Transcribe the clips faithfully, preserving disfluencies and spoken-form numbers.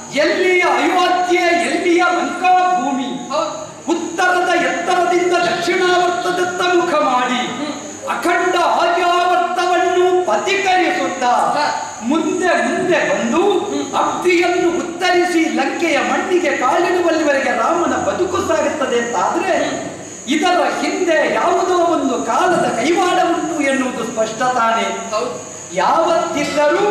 ಎಲ್ಲಿಯ ಅಯೋಧ್ಯೆ, ಎಲ್ಲಿಯ ಲಂಕಾ ಭೂಮಿ, ಉತ್ತರದ ಎತ್ತರದಿಂದ ದಕ್ಷಿಣಾವರ್ತದತ್ತ ಮುಖ ಮಾಡಿ ಅಖಂಡ ಆರ್ಯಾವರ್ತವನ್ನು ಪಥಿಕರಿಸುತ್ತಾ ಮುಂದೆ ಮುಂದೆ ಬಂದು ಅಬ್ದಿಯನ್ನು ಉತ್ತರಿಸಿ ಲಂಕೆಯ ಮಣ್ಣಿಗೆ ಕಾಲಿಡುವಲ್ಲಿವರೆಗೆ ರಾಮನ ಬದುಕು ಸಾಗುತ್ತದೆ ಅಂತಾದ್ರೆ ಇದರ ಹಿಂದೆ ಯಾವುದೋ ಒಂದು ಕಾಲದ ಕೈವಾಡ ಉಂಟು ಎನ್ನುವುದು ಸ್ಪಷ್ಟ ತಾನೆ. ಯಾವತ್ತಿದ್ದರೂ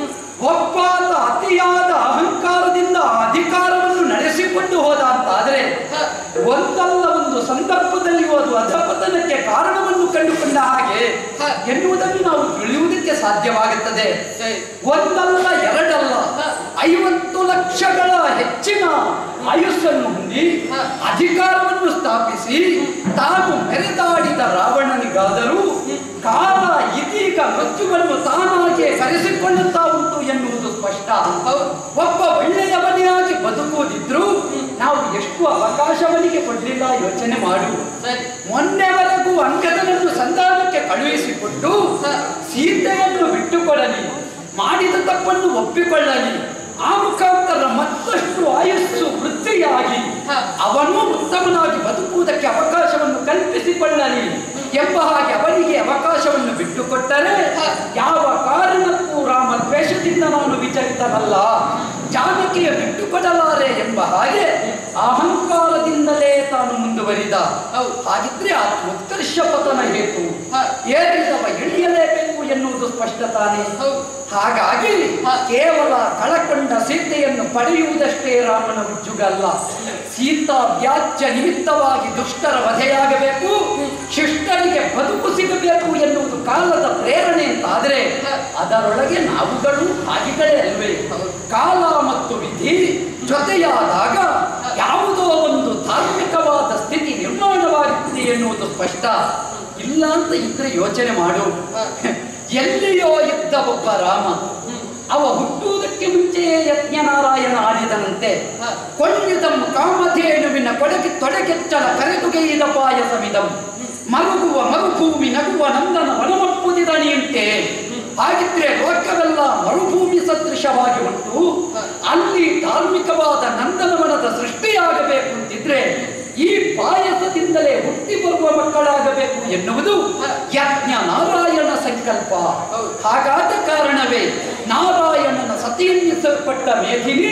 ಒಬ್ಬಾತ ಅತಿಯಾದ ಅಹಂಕಾರದಿಂದ ಅಧಿಕಾರವನ್ನು ನಡೆಸಿಕೊಂಡು ಹೋದ ಅಂತಾದರೆ ಒಂದಲ್ಲ ಒಂದು ಸಂದರ್ಭದಲ್ಲಿ ಅದು ಅಧಪತನಕ್ಕೆ ಕಾರಣವನ್ನು ಕಂಡುಕೊಂಡ ಹಾಗೆ ಎನ್ನುವುದನ್ನು ನಾವು ತಿಳಿಯುವುದಕ್ಕೆ ಸಾಧ್ಯವಾಗುತ್ತದೆ. ಒಂದಲ್ಲ ಎರಡಲ್ಲ, ಐವತ್ತು ಲಕ್ಷಗಳ ಹೆಚ್ಚಿನ ಆಯುಸ್ಸನ್ನು ಹೊಂದಿ ಅಧಿಕಾರವನ್ನು ಸ್ಥಾಪಿಸಿ ತಾನು ಮೆರೆದಾಡಿದ ರಾವಣನಿಗಾದರೂ ಕಾಲ ಇದೀಗ ಮೃತ್ಯುವನ್ನು ತಾನಾಗೆ ಕರೆಸಿಕೊಳ್ಳುತ್ತಾ ಉಂಟು ಎನ್ನುವುದು ಸ್ಪಷ್ಟ. ಒಬ್ಬ ಒಳ್ಳೆಯವನಿಯಾಗಿ ಬದುಕುವುದಿದ್ರು ನಾವು ಎಷ್ಟು ಅವಕಾಶವನಿಗೆ ಕೊಡಲಿಲ್ಲ ಯೋಚನೆ ಮಾಡು. ಮೊನ್ನೆವರೆಗೂ ಅಂಗದನನ್ನು ಸಂಧಾನಕ್ಕೆ ಕಳುಹಿಸಿಕೊಟ್ಟು ಸೀತೆಯನ್ನು ಬಿಟ್ಟುಕೊಡಲಿ, ಮಾಡಿದ ತಪ್ಪನ್ನು ಒಪ್ಪಿಕೊಳ್ಳಲಿ, ಆ ಮುಖಾಂತರ ಮತ್ತಷ್ಟು ಆಯುಸ್ಸು ವೃದ್ಧಿಯಾಗಿ ಅವನು ಉತ್ತಮನಾಗಿ ಬದುಕುವುದಕ್ಕೆ ಅವಕಾಶವನ್ನು ಕಲ್ಪಿಸಿಕೊಳ್ಳಲಿ ಎಂಬ ಹಾಗೆ ಅವನಿಗೆ ಅವಕಾಶವನ್ನು ಬಿಟ್ಟುಕೊಟ್ಟರೆ ಯಾವ ಕಾರಣಕ್ಕೂ ರಾಮ ದ್ವೇಷದಿಂದ ನಾನು ವಿಚಲಿತನಲ್ಲ, ಜಾನಕಿಯ ಬಿಟ್ಟುಕೊಡಲಾರೆ ಎಂಬ ಹಾಗೆ ಅಹಂಕಾರದಿಂದಲೇ ತಾನು ಮುಂದುವರಿದ. ಹಾಗಿದ್ರೆ ಆ ಉತ್ಕರ್ಷ ಪತನ ಹೇತು, ಏರಿದವ ಇಳಿಯಲೇಬೇಕು ಎನ್ನುವುದು ಸ್ಪಷ್ಟ ತಾನೆ. ಹಾಗಾಗಿ ಕೇವಲ ಕಳಕೊಂಡ ಸೀತೆಯನ್ನು ಪಡೆಯುವುದಷ್ಟೇ ರಾಮನ ಉಜ್ಜುಗಲ್ಲ. ಸೀತಾ ವ್ಯಾಜ್ಯ ನಿಮಿತ್ತವಾಗಿ ದುಷ್ಟರ ವಧೆಯಾಗಬೇಕು, ಶಿಷ್ಟರಿಗೆ ಬದುಕು ಸಿಗಬೇಕು ಎನ್ನುವುದು ಕಾಲದ ಪ್ರೇರಣೆ ಅಂತಾದರೆ ಅದರೊಳಗೆ ನಾವುಗಳು ಹಾಗಿಗಳೇ ಅಲ್ವೇ. ಕಾಲ ಮತ್ತು ವಿಧಿ ಜೊತೆಯಾದಾಗ ಯಾವುದೋ ಒಂದು ಧಾರ್ಮಿಕವಾದ ಸ್ಥಿತಿ ನಿರ್ಮಾಣವಾಗುತ್ತದೆ ಎನ್ನುವುದು ಸ್ಪಷ್ಟ. ಇಲ್ಲ ಅಂತ ಇದ್ರೆ ಯೋಚನೆ ಮಾಡು. ಎಲ್ಲಿಯೋ ಇದ್ದ ಒಬ್ಬ ರಾಮ, ಅವ ಹುಟ್ಟುವುದಕ್ಕೆ ಮುಂಚೆಯೇ ಯಜ್ಞನಾರಾಯಣ ಆಡಿದನಂತೆ. ಕೊಂಡಿದಂ ಕಾಮಧೇನುವಿನ ಕೊಡಗಿ ತೊಡಗೆಚ್ಚಲ ಕರೆದುಗೆಯ್ದ ಪಾಯಸವಿದಂ ಮರುಗುವ ಮರುಭೂಮಿ ನಗುವ ನಂದನ ವನಮಪ್ಪುದಿದಣಿಯಂತೆ. ಹಾಗಿದ್ರೆ ಲೋಕವೆಲ್ಲ ಮರುಭೂಮಿ ಸದೃಶವಾಗಿ ಉಂಟು, ಅಲ್ಲಿ ಧಾರ್ಮಿಕವಾದ ನಂದನವನದ ಸೃಷ್ಟಿಯಾಗಬೇಕು ಅಂತಿದ್ರೆ ಈ ಪಾಯಸದಿಂದಲೇ ಹುಟ್ಟಿ ಬರುವ ಮಕ್ಕಳಾಗಬೇಕು ಎನ್ನುವುದು ಯಜ್ಞ ನಾರಾಯಣ ಸಂಕಲ್ಪ. ಹಾಗಾದ ಕಾರಣವೇ ನಾರಾಯಣನ ಸತಿಯನ್ನಿಸಲ್ಪಟ್ಟ ಮೇಧಿನಿ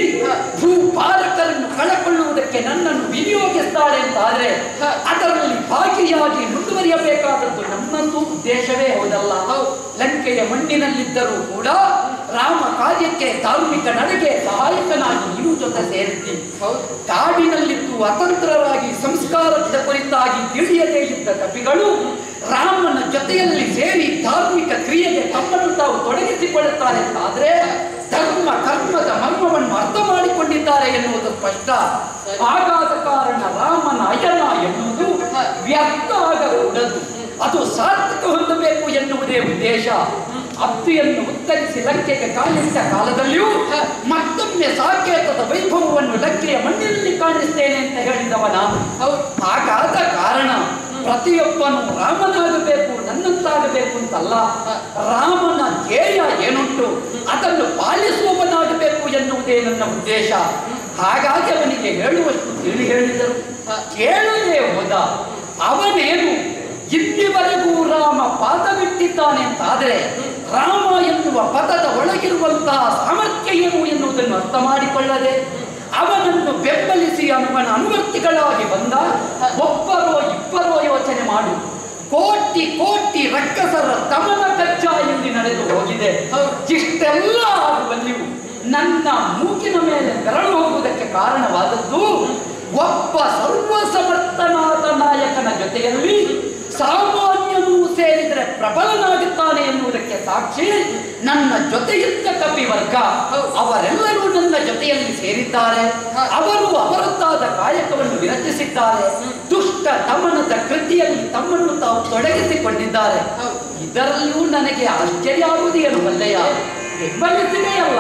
ಭೂಪಾಲಕರನ್ನು ಕಳಕೊಳ್ಳುವುದಕ್ಕೆ ನನ್ನನ್ನು ವಿನಿಯೋಗಿಸ್ತಾಳೆ ಅಂತಾದ್ರೆ ಅದರಲ್ಲಿ ಭಾಗಿಯಾಗಿ ಮುಂದುವರಿಯಬೇಕಾದದ್ದು ನನ್ನದು ಉದ್ದೇಶವೇ ಹೌದಲ್ಲ. ಲಂಕೆಯ ಮಣ್ಣಿನಲ್ಲಿದ್ದರೂ ಕೂಡ ರಾಮ ಕಾರ್ಯಕ್ಕೆ ಧಾರ್ಮಿಕ ನಡೆಗೆ ಸಹಾಯಕನಾಗಿ ನೀವು ಜೊತೆ ಸೇರಿದ್ದಿ. ಕಾಡಿನಲ್ಲಿದ್ದು ಅತಂತ್ರರಾಗಿ ಸಂಸ್ಕಾರದ ಕುರಿತಾಗಿ ತಿಳಿಯದೇ ಇದ್ದ ಕವಿಗಳು ರಾಮನ ಜೊತೆಯಲ್ಲಿ ಸೇರಿ ಧಾರ್ಮಿಕ ಕ್ರಿಯೆಗೆ ತಮ್ಮನ್ನು ತಾವು ತೊಡಗಿಸಿಕೊಳ್ಳುತ್ತಾರೆ ಅಂತಾದ್ರೆ ಧರ್ಮ ಕರ್ಮದ ಮರ್ಮವನ್ನು ಅರ್ಥ ಮಾಡಿಕೊಂಡಿದ್ದಾರೆ ಎನ್ನುವುದು ಸ್ಪಷ್ಟ. ಹಾಗಾದ ಕಾರಣ ರಾಮನ ಅಯನ ಎನ್ನುವುದು ವ್ಯರ್ಥ ಆಗಕೂಡದು, ಅದು ಸಾರ್ಥಕ ಹೊಂದಬೇಕು ಎನ್ನುವುದೇ ಉದ್ದೇಶ. ಅಬ್ದಿಯನ್ನು ಉತ್ತರಿಸಿ ಲಂಕೆಗೆ ಕಾಲಿಟ್ಟ ಕಾಲದಲ್ಲಿಯೂ ಮತ್ತೊಮ್ಮೆ ಸಾಕೇತದ ವೈಭವವನ್ನು ಲಂಕೆಯ ಮಣ್ಣಿನಲ್ಲಿ ಕಾಣಿಸ್ತೇನೆ ಅಂತ ಹೇಳಿದವ ನಾನು. ಹಾಗಾದ ಕಾರಣ ಪ್ರತಿಯೊಬ್ಬನು ರಾಮನಾಗಬೇಕು, ನನ್ನಂತಾಗಬೇಕು ಅಂತಲ್ಲ, ರಾಮನ ಧ್ಯೇಯ ಏನುಂಟು ಅದನ್ನು ಪಾಲಿಸುವವನಾಗಬೇಕು ಎನ್ನುವುದೇ ನನ್ನ ಉದ್ದೇಶ. ಹಾಗಾಗಿ ಅವನಿಗೆ ಹೇಳುವಷ್ಟು ತಿಳಿ ಹೇಳಿದರು, ಕೇಳಲೇ ಹೋದ. ಅವನೇನು ಇಲ್ಲಿವರೆಗೂ ರಾಮ ಪಾದವಿಟ್ಟಿದ್ದಾನೆ ಅಂತಾದರೆ ರಾಮ ಎನ್ನುವ ಪದದ ಒಳಗಿರುವಂತಹ ಸಾಮರ್ಥ್ಯ ಏನು ಎನ್ನುವುದನ್ನು ಅರ್ಥ ಮಾಡಿಕೊಳ್ಳದೆ ಅವನನ್ನು ಬೆಂಬಲಿಸಿ ಅವನ ಅನುವರ್ತಿಗಳಾಗಿ ಬಂದ ಒಬ್ಬರೋ ಇಬ್ಬರೋ ಯೋಚನೆ ಮಾಡು. ಕೋಟಿ ಕೋಟಿ ರಕ್ಕಸರ ತಮನ ಕಚ್ಚಾಯಲ್ಲಿ ನಡೆದು ಹೋಗಿದೆ. ಇಷ್ಟೆಲ್ಲ ಆಗುವಲ್ಲಿಯೂ ನನ್ನ ಮೂಗಿನ ಮೇಲೆ ಬೆರಳು ಹೋಗುವುದಕ್ಕೆ ಕಾರಣವಾದದ್ದು ಒಬ್ಬ ಸರ್ವಸಮರ್ಥನಾದ ನಾಯಕನ ಜೊತೆಯಲ್ಲಿ ಸಾಮಾನ್ಯನೂ ಸೇರಿದರೆ ಪ್ರಬಲನಾಗುತ್ತಾನೆ ಎನ್ನುವುದಕ್ಕೆ ಸಾಕ್ಷಿ ನನ್ನ ಜೊತೆಯಿದ್ದ ಕಪಿವರ್ಗ. ಅವರೆಲ್ಲರೂ ನನ್ನ ಜೊತೆಯಲ್ಲಿ ಸೇರಿದ್ದಾರೆ. ಅವರು ಅವರದ್ದಾದ ಕಾಯಕವನ್ನು ವಿರಚಿಸಿದ್ದಾರೆ. ದುಷ್ಟ ದಮನದ ಕೃತಿಯಲ್ಲಿ ತಮ್ಮನ್ನು ತಾವು ತೊಡಗಿಸಿಕೊಂಡಿದ್ದಾರೆ. ಇದರಲ್ಲೂ ನನಗೆ ಆಶ್ಚರ್ಯ ಆಗುವುದೇನು ವಲ್ಲಯ್ಯ, ಬೆಂಬಲಿಸಿದೆಯಲ್ಲ.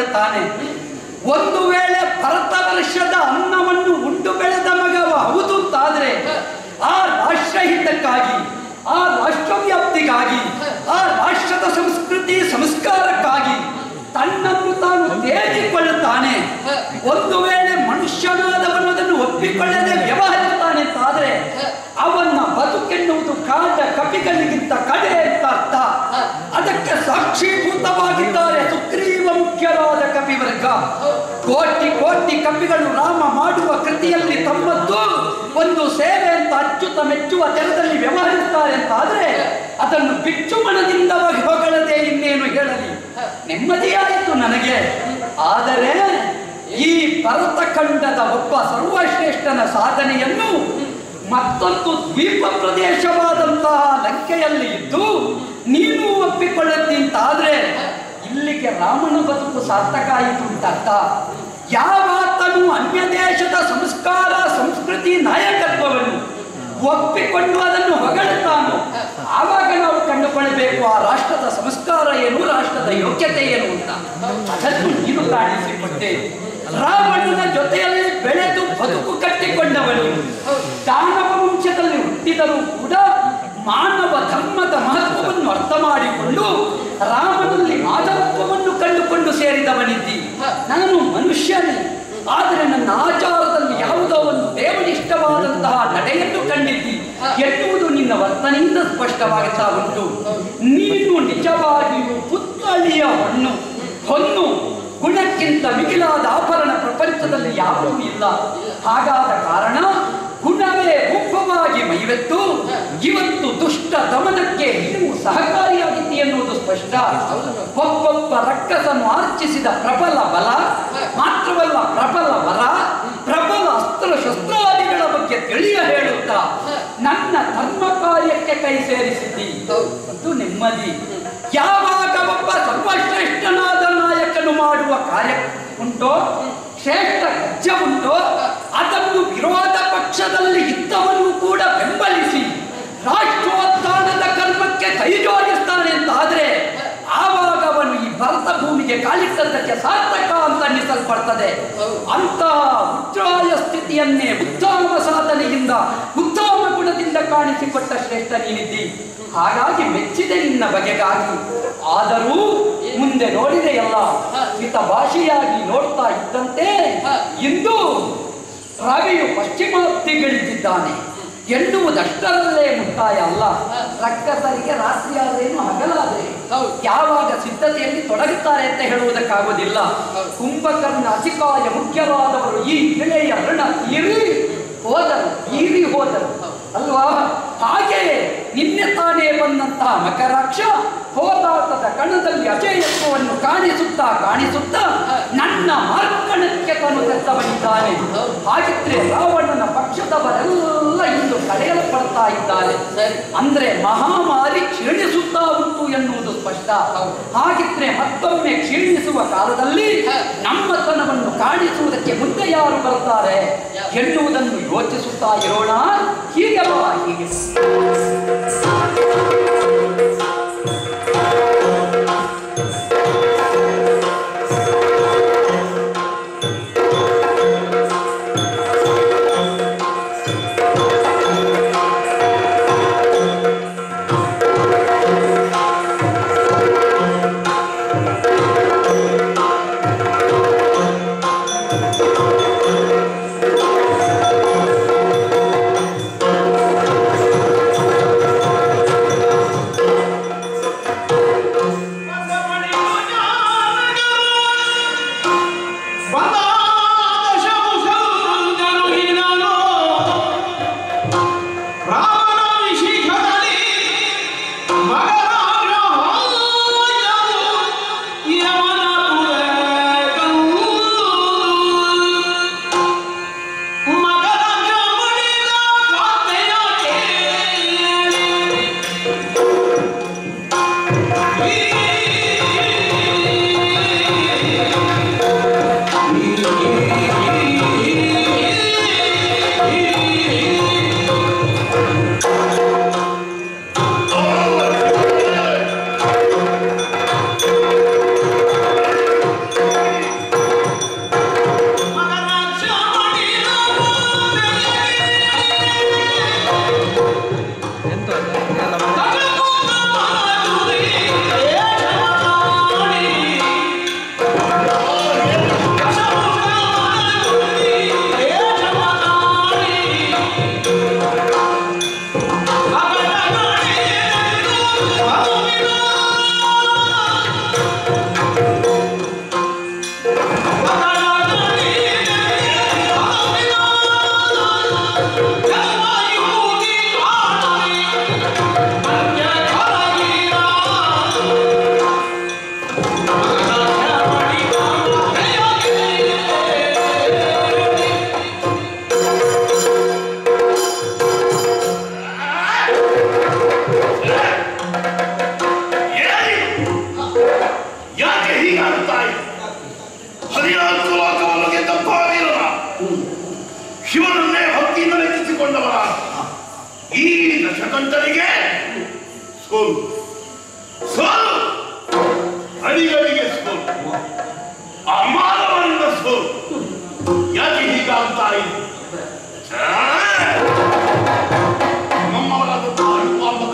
ಹೇಳುತ್ತಾನೆ, ಒಂದು ವೇಳೆ ಭರತ ವರ್ಷದ ಅನ್ನವನ್ನು ಉಂಡು ಬೆಳೆದ ಮಗವ ಹೌದು ಅಂತಾದ್ರೆ ಆ ರಾಷ್ಟ್ರಹಿತಕ್ಕಾಗಿ, ಆ ರಾಷ್ಟ್ರವ್ಯಾಪ್ತಿಗಾಗಿ, ಆ ರಾಷ್ಟ್ರದ ಸಂಸ್ಕೃತಿ ಸಂಸ್ಕಾರಕ್ಕಾಗಿ ತನ್ನನ್ನು ತಾನು ತೇಜಿಕೊಳ್ಳುತ್ತಾನೆ. ಒಂದು ವೇಳೆ ಮನುಷ್ಯನಾದವನು ಅದನ್ನು ಒಪ್ಪಿಕೊಳ್ಳದೆ ವ್ಯವಹರಿಸುತ್ತಾನೆ ಅಂತಾದ್ರೆ ಅವನ ಬದುಕೆನ್ನುವುದು ಕಾಡ ಕಪಿಗಳಿಗಿಂತ ಕಡೆ ಅಂತ ಅರ್ಥ. ಅದಕ್ಕೆ ಸಾಕ್ಷೀಭೂತವಾಗಿದ್ದಾರೆ ಸುಗ್ರೀವ ಮುಖ್ಯರಾದ ಕಪಿವರ್ಗ. ಕೋಟಿ ಕೋಟಿ ಕಪಿಗಳು ರಾಮ ಮಾಡುವ ಕೃತಿಯಲ್ಲಿ ತಮ್ಮದ್ದು ಒಂದು ಸೇವೆ ಅಂತ ಅಚ್ಚುತ ಮೆಚ್ಚುವ ತೆರದಲ್ಲಿ ವ್ಯವಹರಿಸುತ್ತಾರೆ ಅಂತಾದ್ರೆ ಅದನ್ನು ಬಿಚ್ಚು ಮನದಿಂದ ಹೊಗಳದೆ ಇನ್ನೇನು ಹೇಳಲಿ, ನೆಮ್ಮದಿಯಾಯಿತು ನನಗೆ. ಆದರೆ ಈ ಭರತಖಂಡದ ಒಬ್ಬ ಸರ್ವಶ್ರೇಷ್ಠನ ಸಾಧನೆಯನ್ನು ಮತ್ತೊಂದು ದ್ವೀಪ ಪ್ರದೇಶವಾದಂತಹ ಲಂಕೆಯಲ್ಲಿ ಇದ್ದು ನೀನು ಒಪ್ಪಿಕೊಳ್ಳುತ್ತೀಂತಾದ್ರೆ ಇಲ್ಲಿಗೆ ರಾಮನ ಬದುಕು ಸಾರ್ಥಕ ಆಯಿತು ಅಂತ. ಯಾವಾತನು ಅನ್ಯ ದೇಶದ ಸಂಸ್ಕಾರ ಸಂಸ್ಕೃತಿ ನಾಯಕತ್ವವನ್ನು ಒಪ್ಪಿಕೊಂಡು ಅದನ್ನು ಹೊಗಳುತ್ತಾನೋ ಆವಾಗ ನಾವು ಕಂಡುಕೊಳ್ಳಬೇಕು ಆ ರಾಷ್ಟ್ರದ ಸಂಸ್ಕಾರ ಏನು, ರಾಷ್ಟ್ರದ ಯೋಗ್ಯತೆ ಏನು ಅಂತ. ಅದನ್ನು ನೀನು ಕಾಣಿಸಿಕೊಟ್ಟೆ. ರಾವಣನ ಜೊತೆಯಲ್ಲಿ ಬೆಳೆದು ಬದುಕು ಕಟ್ಟಿಕೊಂಡವನು, ದಾನವ ವಂಶದಲ್ಲಿ ಹುಟ್ಟಿದರೂ ಕೂಡ ಮಾನವ ಧರ್ಮದ ಮಹತ್ವವನ್ನು ಅರ್ಥ ಮಾಡಿಕೊಂಡು ರಾಮನಲ್ಲಿ ಮಾಧವತ್ವವನ್ನು ಕಂಡುಕೊಂಡು ಸೇರಿದವನಿದ್ದಿ. ನಾನು ಮನುಷ್ಯನೇ, ಆದರೆ ನನ್ನ ಆಚಾರದಲ್ಲಿ ಯಾವುದೋ ಒಂದು ದೇವನಿಷ್ಠವಾದಂತಹ ನಡೆಯನ್ನು ಕಂಡಿದ್ದಿ ಎನ್ನುವುದು ನಿನ್ನ ವರ್ತನೆಯಿಂದ ಸ್ಪಷ್ಟವಾಗುತ್ತಾ ಉಂಟು. ನೀನು ನಿಜವಾಗಿಯೂ ಪುತ್ಥಳಿಯ ಹೊನ್ನು ಹೊನ್ನು ಗುಣಕ್ಕಿಂತ ಮಿಗಿಲಾದ ಆಭರಣ ಪ್ರಪಂಚದಲ್ಲಿ ಯಾವುದೂ ಇಲ್ಲ. ಹಾಗಾದ ಕಾರಣ ಗುಣವೇ ರೂಪವಾಗಿ ಮೈವೆತ್ತು ಇವತ್ತು ದುಷ್ಟ ದಮನಕ್ಕೆ ನೀವು ಸಹಕಾರಿಯಾಗಿದ್ದಿ ಎನ್ನುವುದು ಸ್ಪಷ್ಟ. ಒಬ್ಬೊಬ್ಬ ರಕ್ಕಸನ್ನು ಆರ್ಚಿಸಿದ ಪ್ರಬಲ ಬಲ ಮಾತ್ರವಲ್ಲ, ಪ್ರಬಲ ವರ, ಪ್ರಬಲ ಅಸ್ತ್ರ ಶಸ್ತ್ರಾದಿಗಳ ಬಗ್ಗೆ ತಿಳಿಯ ಹೇಳುತ್ತಾ ನನ್ನ ಧರ್ಮ ಕಾರ್ಯಕ್ಕೆ ಕೈ ಸೇರಿಸಿದ್ದಿ. ಅದು ನೆಮ್ಮದಿ. ಯಾವಾಗ ಒಬ್ಬ ಸರ್ವಶ್ರೇಷ್ಠನಾದ ನಾಯಕನು ಮಾಡುವ ಕಾರ್ಯ ಉಂಟೋ, ಶ್ರೇಷ್ಠ ಗಜ್ಜ ಉಂಟೋ, ಅದನ್ನು ವಿರೋಧ ಪಕ್ಷದಲ್ಲಿ ಇದ್ದವನ್ನು ಕೂಡ ಬೆಂಬಲಿಸಿ ರಾಷ್ಟ್ರೋತ್ಥಾನದ ಕರ್ಮಕ್ಕೆ ಕೈ ಜೋಡಿಸ್ತಾನೆ ಅಂತಾದ್ರೆ ಆವಾಗ ಅವನು ಈ ಭರತ ಭೂಮಿಗೆ ಕಾಲಿಟ್ಟದ್ದಕ್ಕೆ ಸಾರ್ಥಕ ಅಂತ ಅನ್ನಿಸಲ್ಪಡ್ತದೆ. ಅಂತಹ ಉಚ್ಚಾಯ ಸ್ಥಿತಿಯನ್ನೇ ಉತ್ತಮ ಸಾಧನೆಯಿಂದ ಉತ್ತಮ ಗುಣದಿಂದ ಕಾಣಿಸಿಕೊಟ್ಟ ಶ್ರೇಷ್ಠ ನೀನಿದ್ದಿ. ಹಾಗಾಗಿ ಮೆಚ್ಚಿದೆ ನಿನ್ನ ಬಗೆಗಾಗಿ. ಆದರೂ ಮುಂದೆ ನೋಡಿದೆಯಲ್ಲ, ಹಿತ ಭಾಷೆಯಾಗಿ ನೋಡ್ತಾ ಇದ್ದಂತೆ ಇಂದು ರವಿಯು ಪಶ್ಚಿಮಾಪ್ತಿಗಳಿದ್ದಾನೆ ಎನ್ನುವುದಷ್ಟರಲ್ಲೇ ಮುಕ್ತಾಯ ಅಲ್ಲ. ರಕ್ಕಸರಿಗೆ ರಾತ್ರಿ ಆದ್ರೇನು ಹಗಲಾದ್ರೆ ಯಾವಾಗ ಸಿದ್ಧತೆಯಲ್ಲಿ ತೊಡಗುತ್ತಾರೆ ಅಂತ ಹೇಳುವುದಕ್ಕಾಗುವುದಿಲ್ಲ. ಕುಂಭಕರ್ಣ ಅಚಿಕಾಯ ಮುಖ್ಯವಾದವರು ಈ ಗಿಳೆಯ ಋಣ ತೀರಿ ಹೋದರು, ತೀರಿ ಹೋದರು ಅಲ್ವಾ? ಹಾಗೆಯೇ ನಿನ್ನೆ ತಾನೇ ಬಂದಂತಹ ಮಕರಾಕ್ಷ ಹೋರಾಟದ ಕಣದಲ್ಲಿ ಅಜೇಯತ್ವವನ್ನು ಕಾಣಿಸುತ್ತಾ ಕಾಣಿಸುತ್ತಾ ನನ್ನ ಮಾರ್ಕಣಕ್ಕೆ ತಾನು ತೆತ್ತವನಿದ್ದಾನೆ. ಹಾಗಿದ್ರೆ ರಾವಣನ ಪಕ್ಷದವರೆಲ್ಲ ಇಂದು ಕಳೆಯಲ್ಪಡ್ತಾ ಇದ್ದಾರೆ. ಅಂದ್ರೆ ಮಹಾಮಾರಿ ಕ್ಷೀಣಿಸುತ್ತಾ ಉಂಟು ಎನ್ನುವುದು ಸ್ಪಷ್ಟ. ಹಾಗಿದ್ರೆ ಮತ್ತೊಮ್ಮೆ ಕ್ಷೀಣಿಸುವ ಕಾಲದಲ್ಲಿ ನಮ್ಮತನವನ್ನು ಕಾಣಿಸುವುದಕ್ಕೆ ಮುಂದೆ ಯಾರು ಬರ್ತಾರೆ ಎನ್ನುವುದನ್ನು ಯೋಚಿಸುತ್ತಾ ಇರೋಣ. ಹೀಗೆ ಬಾ, ಹೀಗೆ ಭಕ್ತಿಯಿಂದ ಮೆಚ್ಚಿಸಿಕೊಂಡವರ ಈ ದಶಕಂಠನಿಗೆ ಸೋಲು ಸೋಲು ಅಡಿಗಳಿಗೆ ಸೋಲು ಅಮಾನವರಿಂದ ಸೋಲು. ಯಾಕೆ ಹೀಗಾಗ್ತಾ ಇದೆ? ನಮ್ಮವರಾದಂತಹ ರೂಪಾಂಬಕ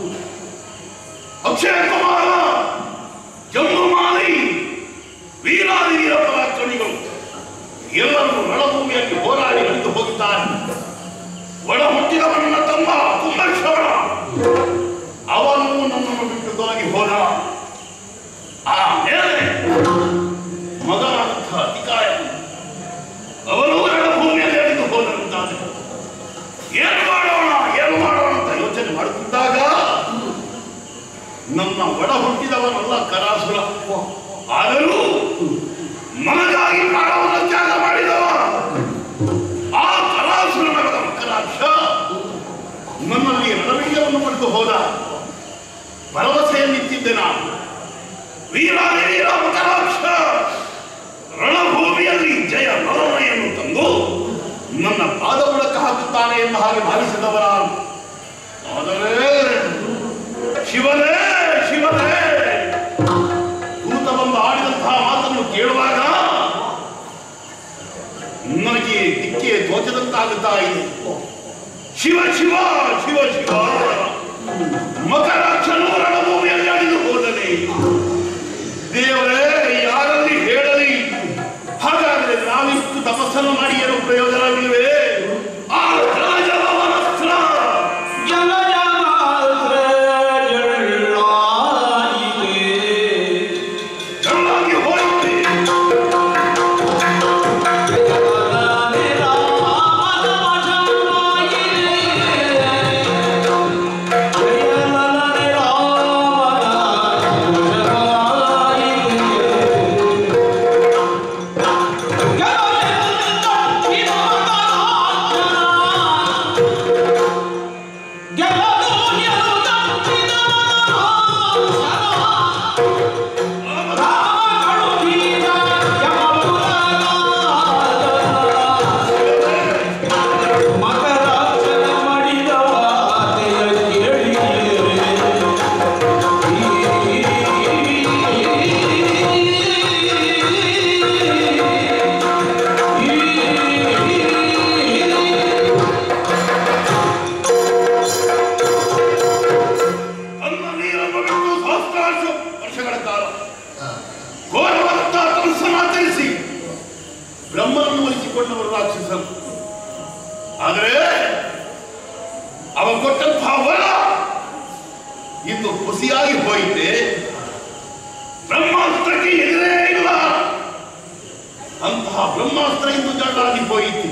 ಅಕ್ಷಯ ಕುಮಾರ ಜಂಬುಮಾಲಿ ವೀರಾದಿ ವೀರ ಪರಾಕ್ರಮಿಗಳು ಎಲ್ಲರೂ ರಣಭೂಮಿಯಲ್ಲಿ ಹೋರಾಡಿ ನಡೆದು ಹೋಗಿದ್ದಾರೆ. ಒಳ ಹುಟ್ಟಿದವನ ತಮ್ಮ ಕುಂಭಶ್ರವಣ ಅವನು ನನ್ನನ್ನು ಬಿಟ್ಟು ತೊಲಗಿ ಹೋದ. ಆ ಮೇಲೆ ಮಗನಾದಂತಹ ಅತಿಕಾಯ ಅವನು ರಣಭೂಮಿಯಲ್ಲಿ ನಡೆದು ಹೋದಂತಾದ. ಏನು ಮಾಡೋಣ ಏನು ಮಾಡೋಣ ಅಂತ ಯೋಚನೆ ಮಾಡುತ್ತಿದ್ದಾಗ ನನ್ನ ಒಡ ಹುಟ್ಟಿದವನಲ್ಲ ಕರಾಸುರ, ಆದರೂ ಮನಗಾಗಿ ಪ್ರಾಣವನ್ನು ತ್ಯಾಗ ಮಾಡಿದವ ಆ ಕರಾಸುರನ ಮಕರಾಕ್ಷ ನನ್ನಲ್ಲಿ ರಣವೀರ್ಯವನ್ನು ಪಡೆದು ಹೋದ. ಭರವಸೆಯನ್ನಿತ್ತಿದ್ದೆ ನಾನು, ವೀರಾದಿ ವೀರ ಮಕರಾಕ್ಷ ರಣಭೂಮಿಯಲ್ಲಿ ಜಯ ನಲನೆಯನ್ನು ತಂದು ನನ್ನ ಪಾದ ಬುಡಕ ಹಾಕುತ್ತಾನೆ ಎಂಬ ಹಾಗೆ ಭಾವಿಸಿದವರ. ಆದರೆ ಶಿವನೇ ಶಿವನೇ ದೂತ ಬಂದು ಆಡಿದಂತಹ ಮಾತನ್ನು ಕೇಳುವಾಗ ನನಗೆ ದಿಕ್ಕೆ ತೋಚದಂತಾಗುತ್ತಾ ಇದೆ. ಶಿವ ಶಿವ ಶಿವ ಶಿವ ಮಕರಾಕ್ಷನು ರಣಭೂಮಿಯಲ್ಲಿ ಅಡಿದು ಹೋದನೆ. ದೇವರೇ ಯಾರಲ್ಲಿ ಹೇಳಲಿ? ಹಾಗಾದರೆ ನಾವಿಷ್ಟು ತಪಸ್ಸನ್ನು ಮಾಡಿ ಏನು ಪ್ರಯೋಜನವಿಲ್ಲವೇ? ಆ ರಾಜಭವನಸ್ತ್ರ ಬ್ರಹ್ಮನನ್ನು ಒಲಿಸಿಕೊಂಡವರು ರಾಕ್ಷಸರು. ಆದರೆ ಅವ ಕೊಟ್ಟಂತಹ ವರ ಇಂದು ಹುಸಿಯಾಗಿ ಹೋಯಿತೆ. ಬ್ರಹ್ಮಾಸ್ತ್ರಕ್ಕೆ ಎದುರೇ ಇಲ್ಲ. ಅಂತಹ ಬ್ರಹ್ಮಾಸ್ತ್ರ ಇಂದು ಜಡಾಗಿ ಹೋಯಿತು.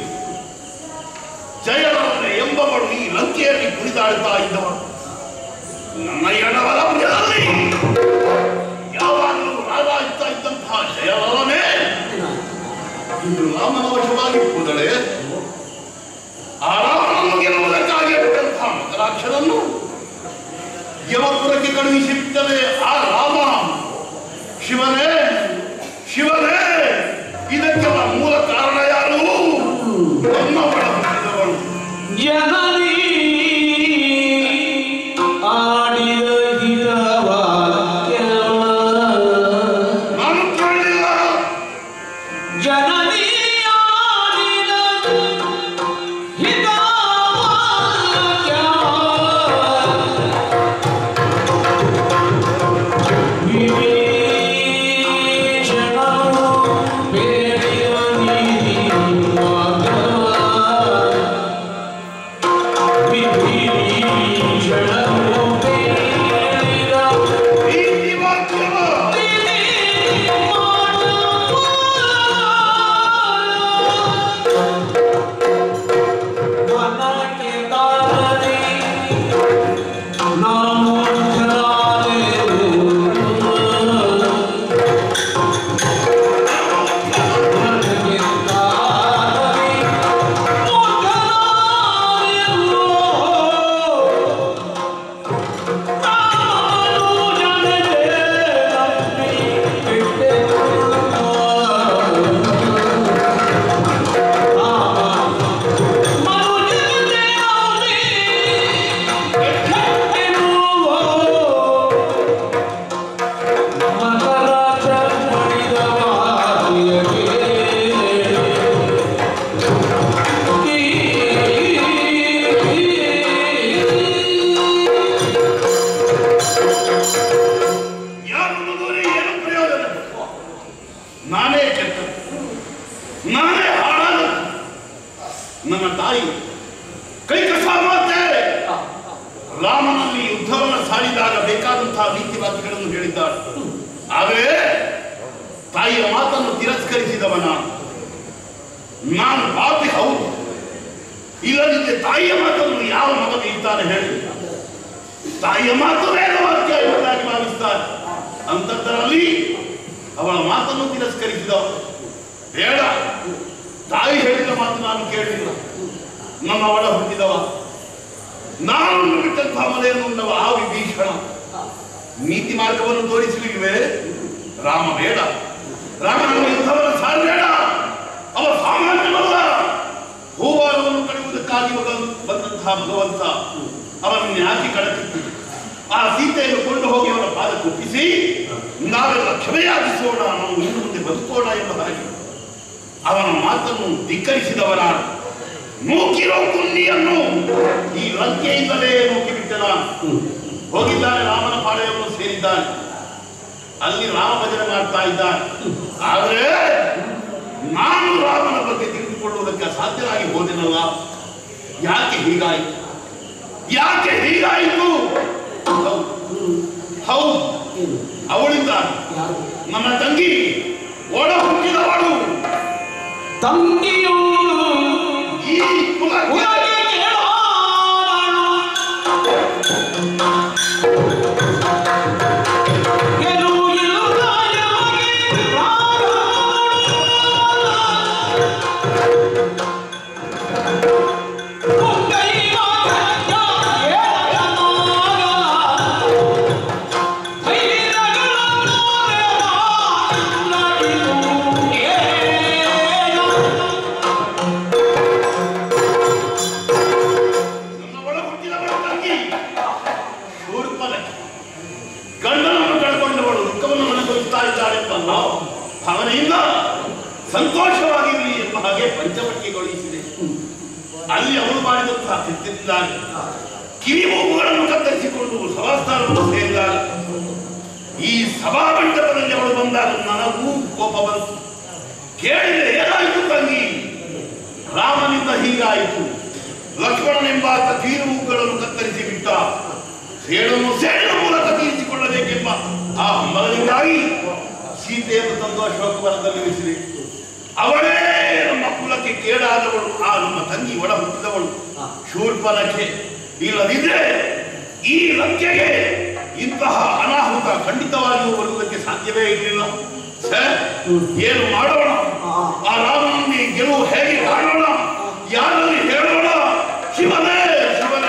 ಜಯಲವನೆ ಎಂಬವಳು ಈ ಲಂಕೆಯಲ್ಲಿ ಕುಣಿದಾಡುತ್ತಾ ಇದ್ದವಳು. ನನ್ನ ಎಡವಲ ಭುಜದಲ್ಲಿ ಯಾವಾಗಲೂ ರಾಜಾಯುತ್ತಾ ಇದ್ದಂತಹ ಜಯಲವನೇ ಇಂದು ರಾಮನ ವಶವಾಗಿ ಹೋದಳೆ. ಆ ರಾಮನನ್ನು ಗೆಲ್ಲುವುದಕ್ಕಾಗಿ ಬಿಟ್ಟಂತಹ ಮಕರಾಕ್ಷರನ್ನು ಯಮಪುರಕ್ಕೆ ಕಳುಹಿಸಿ ಬಿಟ್ಟರೆ ಆ ರಾಮ. ಶಿವನೇ ಶಿವನೇ ಇದಕ್ಕೆಲ್ಲ ಮೂಲ ಕಾರಣ ಯಾರು? ನಮ್ಮ ಒಳ ಹುಟ್ಟಿದವಳು ಜನನಿ ಆಡಿದ ಹಿತವಾಕ್ಯ ನಾನು ಕೇಳಿಲ್ಲ. ಜನನಿ ಆಡಿದ ಹಿತವಾಕ್ಯ ತಾಯಿ ಕೈ ಕಸ ಮಾತೆ ರಾಮನಲ್ಲಿ ಯುದ್ಧವನ್ನು ಸಾರಿದಾಗ ಬೇಕಾದಂತಹ ನೀತಿ ವಾಕ್ಯಗಳನ್ನು ಹೇಳಿದ್ದಾಳೆ. ಆದರೆ ತಾಯಿಯ ಮಾತನ್ನು ತಿರಸ್ಕರಿಸಿದವನ ನಾನು ಪಾಪಿ ಹೌದು. ಇಲ್ಲದಿದ್ದರೆ ತಾಯಿಯ ಮಾತನ್ನು ಯಾವ ಮಗ ಇರ್ತಾನೆ ಹೇಳಿ? ತಾಯಿಯ ಮಾತು ವೇದವಾಕ್ಯ ಎಂಬುದಾಗಿ ಭಾವಿಸ್ತಾರೆ. ಅಂತದ್ದರಲ್ಲಿ ಅವಳ ಮಾತನ್ನು ತಿರಸ್ಕರಿಸಿದವ. ಬೇಡ, ತಾಯಿ ಹೇಳಿದ ಮಾತು ನಾನು ಕೇಳಲಿಲ್ಲ. ನಮ್ಮ ಒಳ ಹುಟ್ಟಿದವ, ನಾನು ಬಿಟ್ಟಂತಹ ಮನೆಯನ್ನುಂಡವ ಆ ವಿಭೀಷಣ ನೀತಿ ಮಾರ್ಗವನ್ನು ತೋರಿಸಲಿಲ್ವೇ? ರಾಮ ಬೇಡ, ರಾಮನ ಯುದ್ಧವನ್ನು ಸಾರಬೇಡ. ಅವ ಸಾಮಾನ್ಯವಲ್ಲ. ಹೂವಾರವನ್ನು ಕಳೆಯುವುದಕ್ಕಾಗಿ ಬಂದಂತಹ ಭಗವಂತ ಅವನನ್ನು ಯಾಕೆ ಕಳಕಿತ್ತು? ಆ ಸೀತೆಯನ್ನು ಕೊಂಡು ಹೋಗಿ ಅವರ ಪಾದ ಒಪ್ಪಿಸಿ ನಾವೆಲ್ಲ ಕ್ಷಮೆಯಾಗಿಸೋಣ, ನಾವು ಇನ್ನು ಮುಂದೆ ಬದುಕೋಣ ಎಂಬ ಹಾಗೆ ಅವನ ಮಾತನ್ನು ಧಿಕ್ಕರಿಸಿದವರ ನೂಕಿರೋ ಕುಂಡಿಯನ್ನು ಈ ಲಂಕೆಯಿಂದಲೇ ನೂಕಿಬಿಟ್ಟನ. ಹೋಗಿದ್ದಾನೆ, ರಾಮನ ಪಾಳೆಯನ್ನು ಸೇರಿದ್ದಾನೆ. ಅಲ್ಲಿ ರಾಮ ಭಜನೆ ಮಾಡ್ತಾ ಇದ್ದಾನೆ. ಆದರೆ ನಾನು ರಾಮನ ಬಗ್ಗೆ ತಿಳಿದುಕೊಳ್ಳುವುದಕ್ಕೆ ಸಾಧ್ಯವಾಗಿ ಹೋದೆನಲ್ಲ. ಯಾಕೆ ಹೀಗಾಯಿತು? ಯಾಕೆ ಹೀಗಾಯಿತು? ಹೌದು, ಅವಳಿಂದ ನನ್ನ ತಂಗಿ ಒಳ ಹುಟ್ಟಿದವಳು ತಂಗಿಯು ಈ ಕುಲಕ್ಕೆ ಭಾವನೆಯಿಂದ ಸಂತೋಷವಾಗಿರಲಿ ಎಂಬ ಹಾಗೆ ಪಂಚವಟಿಗೊಳಿಸಿದೆ. ಅಲ್ಲಿ ಅವಳು ಮಾಡಿದಂತಹ ಕೃತ್ಯದಿಂದಾಗಿ ಕಿವಿ ಮೂಗುಗಳನ್ನು ಕತ್ತರಿಸಿಕೊಂಡು ಸಭಾಸ್ಥಾನವನ್ನು ಸೇರಿದಾಗ ಈ ಸಭಾಮಂಟಪದಲ್ಲಿ ಅವಳು ಬಂದಾಗ ನನಗೂ ಕೋಪ ಬಂತು. ಕೇಳಿದೆ, ಏನಾಯಿತು ತಂಗಿ? ರಾಮನಿಂದ ಹೀಗಾಯಿತು. ಲಕ್ಷ್ಮಣನೆಂಬಾತ ಕಿವಿ ಮೂಗುಗಳನ್ನು ಕತ್ತರಿಸಿ ಬಿಟ್ಟ. ಸೇಡನ್ನು ಸೇಡಿನ ಮೂಲಕ ತೀರಿಸಿಕೊಳ್ಳಬೇಕೆಂಬ ಆ ಹಂಬಲದಿಂದಾಗಿ ಸೀತೆಯನ್ನು ತಂದು ಅಶೋಕವನದಲ್ಲಿ ಇರಿಸಿದೆ. ಅವಳೇ ನಮ್ಮ ಕುಲಕ್ಕೆ ಕೇಡಾದವಳು, ಆ ನಮ್ಮ ತಂಗಿ ಒಳ ಹುಟ್ಟಿದವಳು ಶೂರ್ಪನಖೆ. ಇಲ್ಲದಿದ್ದರೆ ಈ ಲಂಕೆಗೆ ಇಂತಹ ಅನಾಹುತ ಖಂಡಿತವಾಗಿಯೂ ಬರುವುದಕ್ಕೆ ಸಾಧ್ಯವೇ ಇರಲಿಲ್ಲ. ಸರ್, ಏನು ಮಾಡೋಣ? ಆ ರಾಮನಲ್ಲಿ ಗೆಲುವು ಹೇಗೆ ಕಾಣೋಣ? ಯಾರಲ್ಲಿ ಹೇಳೋಣ? ಶಿವನೇ ಶಿವನೇ.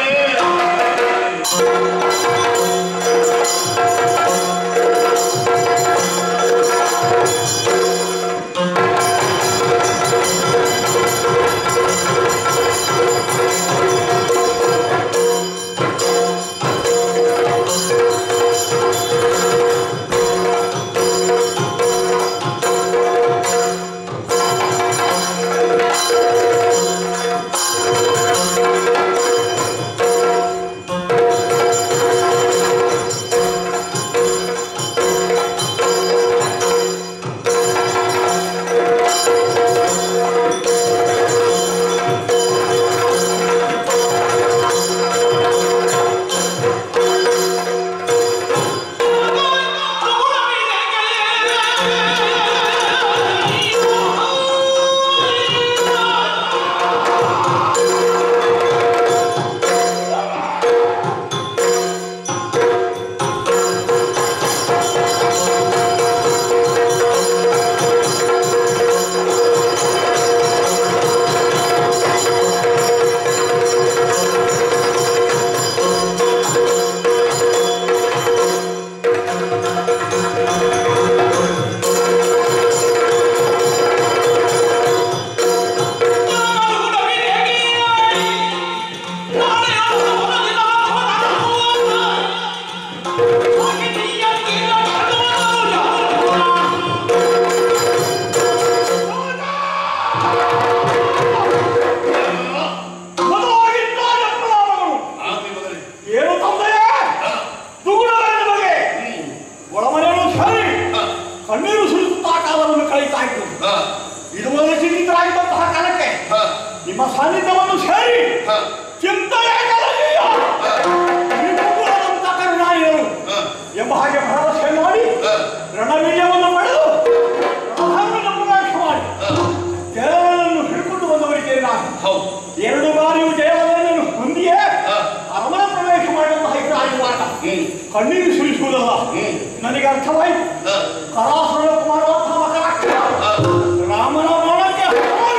ನಿಮ್ಮ ಸಾನ್ನಿಧ್ಯವನ್ನು ಸೇರಿ ಚಿಂತೆಯ ಕಲಗಿಯ ತ್ರಿಪುರದಂತ ಕರುಣಾಯರು ಎಂಬ ಹಾಗೆ ಭರವಸೆ ಮಾಡಿ ರಣವೀರ್ಯವನ್ನು ಪಡೆದು ರಣವನ್ನು ಪ್ರವೇಶ ಮಾಡಿ ಜಯವನ್ನು ಹಿಡ್ಕೊಂಡು ಬಂದವರಿಗೆ ನಾನು ಎರಡು ಬಾರಿಯೂ ಜಯವನ್ನು ಹೊಂದಿಯೇ ಅರಮನ ಪ್ರವೇಶ ಮಾಡುವ ಹೈಕರಾಗಿರುವಾಗ ಕಣ್ಣೀರು ಸುರಿಸುವುದಲ್ಲ ನನಗೆ ಅರ್ಥವಾಯಿತು. ಕರಾಸುರ ಕುಮಾರೋತ್ಥ ಮಕರಾಕ್ಷ ರಾಮನ ಮರಣಕ್ಕೆ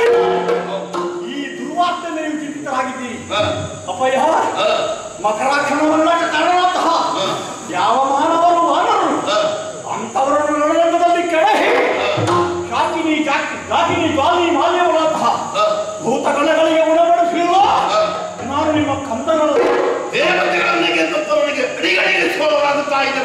ಈ ದುರ್ವಾರ್ತೆ ನೀವು ಚಿಂತಿತರಾಗಿದ್ದೀರಿ. ಅಪ್ಪಯ್ಯ, ಮಕರಾಕ್ಷನ ಮರಣಕ್ಕೆ ಕಾರಣವಂತಹ ಯಾವ ಮಾನವರು ಮಾನವರು ಅಂತವರನ್ನು ರಣರಂಗದಲ್ಲಿ ಕೆಳಹಿ ಶಾಕಿನಿ ಜಾಕಿ ಜಾಕಿನಿ ಜ್ವಾಲಿ ಮಾಲ್ಯವುಳ್ಳಂತಹ ಭೂತಗಣಗಳಿಗೆ ಉಣಬಡಿಸಿರುವ ನಾನು ನಿಮ್ಮ ಕಂದನಲ್ಲ. ದೇವತೆಗಳನ್ನೇ ಗೆದ್ದವನಿಗೆ ಅಡಿಗಳಿಗೆ ಸೋಲವಾಗುತ್ತಾ ಇದೆ.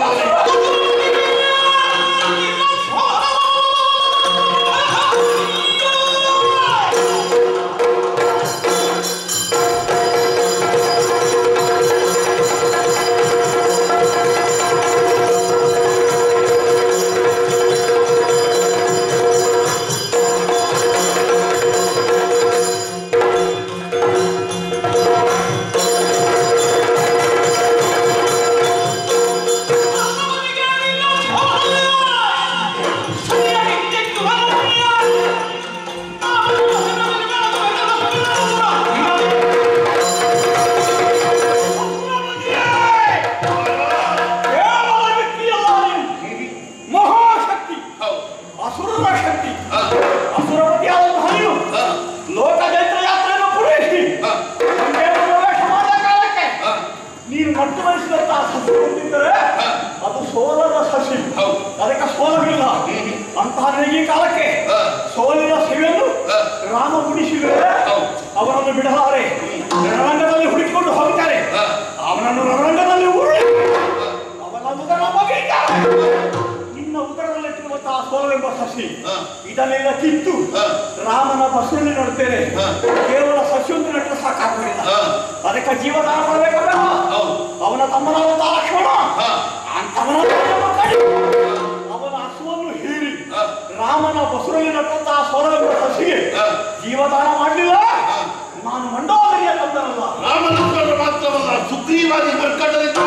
ಅದು ಸೋಲದ ಸಸಿ, ಅದಕ್ಕೆ ಸೋಲವಿಲ್ಲ ಅಂತಹ ಈ ಕಾಲಕ್ಕೆ ಸೋಲಿನ ಸಿವೆಯನ್ನು ರಾಮ ಮುಡಿಸಿದರೆ ಅವರನ್ನು ಬಿಡಲಾರೆ. ರಣರಂಗದಲ್ಲಿ ಹುಡುಕಿಕೊಂಡು ಹೋಗ್ತಾರೆ. ಅವನನ್ನು ರಣರಂಗದಲ್ಲಿ ಉರುಳಿ ಅವನ ಉದರ ಬಗೆಯುತ್ತಾರೆ. ನಿನ್ನ ಉದರದಲ್ಲಿಟ್ಟಿರುವಂತಹ ಸೋಲವೆಂಬ ಸಸಿ ಇದನ್ನೆಲ್ಲ ಕಿತ್ತು ರಾಮನ ಬಸವಲ್ಲಿ ನೋಡ್ತೇನೆ. ಕೇವಲ ಸಸಿಯೊಂದು ನೆಟ್ಟರೆ ಸಾಕಾಗುವುದಿಲ್ಲ, ಅದಕ್ಕೆ ಜೀವದಾನ ಮಾಡಬೇಕಲ್ಲ. ಅವನ ತಮ್ಮನಾದಂತಹ ಲಕ್ಷ್ಮಣ ಅಂತವನ ಅವನ ಹಸುವನ್ನು ಹೀರಿ ರಾಮನ ಬಸವಲ್ಲಿ ನಟ್ಟಂತಹ ಸೋಲವೆಂಬ ಸಸಿಗೆ ಜೀವದಾನ ಮಾಡಲಿಲ್ಲ. ನಾನು ಮಂಡೋದರಿಯ ತಂದನಲ್ಲ. ರಾಮನ ಮಾತ್ರವಲ್ಲ, ಸುಗ್ರೀವಾದಿ ಕರ್ಕಟದಲ್ಲಿ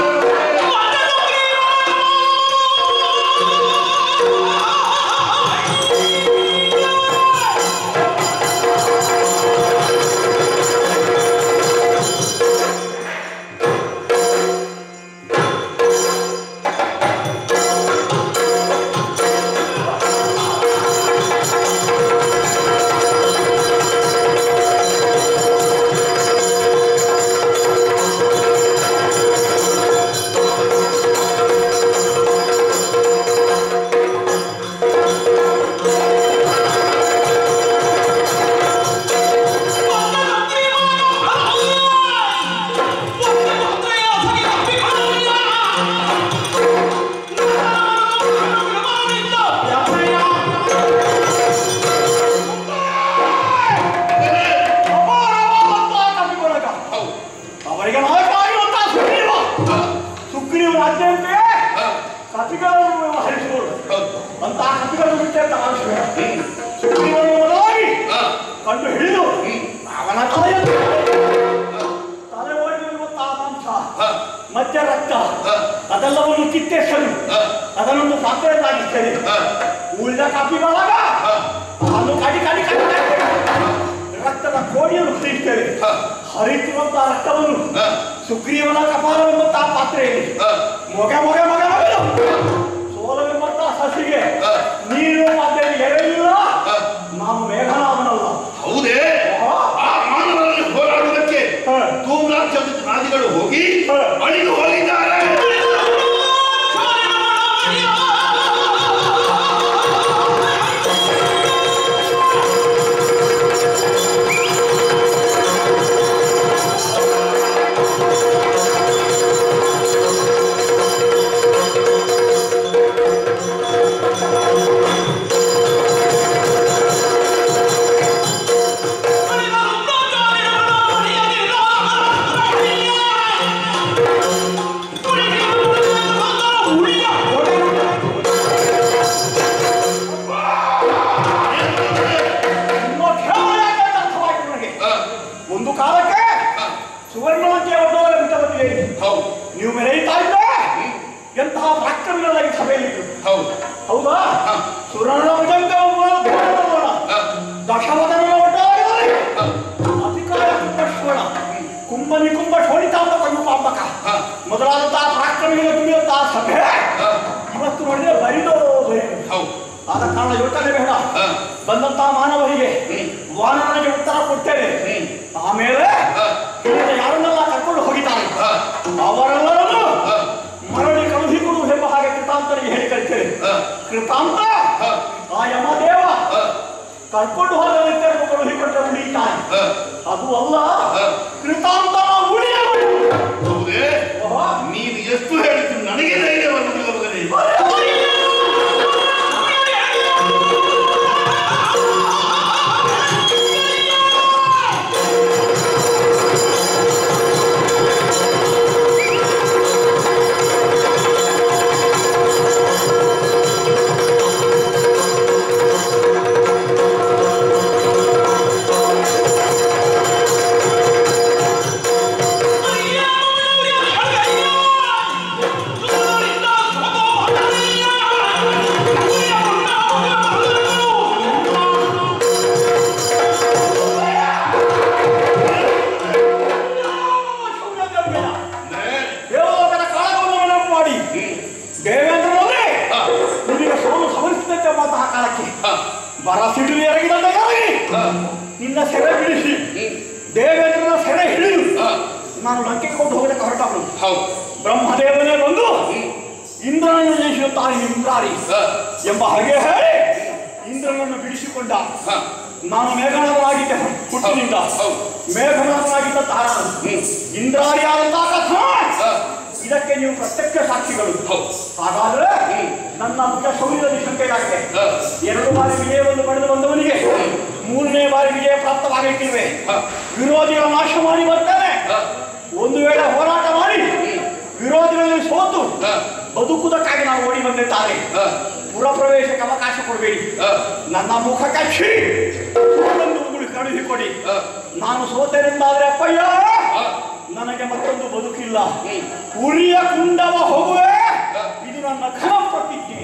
ಕಂಡು ಹಿಡಿದು ಅವನ ತಲೆಯ ತಲೆ ಓಡಿರುವಂತಹ ಮಾಂಸ ಮಧ್ಯ ರಕ್ತ ಅದೆಲ್ಲವನ್ನು ಕಿತ್ತೆಸಲು ಅದನ್ನೊಂದು ಪಾತ್ರೆಯನ್ನಾಗಿರ್ತೇನೆ. ಉಳಿದ ಕಾಪಿಗಳಾಗ ನಾನು ಕಡಿ ಕಡಿ ಕಡಿ ರಕ್ತದ ಕೋಡಿಯನ್ನು ಹರಿಯುತ್ತೇವೆ. ಹರಿಯುತ್ತಿರುವಂತಹ ರಕ್ತವನ್ನು ಸುಗ್ರೀವನ ಕಪಾಲವೆಂಬಂತಹ ಪಾತ್ರೆಯಲ್ಲಿ ಮೊಗೆ ಮೊಗೆ ಮೊಗೆ ಮೊಗೆದು ಸೋಲವೆಂಬಂತಹ ಸಸಿಗೆ ನೀರು ಪಾತ್ರೆಯಲ್ಲಿ ಎರೆಯಿಲ್ಲ. ನಾವು ಮೇಘನಾಮನಲ್ಲ. ಹೌದೇ? ಆ ಮಾನವರಲ್ಲಿ ಹೋರಾಡುವುದಕ್ಕೆ ಧೂಮ್ರಾಕ್ಷ ನಾದಿಗಳು ಹೋಗಿ ಅಳಿದು ಹೋಗಿದ್ದಾರೆ. ಸುವರ್ಣವಂತಿಯ ಒಡ್ಡೋರ ಬಿಟ್ಟ ಬಂದಿದೆ. ಹೌದು. ನೀವು ಮೆರೆಯುತ್ತಾ ಇದ್ದ ಎಂತಹ ಪ್ರಾಕ್ರಮಿಗಳ ಸಭೆಯಲ್ಲಿದ್ರು. ಹೌದು. ಹೌದಾ? ಸುವರ್ಣ ಭುಜಂಗ ದಶವದನ ಒಡ್ಡೋರ ಅಧಿಕಾರ ಕುಂಭಶ್ವಣ ಕುಂಭ ನಿಕುಂಭ ಶೋಣಿತಾಂಬ ಕಣ್ಣುಪಾಂಬಕ ಮೊದಲಾದಂತಹ ಪ್ರಾಕ್ರಮಿಗಳ ತುಳಿಯುವಂತಹ ಸಭೆ ಇವತ್ತು ನೋಡಿದ್ರೆ ಬರಿದೋ ಬರಿದು. ಆದ ಕಾರಣ ಯೋಚನೆ ಬೇಡ. ಬಂದಂತಹ ಮಾನವರಿಗೆ ವಾನರನಿಗೆ ಉತ್ತರ ಕೊಡ್ತೇನೆ. ಆಮೇಲೆ ಯಾರನ್ನೆಲ್ಲ ಕರ್ಕೊಂಡು ಹೋಗಿದ್ದಾರೆ ಅವರೆಲ್ಲರನ್ನು ಮರಳಿ ಕಳುಹಿಕೊಡು ಎಂಬ ಹಾಗೆ ಕೃತಾಂತರಿಗೆ ಹೇಳಿ ಕಳಿಸ್ತೇನೆ. ಕೃತಾಂತ ಆ ಯಮದೇವ ಕರ್ಕೊಂಡು ಹೋದ ವ್ಯಕ್ತಿಯನ್ನು ಕಳುಹಿಕೊಟ್ಟ ಉಳಿತಾನೆ. ಅದು ಅಲ್ಲ, ಕೃತಾಂತನ ಉಳಿಯ ನೀನು ಎಷ್ಟು ಹೇಳಿದ್ರು ನನಗೆ ಧೈರ್ಯ ಬರುವುದಿಲ್ಲ ಮಗನೇ. ಬರ ಸಿಡಿಲು ಎರಗಿದಂತೆ ನಿನ್ನ ಸೆರೆ ಬಿಡಿಸಿ ದೇವೇಂದ್ರನ ಸೆರೆ ಹಿಡಿದು ನಾನು ಲಂಕೆಗೆ ಕೊಂಡು ಹೋಗಲಿಕ್ಕೆ ಹೊರಟವನು. ಬ್ರಹ್ಮದೇವನೇ ಬಂದು ಇಂದ್ರನನ್ನು ಜಯಿಸುತ್ತಾನೆ ಇಂದ್ರಾರಿ ಎಂಬ ಹಾಗೆ ಹೇಳಿ ಇಂದ್ರನನ್ನು ಬಿಡಿಸಿಕೊಂಡ. ನಾನು ಮೇಘನಾಥನಾಗಿದ್ದೆ ಹುಟ್ಟಿನಿಂದ. ಮೇಘನಾಥನಾಗಿದ್ದ ತಾರಣ ಇಂದ್ರಾರಿಯಾದಂತಹ ಕಥಾ ಇದಕ್ಕೆ ನೀವು ಪ್ರತ್ಯಕ್ಷ ಸಾಕ್ಷಿಗಳು. ಹಾಗಾದ್ರೆ ನನ್ನ ಮುಖ್ಯ ಶೌರ್ಯದಲ್ಲಿ ಶಂಕೆಯಾಗಿದೆ. ಎರಡು ಬಾರಿ ವಿಜಯವನ್ನು ಪಡೆದು ಬಂದವನಿಗೆ ಮೂರನೇ ಬಾರಿ ವಿಜಯ ಪ್ರಾಪ್ತವಾಗಿಟ್ಟಿರುವೆ. ವಿರೋಧಿಗಳ ನಾಶ ಮಾಡಿ ಬರ್ತೇನೆ. ಒಂದು ವೇಳೆ ಹೋರಾಟ ಮಾಡಿ ವಿರೋಧಿಗಳಲ್ಲಿ ಸೋತು ಬದುಕುವುದಕ್ಕಾಗಿ ನಾವು ಓಡಿ ಬಂದಿದ್ದಾರೆ. ಪುರ ಪ್ರವೇಶಕ್ಕೆ ಅವಕಾಶ ಕೊಡಬೇಡಿ. ನನ್ನ ಮುಖ ಕಚ್ಚಿ ಉಗುಳಿ ಕಳುಹಿಕೊಡಿ. ನಾನು ಸೋತೆನೆಂದಾದ್ರೆ ಅಪ್ಪಯ್ಯ ನನಗೆ ಮತ್ತೊಂದು ಬದುಕಿಲ್ಲ. ಉರಿಯ ಕುಂಡವ ಹೋಗುವೆ. ಇದು ನನ್ನ ಘನ ಪ್ರತಿಜ್ಞೆ.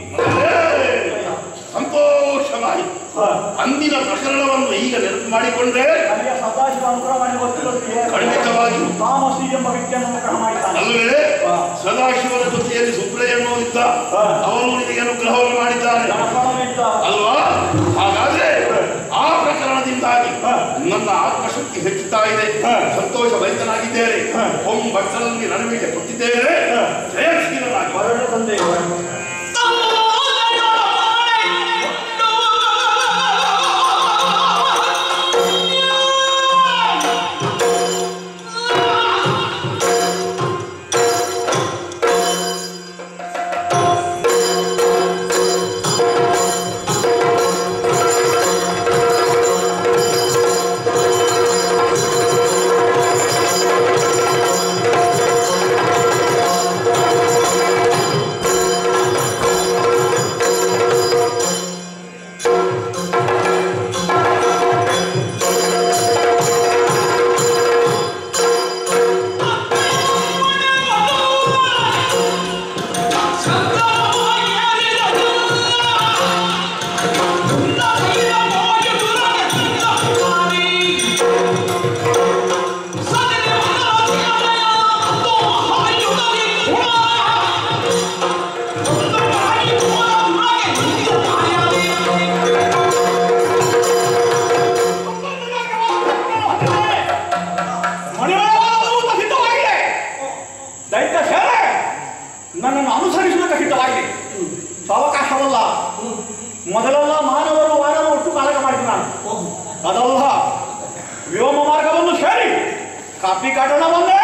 ಸಂತೋಷವಾಯಿತು. ಅಂದಿನ ಪ್ರಕರಣವನ್ನು ಈಗ ನೆನಪು ಮಾಡಿಕೊಂಡ್ರೆ ಸದಾಶಿವ ಅನುಗ್ರಹ ಮಾಡಿ ಗೊತ್ತಿರುತ್ತೆ. ಖಂಡಿತವಾಗಿ ತಾಮಸಿ ಎಂಬ ವ್ಯಕ್ತಿಯನ್ನು ಅನುಗ್ರಹ ಮಾಡಿದ್ದಾನೆ ಅಲ್ಲವೇ? ಸದಾಶಿವನ ಜೊತೆಯಲ್ಲಿ ಸುಬ್ರಹ್ಮಣ್ಯ ಇದ್ದ, ಅವನು ನಿನಗೆ ಅನುಗ್ರಹವನ್ನು ಮಾಡಿದ್ದಾನೆ ಅಲ್ವಾ? ಹಾಗಾದ್ರೆ ಆ ಪ್ರಕರಣದಿಂದಾಗಿ ನನ್ನ ಆತ್ಮಶಕ್ತಿ ಹೆಚ್ಚುತ್ತಾ ಇದೆ. ಸಂತೋಷ ಭರಿತನಾಗಿದ್ದೇನೆ. ಹೊಂ ಭಕ್ತರಲ್ಲಿ ನಡುವಿಗೆ ಕೊಟ್ಟಿದ್ದೇನೆ. ಜಯಶೀಲನಾಗಿ ಹೊರಡು ತಂದೆ. ನನ್ನನ್ನು ಅನುಸರಿಸುವುದಕ್ಕೆ ಸಿದ್ಧವಾಗಿದೆ. ಸಾವಕಾಶವಲ್ಲ. ಮೊದಲೆಲ್ಲ ಮಾನವರು ವಾನರ ಒಟ್ಟು ಕಾಳಗ ಮಾಡಿದ್ರು ನಾನು. ಅದಲ್ಲ, ವ್ಯೋಮ ಮಾರ್ಗವನ್ನು ಸೇರಿ ಕಾಪಿ ಕಾಟಣ ಬಂದೆ.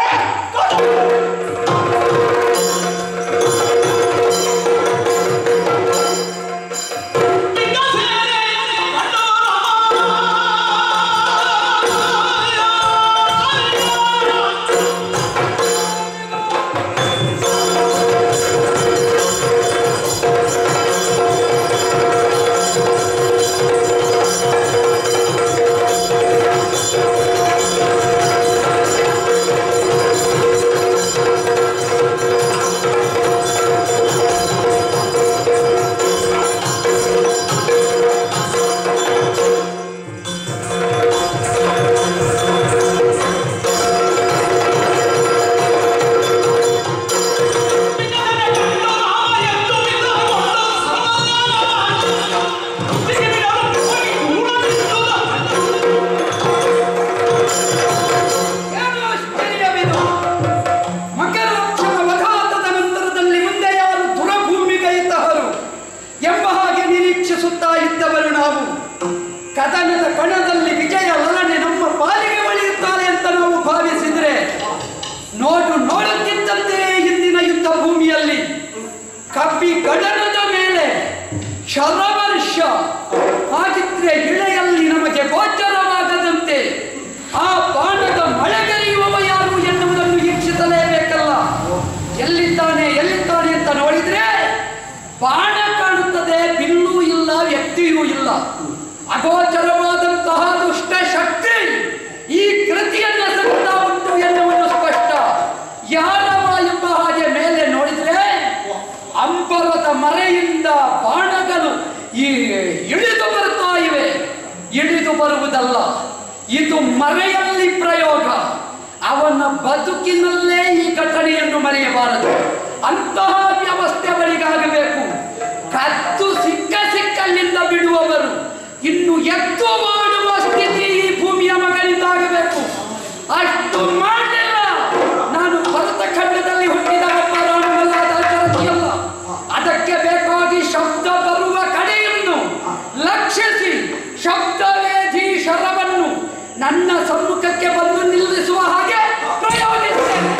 ಕಪಿ ಗಡನದ ಮೇಲೆ ಶರವರ್ಷ ಹಾಗಿದ್ರೆ ಇಳೆಯಲ್ಲಿ ನಮಗೆ ಗೋಚರವಾಗದಂತೆ ಆ ಬಾಣದ ಮಳೆಗರೆಯುವವ ಯಾರು ಎನ್ನುವುದನ್ನು ವೀಕ್ಷಿಸಲೇಬೇಕಲ್ಲ. ಎಲ್ಲಿದ್ದಾನೆ ಎಲ್ಲಿದ್ದಾನೆ ಅಂತ ನೋಡಿದ್ರೆ ಬಾಣ ಕಾಣುತ್ತದೆ, ಬಿಲ್ಲು ಇಲ್ಲ, ವ್ಯಕ್ತಿಯೂ ಇಲ್ಲ. ಅಗೋಚರವಾದಂತಹ ದುಷ್ಟ ಶಕ್ತಿ ಈ ಕೃತಿಯನ್ನ ಸತ್ತಾ ಉಂಟು ಎನ್ನುವುದು ಸ್ಪಷ್ಟ. ಯಾರವ ಎಂಬ ಹಾಗೆ ಮೇಲೆ ನೋಡಿದ್ರೆ ಅಂಬರದ ಮರೆಯಿಂದ ಬಾಣಗಳು ಈ ಇಳಿದು ಬರ್ತಾ ಇವೆ. ಇಳಿದು ಬರುವುದಲ್ಲ, ಇದು ಮರೆಯಲ್ಲಿ ಪ್ರಯೋಗ. ಅವನ ಬದುಕಿನಲ್ಲೇ ಈ ಘಟನೆಯನ್ನು ಮರೆಯಬಾರದು. ಅಂತಹ ವ್ಯವಸ್ಥೆ ಅವರಿಗಾಗಬೇಕು. ಕತ್ತು ಸಿಕ್ಕ ಸಿಕ್ಕಲ್ಲಿಂದ ಬಿಡುವವರು ಇನ್ನು ಎತ್ತು ಮಾಡುವ ಸ್ಥಿತಿ ಈ ಭೂಮಿಯ ಮಗನಿಂದಾಗಬೇಕು. ಅಷ್ಟು ಮಾಡಲಿಲ್ಲ. ನಾನು ಭರತ ಖಂಡದಲ್ಲಿ ಹುಟ್ಟಿದ ಒಬ್ಬ ರಾಮನಲ್ಲಾದಾಚರತಿಯಲ್ಲ. ಅದಕ್ಕೆ ಬೇಕಾಗಿ ಶಬ್ದ ಬರುವ ಕಡೆಯನ್ನು ಲಕ್ಷಿಸಿ ಶಬ್ದವೇಧಿ ಶರವನ್ನು ನನ್ನ ಸಮ್ಮುಖಕ್ಕೆ ಬಂದು ನಿಲ್ಲಿಸುವ ಹಾಗೆ ಪ್ರಯೋಗಿಸುತ್ತೇನೆ.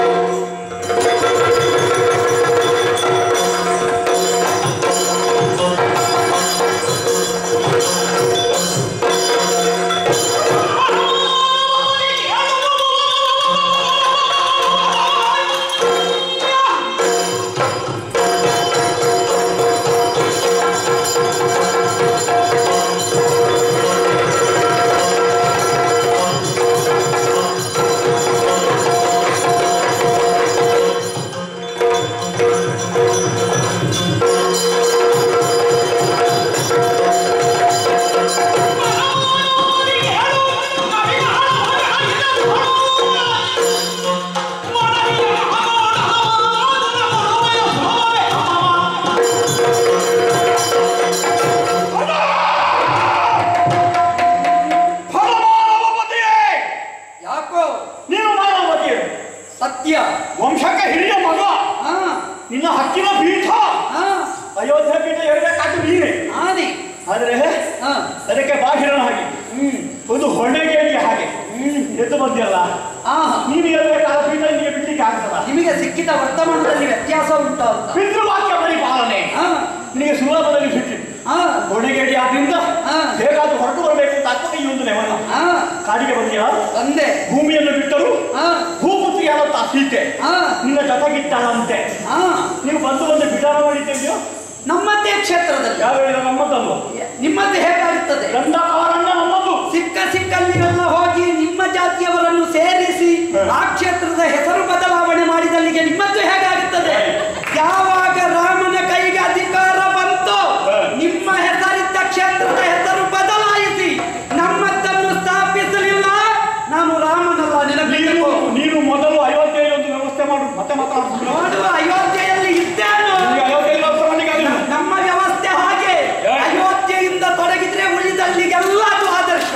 ಸತ್ಯ ವಂಶಕ್ಕೆ ಹಿರಿಯ ಮಗ, ನಿನ್ನ ಹಕ್ಕಿನ ಪೀಠ ಅಯೋಧ್ಯ ಪೀಠ ಹೇಳಬೇಕಾದ್ದು ನೀನೆ. ಆದಿ ಆದ್ರೆ ಅದಕ್ಕೆ ಬಾಹಿರನ ಹಾಗೆ ಒಂದು ಹೊಣೆಗೇಡಿಯ ಹಾಗೆ ಎದ್ದು ಬಂದಿಯಲ್ಲ. ನೀನು ಇರಬೇಕಾದ ಪೀಠ ನಿಮಗೆ ಬಿಡ್ಲಿಕ್ಕೆ ಆಗ್ತದ? ನಿಮಗೆ ಸಿಕ್ಕಿದ ವರ್ತಮಾನದಲ್ಲಿ ವ್ಯತ್ಯಾಸ ಉಂಟು ಅಂತ ಪಿತೃವಾಕ್ಯ ಪರಿಪಾಲನೆ ನಿನಗೆ ಸುಲಭದಲ್ಲಿ ಸಿಕ್ಕಿತ್ತು. ಹೊಣೆಗೇಡಿ ಆದ್ರಿಂದ ಹೇಗಾದ್ರೂ ಹೊರಟು ಬರಬೇಕು ಅಂತ ಆಗ್ತದೆ. ಈ ಒಂದು ನೆವನ ಕಾಡಿಗೆ ಬಂದಿಯ ಬಂದೆ. ಭೂಮಿಯನ್ನು ಬಿಟ್ಟರು ಭೂಪುತ್ರಿಯಾದಂತ ಸೀತೆ ನಿನ್ನ ಜೊತೆಗಿದ್ದಾಳಂತೆ. ನೀವು ಬಂದು ಬಂದು ವಿಧಾನ ಮಾಡಿದ್ದೇವೆಯೋ? ನಮ್ಮದೇ ಕ್ಷೇತ್ರದಲ್ಲಿ. ಯಾವ ಹೇಳಿದ ನಮ್ಮದಲ್ವ? ನಿಮ್ಮದು ಹೇಗಾಗುತ್ತದೆ? ಗಂಧಕಾರಣ್ಯ ನಮ್ಮದು. ಸಿಕ್ಕ ಸಿಕ್ಕಲ್ಲಿಗೆಲ್ಲ ಹೋಗಿ ನಿಮ್ಮ ಜಾತಿಯವರನ್ನು ಸೇರಿಸಿ ಆ ಕ್ಷೇತ್ರದ ಹೆಸರು ಬದಲಾವಣೆ ಮಾಡಿದಲ್ಲಿಗೆ ನಿಮ್ಮದ್ದು ಹೇಗಾಗುತ್ತದೆ? ಯಾವಾಗ ರಾಮನ ಕೈಗೆ ಅಧಿಕಾರ ಬಂತು ನಿಮ್ಮ ಹೆಸರಿದ್ದ ಕ್ಷೇತ್ರದ ಹೆಸರು ಬದಲಾಯಿಸಿ ನಮ್ಮದ್ದನ್ನು ಸ್ಥಾಪಿಸಲಿಲ್ಲ. ನಾನು ರಾಮನಲ್ಲ, ನೆನಪಿಟ್ಟು. ನೀನು ಮೊದಲು ಅಯೋಧ್ಯೆಯಲ್ಲಿ ಒಂದು ವ್ಯವಸ್ಥೆ ಮಾಡು, ಮತ್ತೆ ಮಾತಾಡುದು. ನೋಡುವ, ಅಯೋಧ್ಯೆಯಲ್ಲಿ ಇದ್ದೇನು. ನಮ್ಮ ವ್ಯವಸ್ಥೆ ಹಾಗೆ. ಅಯೋಧ್ಯೆಯಿಂದ ತೊಡಗಿದ್ರೆ ಉಳಿದಲ್ಲಿಗೆಲ್ಲ ಅದು ಆದರ್ಶ.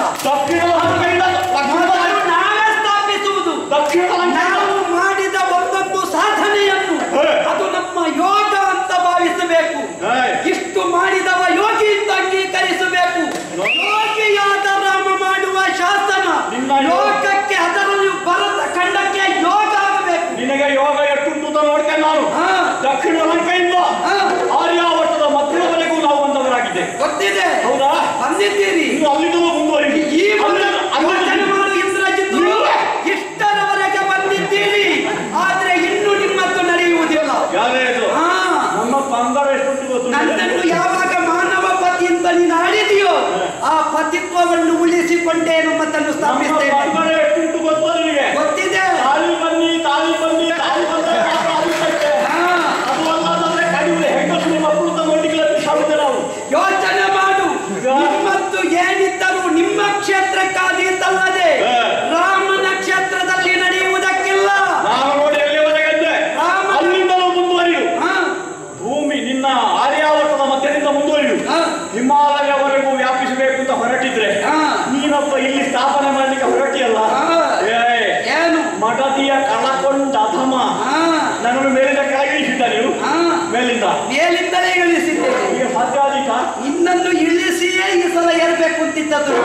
ನಾವೇ ಸ್ಥಾಪಿಸುವುದು. ನಾವು ಮಾಡಿದ ಒಂದೊಂದು ಸಾಧನೆಯನ್ನು ಅದು ನಮ್ಮ ಯೋಗ ಅಂತ ಭಾವಿಸಬೇಕು. ಇಷ್ಟು ಮಾಡಿದವ ಯೋಗಿ ಅಂತ ಅಂಗೀಕರಿಸಬೇಕು. ಯೋಗಿಯಾದ ರಾಮ ಮಾಡುವ ಶಾಸನ ಲೋಕಕ್ಕೆ ಅದರಲ್ಲಿ ಭರತ ಖಂಡಕ್ಕೆ ಯೋಗ ಆಗಬೇಕು. ನಿನಗೆ ಯೋಗ ಎಷ್ಟುಂಟು ನೋಡ್ತೇನೆ ನಾನು. ದಕ್ಷಿಣ ಲಂಕೆಯಿಂದ ಆರ್ಯಾವರ್ತದ ಮಧ್ಯದವರೆಗೂ ನಾವು ಬಂದವರಾಗಿದೆ. ಗೊತ್ತಿದೆ. ಹೌದಾ? ಬಂದಿದ್ದೀರಿ. ಅಲ್ಲಿಂದಲೂ ಮುಂದುವರಿಸಿ ಈ ಇಂದ್ರಜಿತ್ತು ಇಷ್ಟರವರೆಗೆ ಬಂದಿದ್ದೀರಿ. ಆದ್ರೆ ಇನ್ನು ನಿಮ್ಮದ್ದು ನಡೆಯುವುದಿಲ್ಲ. ನಮ್ಮ ಬಂಗಾರ ಎಷ್ಟುಂಟು ಗೊತ್ತು. ನನ್ನನ್ನು ಯಾವಾಗ ಮಾನವ ಪತಿ ಅಂತ ನೀನು ಆಡಿದೆಯೋ ಆ ಪತಿತ್ವವನ್ನು ಉಳಿಸಿಕೊಂಡೇ ನಮ್ಮನ್ನು ಸ್ಥಾಪಿಸ್ತೇನೆ. ಬಂಗಾರ ಎಷ್ಟುಂಟು ಗೊತ್ತು ನಿನಗೆ? ಗೊತ್ತಿದೆ. ತಾಳಿ ಬನ್ನಿ ತಾಳಿ ಬನ್ನಿ ತಾಳಿ ಬಂದ್ರೆ ಅದು ಅಲ್ಲಾದ್ರೆ ಕಡಿಮೆ ಹೆಂಗಸು ಮಕ್ಕಳು ತಗೊಂಡಿಲ್ಲ ಸಾಗುತ್ತೆ. ನಾವು ಯೋಚನೆ ಮಾಡು. ನಿಮ್ಮದ್ದು ಏನಿದ್ದರೂ ನಿಮ್ಮ ಕ್ಷೇತ್ರಕ್ಕಾದೀತಲ್ಲದೆ ರಾಮನ ಕ್ಷೇತ್ರದಲ್ಲಿ ನಡೆಯುವುದಕ್ಕಿಲ್ಲ. ನಾನು ನೋಡಿ ಎಲ್ಲಿವರೆಗೆ ಅಲ್ಲಿಂದಲೂ ಮುಂದುವರಿಯು. ಭೂಮಿ ನಿನ್ನ ಆರ್ಯಾವರ್ತದ ಮಧ್ಯದಿಂದ ಮುಂದುವರಿಯು. ಹಿಮಾಲಯವರೆಗೂ ವ್ಯಾಪಿಸಬೇಕು ಅಂತ ಹೊರಟಿದ್ರೆ ನೀನೊಬ್ಬ ಇಲ್ಲಿ ಸ್ಥಾಪನೆ ಮಾಡ್ಲಿಕ್ಕೆ ಹೊರಟಿಯಲ್ಲ. ಏನು ಮಡದಿಯ ಕಳಕೊಂಡ ಅಧಮ ನನ್ನನ್ನು ಮೇಲಿಂದ ಕೆಳಗಿಳಿಸಿದ್ದ. ನೀವು ಮೇಲಿಂದ ಮೇಲಿಂದಲೇ ಇಳಿಸಿದ್ದೇನೆ. ಈಗ ಸಾಧ್ಯ ಆದೀತ? ಇನ್ನನ್ನು ಇಳಿಸಿಯೇ ಈ ಸಲ ಏರ್ಬೇಕು ಅಂತಿದ್ದದ್ದು.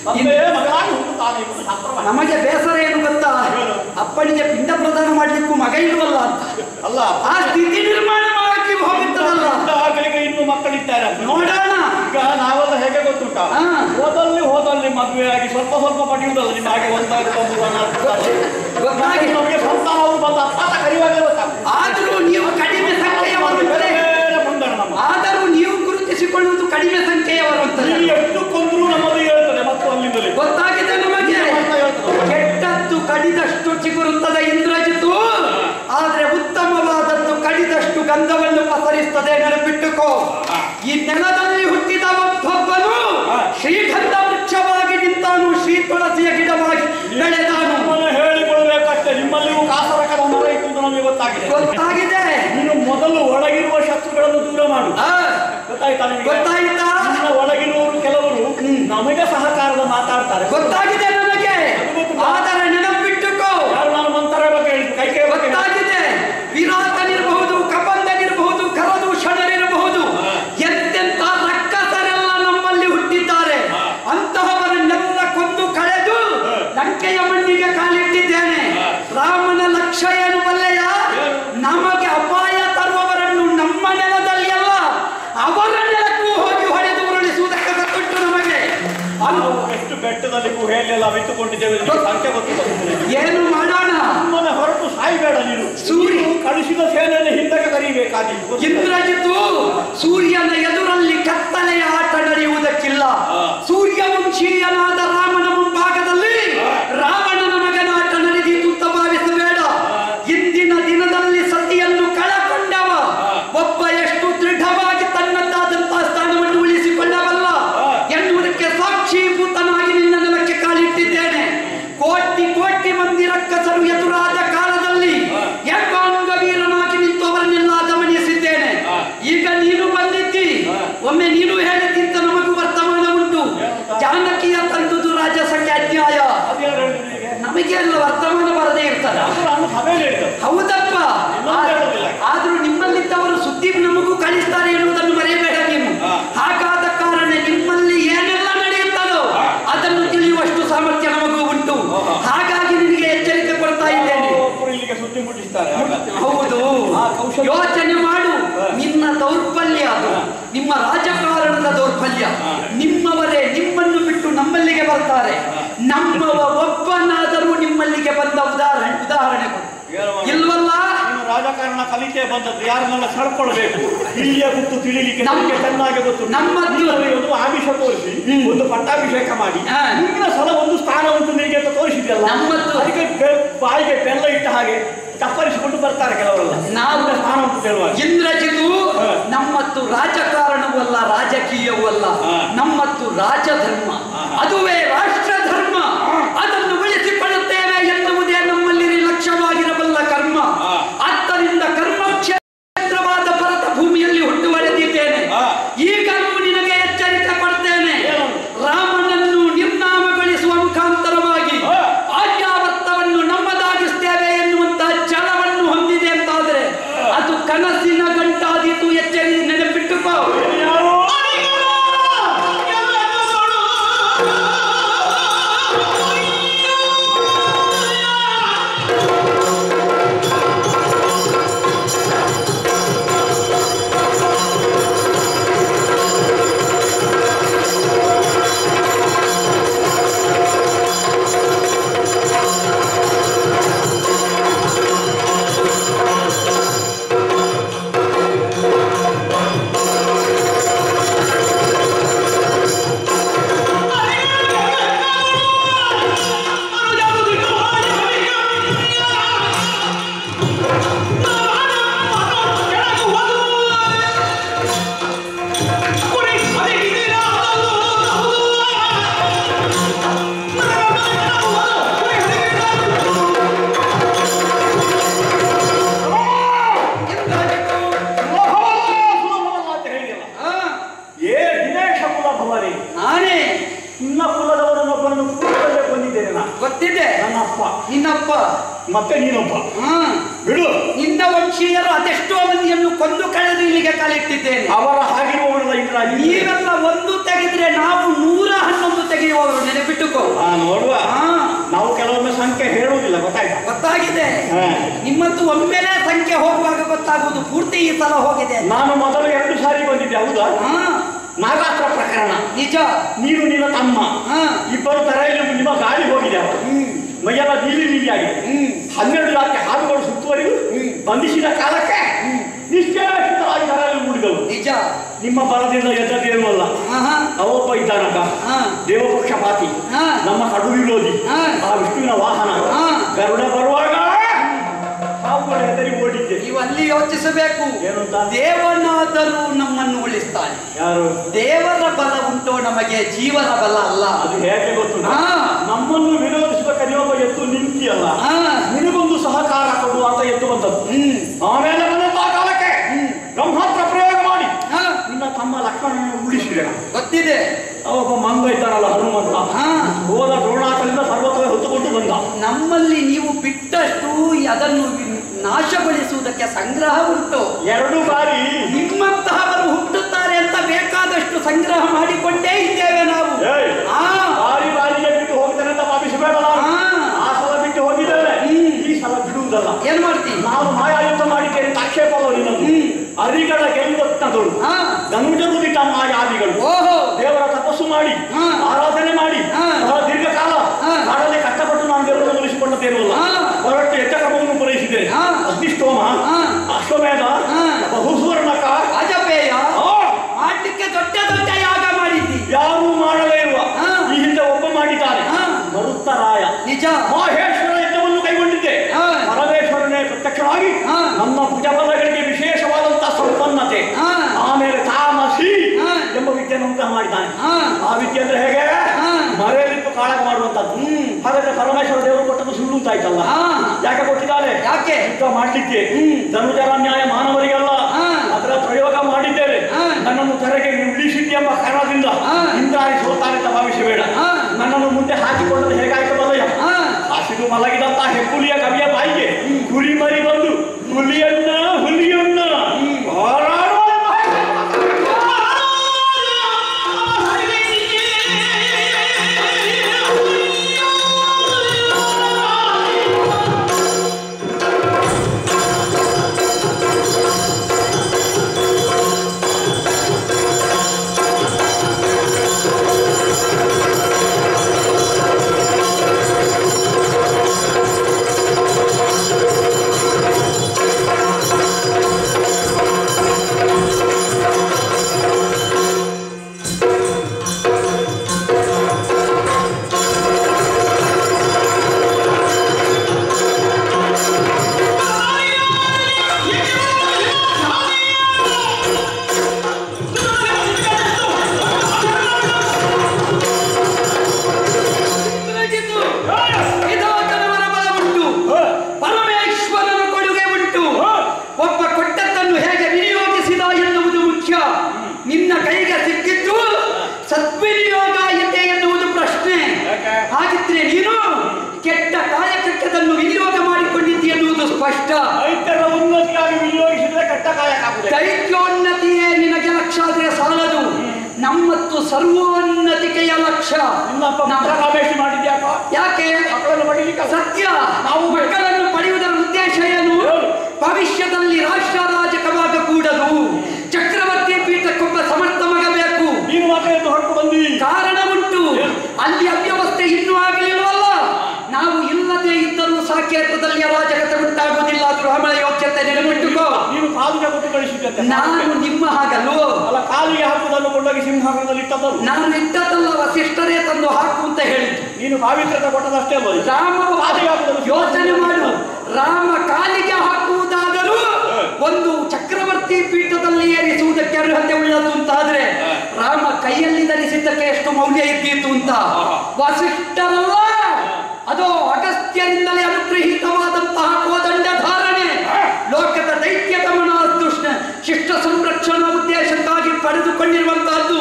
ತಂದೆ ಮಗನಾಗಿ ಹುಟ್ಟುತ್ತಾನೆ ಎಂಬುದು ಶಾಸ್ತ್ರವಾಗಿದೆ. ನಮಗೆ ಬೇಸರ ಏನು ಗೊತ್ತಾ, ಅಪ್ಪನಿಗೆ ಪಿಂಡ ಪ್ರದಾನ ಮಾಡ್ಲಿಕ್ಕೂ ಮಗ ಇಲ್ವಲ್ಲ ಅಂತ. ಅಲ್ಲ ಆ ಸ್ಥಿತಿ ನಿರ್ಮಾಣ ಮಾಡಕ್ಕೆ ಹೋಗುತ್ತದಲ್ಲ. ಆಗಲಿಕ್ಕೆ ಇನ್ನು ಮಕ್ಕಳಿದ್ದಾರೆ ನೋಡೋಣ. ಈಗ ನಾವೆಲ್ಲ ಹೇಗೆ ಗೊತ್ತುಂಟ, ಹಾ. ಹೋದಲ್ಲಿ ಹೋದಲ್ಲಿ ಮದುವೆ ಆಗಿ ಸ್ವಲ್ಪ ಸ್ವಲ್ಪ ಪಡೆಯುವುದಲ್ಲ ನಿಮ್ಮ ಹಾಗೆ ಒಂದಾಗಿ ಗೊತ್ತಾಗಿ ನಮಗೆ ಸಂತಾನವರು ಬಂದ ಅಪ್ಪಾತ ಕರಿವಾಗಲೇ ಗೊತ್ತಾಗ್ತದೆ. ಆದರೂ ನೀವು ಕಡಿಮೆ ಸಂಖ್ಯೆಯವರು ಬೇರೆ ಬಂದಣ ನಮ್ಮ ಆದರೂ ನೀವು ಗುರುತಿಸಿಕೊಳ್ಳುವುದು ಕಡಿಮೆ ಸಂಖ್ಯೆಯವರು ಅಂತ ಇಲ್ಲಿ ಎಷ್ಟು ಕೊಂದ್ರು ನಮ್ಮದು ಹೇಳ್ತದೆ ಮತ್ತು ಅಲ್ಲಿಂದಲೇ ಗೊತ್ತಾಗಿದೆ ನಮಗೆ. ಕೆಟ್ಟದ್ದು ಕಡಿದಷ್ಟು ಚಿಗುರುತ್ತದೆ ಇಂದ್ರಜಿತು, ಆದ್ರೆ ಉತ್ತಮವಾದದ್ದು ಕಡಿದಷ್ಟು ಗಂಧವನ್ನು ಪಸರಿಸ್ತದೆ, ನೆನಪಿಟ್ಟುಕೋ. ಈ ನೆಲದಲ್ಲಿ ಹುಟ್ಟಿದ ಒಬ್ಬೊಬ್ಬನು ಶ್ರೀಗಂಧ ವೃಕ್ಷವಾಗಿ ನಿಂತಾನು, ಶ್ರೀ ತುಳಸಿಯ ಗಿಡವಾಗಿ ಬೆಳೆದಾನು. ಹೇಳಿಕೊಳ್ಬೇಕಷ್ಟೇ, ನಿಮ್ಮಲ್ಲಿಯೂ ಕಾಸರಕದ ಮರ ಇತ್ತು ನಮಗೆ ಗೊತ್ತಾಗಿದೆ. ಗೊತ್ತಾಗಿದೆ. ನೀನು ಮೊದಲು ಒಳಗಿರುವ ಶತ್ರುಗಳನ್ನು ದೂರ ಮಾಡು. ಆ, ಗೊತ್ತಾಯ್ತಾ ನಿಮಗೆ? ಗೊತ್ತಾಯ್ತಾ? ನಿನ್ನ ಒಳಗಿರುವವರು ಕೆಲವರು ನಮಗೆ ಸಹಕಾರದ ಮಾತಾಡ್ತಾರೆ. ಗೊತ್ತಾಗಿದೆ ನನಗೆ, ಆದರೆ ನೆನಪಿಟ್ಟುಕೋ. ಯಾರು ನಾನು ಮಂತರ ಬಗ್ಗೆ ಹೇಳಿದ್ದು ಕೈ ಕೈ ಬಗ್ಗೆ ಗೊತ್ತಾಗಿದೆ. ವಿರಾಟನಿರಬಹುದು, ಕಬಂಧನಿರಬಹುದು, ಖರದೂಷಣರಿರಬಹುದು, ಎಂತೆಂತ ರಕ್ಕಸರೆಲ್ಲ ನಮ್ಮಲ್ಲಿ ಹುಟ್ಟಿದ್ದಾರೆ. ಅಂತಹವರನ್ನೆಲ್ಲ ಕೊಂದು ಕಳೆದು ಲಂಕೆಯ ಮಣ್ಣಿಗೆ ಕಾಲಿಟ್ಟಿದ್ದೇನೆ. ರಾಮನ ಲಕ್ಷ್ಯ ಏನು ಬಲ್ಲೆಯ? ನಮಗೆ ಅಪಾಯ ತರುವವರನ್ನು ನಮ್ಮ ನೆಲದಲ್ಲಿ ಅಲ್ಲ ಅವರ ನೆಲಕ್ಕೂ ಹೋಗಿ ಹೊಡೆದು ಉರುಳಿಸುವುದಕ್ಕೆ ಗೊತ್ತುಂಟು ನಮಗೆ. ನಾವು ಎಷ್ಟು ಬೆಟ್ಟದಲ್ಲಿ ಗುಹೆಯಲ್ಲೆಲ್ಲ ಅವಿತುಕೊಂಡಿದ್ದೇವೆ, ಸಂಖ್ಯೆ ಗೊತ್ತಿದೆ. ಏನು ಮಾಡೋಣ? ನಮ್ಮನೆ ಹೊರಟು ಸಾಯ್ಬೇಡ ನೀನು. ಸೂರ್ಯ ಕಳಿಸಿದ ಸೇನೆಯನ್ನು ಹಿಂದಕ್ಕೆ ಕರೀಬೇಕಾಗಿತ್ತು. ಇಂದ್ರಜಿತು, ಸೂರ್ಯನ ಎದುರಲ್ಲಿ ಕತ್ತಲೆಯ ಆಟ ನಡೆಯುವುದಕ್ಕಿಲ್ಲ. ಸೂರ್ಯವಂಶೀಯನಾದ ರಾಮನ ಮುಂಭಾಗದಲ್ಲಿ ರಾವಣನ ಮಗನಾಟ ನಡೆದಿತ್ತು ಅಂತ ಭಾವಿಸಬೇಡ. ಇಂದಿನ ದಿನದಲ್ಲಿ ಸತಿಯನ್ನು ಕಳಕೊಂಡವ ಒಬ್ಬ ಎಷ್ಟು ದೃಢವಾಗಿ ತನ್ನದಾದಂತಹ ಸ್ಥಾನವನ್ನು ಉಳಿಸಿಕೊಳ್ಳಬಲ್ಲ ಎನ್ನುವುದಕ್ಕೆ ಸಾಕ್ಷೀಭೂತನಾಗಿ ನಿನ್ನ ನೆಲಕ್ಕೆ ಕಾಲಿಟ್ಟಿದ್ದೇನೆ. ಕೋಟಿ ಕೋಟಿ ಮಂದಿ ರಕ್ಕಸರು ಎದುರಾದ ಕಾಲದಲ್ಲಿ ಏಕಾಂಗ ವೀರನಾಗಿ ನಿಂತು ಅವರನ್ನೆಲ್ಲ ದಮನಿಸಿದ್ದೇನೆ. ಈಗ ನೀನು ಬಂದಿದ್ದಿ, ಒಮ್ಮೆ ನೀನು ಹೇಳಿದ್ದಂತ ನಮಗೂ ವರ್ತಮಾನ ಉಂಟು. ಜಾನಕಿಯ ತಂದುದು ರಾಜಸಕ್ಕೆ ಅನ್ಯಾಯ, ನಮಗೆ ಎಲ್ಲ ವರ್ತಮಾನ ಬರದೇ ಇರ್ತದ. ಹೌದಪ್ಪ, ಆದ್ರೂ ನಿಮ್ಮಲ್ಲಿದ್ದವರು ಸುದ್ದಿ ನಮಗೂ ಕಳಿಸ್ತಾರೆ ಎನ್ನುವುದನ್ನು ಮರೆಯಬೇಡ ನೀನು. ಹಾಗಾದ ಕಾರಣ ನಿಮ್ಮಲ್ಲಿ ಏನೆಲ್ಲ ನಡೆಯುತ್ತದೋ ಅದನ್ನು ತಿಳಿಯುವಷ್ಟು ಸಾಮರ್ಥ್ಯ ನಮಗೂ ಉಂಟು. ಹಾಗಾಗಿ ನಿನಗೆ ಎಚ್ಚರಿಕೆ ಕೊಡ್ತಾ ಇದ್ದೇನೆ. ಸುದ್ದಿ ಮುಟ್ಟಿಸ್ತಾರೆ. ಹೌದು, ಯೋಚನೆ ಮಾಡು. ನಿನ್ನ ದೌರ್ಬಲ್ಯ ಅದು, ನಿಮ್ಮ ರಾಜಕಾರಣದ ದೌರ್ಬಲ್ಯ. ನಿಮ್ಮವರೇ ನಿಮ್ಮನ್ನು ಬಿಟ್ಟು ನಮ್ಮಲ್ಲಿಗೆ ಬರ್ತಾರೆ. ನಮ್ಮವ ಒಬ್ಬನಾದರೂ ನಿಮ್ಮಲ್ಲಿಗೆ ಬಂದ ಉದಾಹರಣೆ ಉದಾಹರಣೆ ಇಲ್ವಲ್ಲ? ರಾಜಕಾರಣ ಕಲಿಕೆ ಬಂದದ್ದು ಯಾರನ್ನೆಲ್ಲ ಸಡ್ಕೊಳ್ಬೇಕು, ಇಲ್ಲಿಯ ಗುಟ್ಟು ತಿಳಿಲಿಕ್ಕೆ ನಮಗೆ ಚೆನ್ನಾಗಿ ಗೊತ್ತು. ನಮ್ಮಲ್ಲಿ ಒಂದು ಆಮಿಷ ತೋರಿಸಿ ಒಂದು ಪಟ್ಟಾಭಿಷೇಕ ಮಾಡಿ ಹಾ. ನಿನ್ನ ಸಲ ಒಂದು ಸ್ಥಾನ ಉಂಟು ನಿನಗೆ ಅಂತ ತೋರಿಸಿದೆಯಲ್ಲ, ನಮ್ಮದ್ದು ಅದಕ್ಕೆ ಬೆ- ಬಾಯಿಗೆ ಬೆಲ್ಲ ಇಟ್ಟ ಹಾಗೆ ಚಪ್ಪರಿಸಿಕೊಂಡು ಬರ್ತಾರೆ ಕೆಲವರೆಲ್ಲ. ನಾವು ಸ್ಥಾನ ಉಂಟು ಹೇಳುವಾಗ ಇಂದ್ರಜಿತು, ನಮ್ಮತ್ತು ರಾಜಕಾರಣವೂ ಅಲ್ಲ, ರಾಜಕೀಯವೂ ಅಲ್ಲ, ನಮ್ಮತ್ತು ರಾಜಧರ್ಮ. ಅದುವೇ ರಾಷ್ಟ್ರ ಧರ್ಮ. ಅದನ್ನು ಉಳಿಸಿಕೊಳ್ಳುತ್ತೇವೆ ಎನ್ನುವುದೇ ನಮ್ಮಲ್ಲಿ ಲಕ್ಷ್ಯವಾಗಿರಬಲ್ಲ ಕರ್ಮ. ಆದ್ದರಿಂದ ಕರ್ಮಕ್ಷೇತ್ರವಾದ ಭರತ ಭೂಮಿಯಲ್ಲಿ ಹುಟ್ಟುವಳೆದಿದ್ದೇನೆ. ಈಗಲೂ ನಿನಗೆ ಎಚ್ಚರಿಕೆ ಕೊಡ್ತೇನೆ. ರಾಮನನ್ನು ನಿರ್ನಾಮಗೊಳಿಸುವ ಮುಖಾಂತರವಾಗಿ ಆರ್ಯಾವರ್ತವನ್ನು ನಮ್ಮದಾಗಿಸ್ತೇವೆ ಎನ್ನುವಂತಹ ಛಲವನ್ನು ಹೊಂದಿದೆ ಅಂತಾದರೆ ಅದು ಕನಸಿನ ಗಂಟಾದೀತು. ಎಚ್ಚರಿ, ನೆನಪಿಟ್ಟುಕೋ. ಗೊತ್ತಿದೆ. ನನ್ನಪ್ಪ ನಿನ್ನಪ್ಪ ಮತ್ತೆ ನೀನೊಬ್ಬ. ಹ್ಮ್ ಬಿಡು. ನಿನ್ನ ವಂಶೀಯರು ಅದೆಷ್ಟೋ ಮಂದಿಯನ್ನು ಕೊಂದು ಕಳೆದು ಇಲ್ಲಿಗೆ ಕಾಲಿಟ್ಟಿದ್ದೇನೆ. ಅವರ ಹಾಗಿರುವವರಲ್ಲ ಇಂದ್ರ. ನೀವೆಲ್ಲ ಒಂದು ತೆಗೆದ್ರೆ ನಾವು ನೂರ ಹನ್ನೊಂದು ತೆಗೆಯುವವರು, ನೆನಪಿಟ್ಟು ಇಟ್ಕೋ. ಹಾ ನೋಡುವ. ಹಾ ನಾವು ಕೆಲವೊಮ್ಮೆ ಸಂಖ್ಯೆ ಹೇಳುವುದಿಲ್ಲ, ಗೊತ್ತಾಯ್ತಾ? ಗೊತ್ತಾಗಿದೆ. ಹಾ. ನಿಮ್ಮಂತೂ ಒಮ್ಮೆಲೆ ಸಂಖ್ಯೆ ಹೋಗುವಾಗ ಗೊತ್ತಾಗುವುದು, ಪೂರ್ತಿ ಈ ಸಲ ಹೋಗಿದೆ. ನಾನು ಮೊದಲು ಎರಡು ಸಾರಿ ಬಂದಿದ್ದೆ, ಹೌದಾ? ಹಾ ನಾಗಾಸ್ತ್ರ ಪ್ರಕರಣ. ನಿಜ. ನೀನು ನಿನ್ನ ತಮ್ಮ ಹಾ ಇಬ್ಬರು ತಲೆಯಲ್ಲಿ ನಿಮ್ಮ ಗಾಳಿ ಹೋಗಿದೆ. ಅವರು ಹ್ಮ್ ಮೈಯೆಲ್ಲ ನೀಲಿ ನೀಲಿ ಆಗಿದೆ. ಹ್ಮ್ ಹನ್ನೆರಡು ಜಾತಿ ಹಾವುಗಳು ಸುತ್ತುವರೆಗೂ ಬಂಧಿಸಿದ ಕಾಲಕ್ಕೆ ನಿಶ್ಚಯವಾಗಿ ತಲೆಯಲ್ಲಿ ಮೂಡಿದವು. ನಿಜ. ನಿಮ್ಮ ಬಲದಿಂದ ಎದ್ದದೇನೂ ಅಲ್ಲ. ಹಾ ಹಾ ಅವೊಬ್ಬ ಇದ್ದಾನಕ್ಕ, ಹಾ ದೇವಪಕ್ಷಪಾತಿ, ಹಾ ನಮ್ಮ ಕಡು ವಿರೋಧಿ, ಹಾ. ಆ ವಿಷ್ಣುವಿನ ವಾಹನ. ಹಾ. ಗರುಡ ಬರುವಾಗ ಹಾವುಗಳು ಹೆದರಿ ಓಡಿದ್ದೆ. ನೀವು ಅಲ್ಲಿ ಯೋಚಿಸಬೇಕು. ಏನು ಅಂತ? ದೇವನಾದರೂ ನಮ್ಮನ್ನು ಉಳಿಸ್ತಾನೆ. ಯಾರು? ದೇವರ ಬಲ ಉಂಟು ನಮಗೆ, ಜೀವನ ಬಲ ಅಲ್ಲ. ಅದು ಹೇಗೆ ಗೊತ್ತು? ಹಾ. ನಮ್ಮನ್ನು ವಿರೋಧಿಸುವ ಕನಿಯೊಬ್ಬ ಎತ್ತು ನಿಂತಿಯಲ್ಲ, ಹಾ. ನಿನಗೊಂದು ಸಹಕಾರ ಕೊಡುವ ಅಂತ ಎತ್ತು ಬಂದದ್ದು. ಹ್ಮ್ ಆಮೇಲೆ ಬಂದಂತಹ ಕಾಲಕ್ಕೆ ಹ್ಮ್. ಬ್ರಹ್ಮಾಸ್ತ್ರ ಪ್ರಯೋಗ ಮಾಡಿ ಹಾ ನಿನ್ನ ತಮ್ಮ ಲಕ್ಷ್ಮಣನನ್ನು ಉಳಿಸಿದೆ. ಗೊತ್ತಿದೆ. ಅವೊಬ್ಬ ಮಂಗ ಇದ್ದಾನಲ್ಲ, ಹನುಮಂತ, ಹಾ ಹೋದ ದ್ರೋಣಾಚಲದಿಂದ ಸರ್ವತ್ರ ಹೊತ್ತುಕೊಂಡು ಬಂದ. ನಮ್ಮಲ್ಲಿ ನೀವು ಬಿಟ್ಟಷ್ಟು ಅದನ್ನು ನಾಶಗೊಳಿಸುವುದಕ್ಕೆ ಸಂಗ್ರಹ ಉಂಟು. ಎರಡು ಬಾರಿ ನಿಮ್ಮಂತಹವರು ಹುಟ್ಟುತ್ತಾರೆ ಅಂತ ಬೇಕಾದಷ್ಟು ಸಂಗ್ರಹ ಮಾಡಿಕೊಂಡೇ ಇದ್ದೇವೆ ನಾವು. ಏಯ್, ಆ ಬಾರಿ ಬಾರಿಗೆ ಬಿಟ್ಟು ಹೋಗ್ತೇನೆ ಅಂತ ಭಾವಿಸಬೇಡ. ನಾವು ಹಾ. ಆ ಸಲ ಬಿಟ್ಟು ಹೋಗಿದ್ದೇವೆ, ಹ್ಮ್. ಈ ಸಲ ಬಿಡುವುದಲ್ಲ. ಏನ್ ಮಾಡ್ತೀವಿ? ನಾವು ಮಾಯಾಯುತ ಮಾಡಿದ್ದೇನೆ ಅಂತ ಆಕ್ಷೇಪಲ್ಲ ನಿನ್ನದು. ಹ್ಮ್. ಅರಿಗಳ ಗೆಲ್ಲುತ್ತದಳು ಹಾ ಧನುಜರು ದಿಟ್ಟ ಮಾಯಾದಿಗಳು. ಓಹೋ ದೇವರ ತಪಸ್ಸು ಮಾಡಿ ಹಾ. ಆರಾಧನೆ ಮಾಡಿ ಹಾ. ಬಹಳ ದೀರ್ಘಕಾಲ ಹಾ. ಕಾಡಲ್ಲಿ ಕಷ್ಟಪಟ್ಟು ನಾನು ದೇವರನ್ನು ಉಳಿಸಿಕೊಂಡದ್ದೇನಲ್ಲ. ಹಾ. ಹೊರಟು ಹೆಚ್ಚ ಕ್ರಮವನ್ನು ಪೂರೈಸಿದ್ದೇನೆ. ಹಾ. ಅಗ್ನಿಷ್ಟೋಮ, ಹಾ. ಅಶ್ವಮೇಧ, ಹಾ. ಬಹುಸುವರ್ಣಕ, ಅಜಪೇಯ ಆ, ಮಾಡ್ಲಿಕ್ಕೆ ದೊಡ್ಡ ದೊಡ್ಡ ಯಾಗ ಮಾಡಿದ್ದಿ. ಯಾರೂ ಮಾಡಲೇ ಇರುವ. ಹಾ. ಈ ಹಿಂದೆ ಒಬ್ಬ ಮಾಡಿದ್ದಾನೆ, ಹಾ. ಮರುತ್ತರಾಯ. ನಿಜ. ಮಹೇಶ್ವರ ಯಜ್ಞವನ್ನು ಕೈಗೊಂಡಿದ್ದೆ. ಹಾ. ಪರಮೇಶ್ವರನೇ ಪ್ರತ್ಯಕ್ಷವಾಗಿ ಹಾ. ನಮ್ಮ ಭುಜಬಲಗಳಿಗೆ ವಿಶೇಷವಾದಂತಹ ಸಂಪನ್ನತೆ, ಹಾ. ಆಮೇಲೆ ತಾಮಸಿ ಹಾ. ಎಂಬ ವಿದ್ಯೆಯನ್ನು ಉಂಟು ಮಾಡಿದ್ದಾನೆ. ಹಾ. ಆ ವಿದ್ಯೆ ಅಂದ್ರೆ ಹೇಗೆ? ಹಾ. ಮರೆಯಲಿಟ್ಟು ಕಾಳಗ ಮಾಡುವಂತದ್ದು. ಹ್ಮ್. ಹಾಗಾದ್ರೆ ಪರಮೇಶ್ವರ ದೇವರು ಕೊಟ್ಟದ್ದು ಸುಳ್ಳು ಅಂತಾಯ್ತಲ್ಲ. ಹಾ. ಯಾಕೆ ಕೊಟ್ಟಿದ್ದಾರೆ? ಯಾಕೆ? ಯುದ್ಧ ಮಾಡ್ಲಿಕ್ಕೆ. ಹ್ಮ್. ಧನುಜರ ನ್ಯಾಯ ಮಾನವರಿಗಲ್ಲ. ಹಾ. ಅದರ ಪ್ರಯೋಗ ಮಾಡಿದ್ದೇವೆ. ಹಾ. ನನ್ನನ್ನು ತೆರೆಗೆ ಉಳಿಸಿದ್ದೆ ಎಂಬ ಕಾರಣದಿಂದ ಹಾ. ಇಂದ್ರಾಣಿ ಸೋತಾನೆ ಅಂತ ಭಾವಿಸಬೇಡ. ಹಾ. ನನ್ನನ್ನು ಮುಂದೆ ಹಾಕಿಕೊಂಡದ್ದು ಹೇಗಾಯ್ತು ಬಲ್ಲಯ್ಯ? ಹಾ. ಹಸಿದು ಮಲಗಿದಂತ ಹೆಪ್ಪುಲಿಯ ಕವಿಯ ಬಾಯಿಗೆ ಹುಲಿ ಮರಿ ಬಂದು ಹುಲಿಯನ್ನ ಹುಲಿಯನ್ನ ಹೋರಾಡುವ ಸ್ಪಷ್ಟ. ದೈತ್ಯರ ಉನ್ನತಿಯಾಗಿ ವಿನಿಯೋಗಿಸಿದ್ರೆ ಕೆಟ್ಟ ಕಾಯಕ್ಕಾಗುತ್ತದೆ. ದೈತ್ಯೋನ್ನತಿಯೇ ನಿನಗೆ ಲಕ್ಷ್ಯ ಆದ್ರೆ ಸಾಲದು, ನಮ್ಮತ್ತು ಸರ್ವೋನ್ನತಿಕೆಯ ಲಕ್ಷ್ಯ. ನಿನ್ನಪ್ಪ ಪುತ್ರ ಕಾಮೇಶಿ ಮಾಡಿದ್ಯಾಕ? ಯಾಕೆ? ಮಕ್ಕಳನ್ನು ಪಡೀಲಿಕ್ಕೆ. ಸತ್ಯ. ನಾವು ಮಕ್ಕಳನ್ನು ಪಡೆಯುವುದರ ಉದ್ದೇಶ ಏನು? ಭವಿಷ್ಯದಲ್ಲಿ ರಾಷ್ಟ್ರ ರಾಜಕವಾಗ ಕೂಡದು. ಚಕ್ರವರ್ತಿ ಪೀಠಕ್ಕೊಬ್ಬ ಸಮರ್ಥ ಮಗ ಬೇಕು. ನೀನು ಮಾತ್ರ ಎಂದು ಹೊರಟು ಬಂದಿ. ಕಾರಣ ಉಂಟು. ಅಲ್ಲಿ ಅವ್ಯವಸ್ಥೆ ಇನ್ನೂ ಆಗಲಿಲ್ವಲ್ಲ. ನಾವು ಇಲ್ಲದೆ ಇದ್ದರೂ ಸಾಕೇತದಲ್ಲಿ ಅರಾಜಕತೆ ಉಂಟಾಗುವುದಿಲ್ಲ. ಆದ್ರೂ ಹಮಳ ಯೋಗ್ಯತೆ ನೆನಪಿಟ್ಟುಕೋ. ನೀನು ಕಾಲಿಗೆ ಕೊಟ್ಟು ಕಳಿಸಿದ್ದೆ. ನಾನು ನಿಮ್ಮ ಹಾಗಲ್ವೋ? ಅಲ್ಲ, ಕಾಲಿಗೆ ಹಾಕುವುದನ್ನು ಕೊಂಡೋಗಿ ಸಿಂಹಾಸನದಲ್ಲಿ ಇಟ್ಟದ್ದು ನಾನು ಇಟ್ಟದಲ್ಲ, ವಸಿಷ್ಠರೇ ತಂದು ಹಾಕು ಅಂತ ಹೇಳಿದ್ದು. ನೀನು ಪಾವಿತ್ರ್ಯತೆ ಕೊಟ್ಟದಷ್ಟೇ ಅಲ್ಲ. ರಾಮ ಕಾಲಿಗೆ ಹಾಕುವುದನ್ನು ಯೋಚನೆ ಮಾಡು. ರಾಮ ಕಾಲಿಗೆ ಹಾಕುವುದಾದರೂ ಒಂದು ಚಕ್ರವರ್ತಿ ಪೀಠದಲ್ಲಿ ಏರಿಸುವುದಕ್ಕೆ ಅರ್ಹತೆ ಉಳ್ಳದ್ದು ಅಂತಾದ್ರೆ ರಾಮ ಕೈಯಲ್ಲಿ ಧರಿಸಿದ್ದಕ್ಕೆ ಎಷ್ಟು ಮೌಲ್ಯ ಇದ್ದೀತು ಅಂತ. ವಸಿಷ್ಠರಲ್ಲ, ಅದು ಅಗಸ್ತ್ಯರಿಂದಲೇ ಅನುಗ್ರಹೀತವಾದಂತಹ ಕೋದಂಡ ಧಾರಣೆ. ಲೋಕದ ದೈತ್ಯತಮನ ದುಷ್ಟ ಶಿಷ್ಟ ಸಂರಕ್ಷಣಾ ಉದ್ದೇಶಕ್ಕಾಗಿ ಪಡೆದುಕೊಂಡಿರುವಂತಹದ್ದು.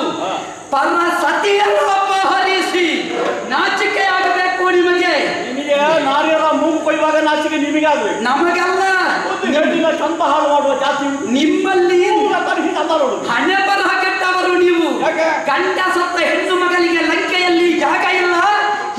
ಪರ ಸತಿಯನ್ನು ಅಪಹರಿಸಿ ನಾಚಿಕೆ ಆಗಬೇಕು ನಿಮಗೆ. ನಿಮಗೆ ನಾರ್ಯರ ಮೂಗು ಕೊಯ್ಯುವಾಗ ನಾಚಿಕೆ ನಿಮಗೆ ಆಗ್ಬೇಕು, ನಮಗಲ್ಲ. ಹೆಣ್ಣಿನ ಚಂದ ಹಾಳು ಮಾಡುವ ಜಾತಿ ನಿಮ್ಮಲ್ಲಿ ನೋಡು. ಹಣೆ ಬರಹ ಕೆಟ್ಟವರು ನೀವು. ಯಾಕೆ? ಗಂಡ ಸತ್ತ ಹೆಣ್ಣು ಮಗಲಿಗೆ ಲಂಕೆಯಲ್ಲಿ ಜಾಗ ಇಲ್ಲ,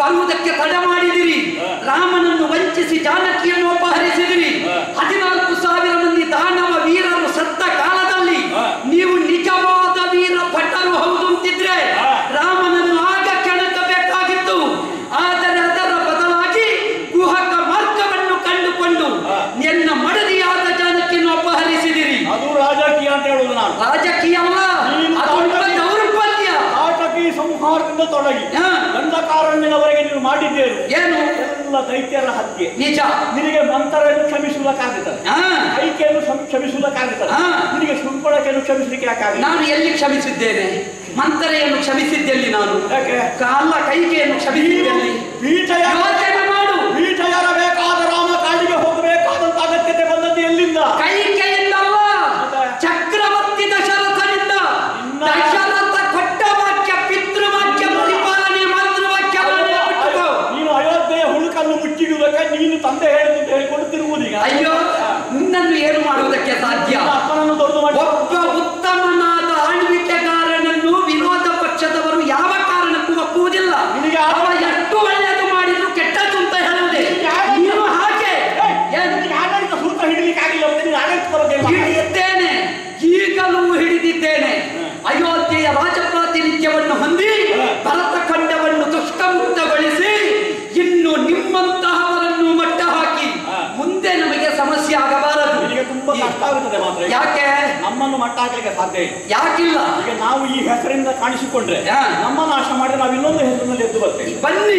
ಬರುವುದಕ್ಕೆ ತಡೆ ಮಾಡಿದಿರಿ. ರಾಮನನ್ನು ವಂಚಿಸಿ ಜಾನಕಿಯನ್ನು ಅಪಹರಿಸಿದಿರಿ. ಹದಿನಾಲ್ಕು ಸಾವಿರ ಮಂದಿ ದಾನವ ವೀರರು ಸತ್ತ ಕಾಲದಲ್ಲಿ ನೀವು ನಿಜವಾದ ವೀರ ಭಟರು ಹೌದು ಅಂತಿದ್ರೆ ರಾಮನನ್ನು ಆಗ ಕೆಣಕಬೇಕಾಗಿತ್ತು. ಆದರೆ ಅದರ ಬದಲಾಗಿ ಗುಹಕ ಮಾರ್ಗವನ್ನು ಕಂಡುಕೊಂಡು ನಿನ್ನ ಮಡದಿಯಾದ ಜಾನಕಿಯನ್ನು ಅಪಹರಿಸಿದಿರಿ. ಅದು ರಾಜಕೀಯ ಅಂತ ಹೇಳುದು ನಾನು. ರಾಜಕೀಯ ಅಲ್ಲ, ಅದೊಂದು ದೌರ್ಬಲ್ಯ. ಆಟಕಿ ಸಂಹಾರದಿಂದ ತೊಡಗಿ ದಂಡಕಾರಣ್ಯದವರೆಗೆ ನೀವು ಮಾಡಿದ್ದೇರು ಏನು? ಎಲ್ಲ ದೈತ್ಯರ ಹತ್ಯೆ. ನಿಜ. ನಿನಗೆ ಮಂತ್ರವನ್ನು ಕ್ಷಮಿಸುವುದಕ್ಕಾಗುತ್ತದೆ, ಕೈಕೆಯನ್ನು ಕ್ಷಮಿಸುವುದಕ್ಕಾಗುತ್ತದೆ, ನಿನಗೆ ಶೃಂಖಳಕೆಯನ್ನು ಕ್ಷಮಿಸಲಿಕ್ಕೆ ಯಾಕಾಗ? ನಾನು ಎಲ್ಲಿ ಕ್ಷಮಿಸಿದ್ದೇನೆ? ಮಂತರೆಯನ್ನು ಕ್ಷಮಿಸಿದ್ದೆಲ್ಲಿ ನಾನು? ಯಾಕೆ? ಕಾಲ ಕೈಕೆಯನ್ನು ಕ್ಷಮಿಸಿದ್ದೆಲ್ಲಿ? ಪೀಠ ಯೋಚನೆ ಮಾಡು. ಪೀಠ ಯಾರಬೇಕಾದ ರಾಮ ಕಾಡಿಗೆ ಹೋಗಬೇಕಾದಂತ ಅಗತ್ಯತೆ ಬಂದದ್ದು ಎಲ್ಲಿಂದ? ಕೈಕೆಯಿಂದಲ್ಲ, ಚಕ್ರವರ್ತಿ ದಶರಥನಿಂದ. ದಶರಥ ಕೊಟ್ಟ ವಾಕ್ಯ ಪಿತೃವಾಕ್ಯ ಪರಿಪಾಲನೆ ಮಾತೃವಾಕ್ಯ. ನೀನು ಅಯೋಧ್ಯೆಯ ಹುಳುಕನ್ನು ಮುಚ್ಚಿಡುವುದಕ್ಕೆ ನೀನು ತಂದೆ ಹೇಳಿದ್ದು ಹೇಳಿಕೊಂಡು ತಿರುಗುವುದೀಗ. ಅಯ್ಯೋ, ನಿನ್ನನ್ನು ಏನು ಮಾಡುವುದಕ್ಕೆ ಸಾಧ್ಯ? ಅಪ್ಪನನ್ನು ದೊಡ್ಡ ಮಾಡಿ ಒಬ್ಬ ಉತ್ತಮನಾದ ಆಳ್ವಿಕೆಗಾರನನ್ನು ವಿರೋಧ ಪಕ್ಷದವರು ಯಾವ ಕಾರಣಕ್ಕೂ ಒಪ್ಪುವುದಿಲ್ಲ. ನಿನಗೆ ಅವ ಎಷ್ಟು ಒಳ್ಳೆಯದು ಮಾಡಿದ್ರು ಕೆಟ್ಟದ್ದು ಅಂತ ಹೇಳುವುದೇ. ನೀನು ಹಾಗೆ ಆಡಳಿತ ಸೂತ್ರ ಹಿಡಿಲಿಕ್ಕೆ ಆಗಿಲ್ಲ. ನೀನು ಆಡಳಿತದ ಬಗ್ಗೆ ಹಿಡಿದಿದ್ದೇನೆ, ಈಗಲೂ ಹಿಡಿದಿದ್ದೇನೆ. ಅಯೋಧ್ಯೆಯ ರಾಜಪ್ರಾತಿನಿಧ್ಯವನ್ನು ಹೊಂದಿ ಭರತ ಖಂಡವನ್ನು ದುಷ್ಟಮುಕ್ತಗೊಳಿಸಿ ಇನ್ನು ನಿಮ್ಮಂತಹವರನ್ನು ಮಟ್ಟ ಹಾಕಿ ಮುಂದೆ ನಮಗೆ ಸಮಸ್ಯೆ ಆಗಬಾರದು. ನಿನಗೆ ತುಂಬಾ ಕಷ್ಟ ಆಗುತ್ತದೆ ಮಾತ್ರ. ಯಾಕೆ? ನಮ್ಮನ್ನು ಮಟ್ಟ ಹಾಕಲಿಕ್ಕೆ ಸಾಧ್ಯ ಇಲ್ಲ. ಯಾಕಿಲ್ಲ? ಈಗ ನಾವು ಈ ಹೆಸರಿಂದ ಕಾಣಿಸಿಕೊಂಡ್ರೆ ನಮ್ಮ ನಾಶ ಮಾಡಿ ನಾವು ಇನ್ನೊಂದು ಹೆಸರಿನಲ್ಲಿ ಎದ್ದು ಬರ್ತೇವೆ. ಬನ್ನಿ,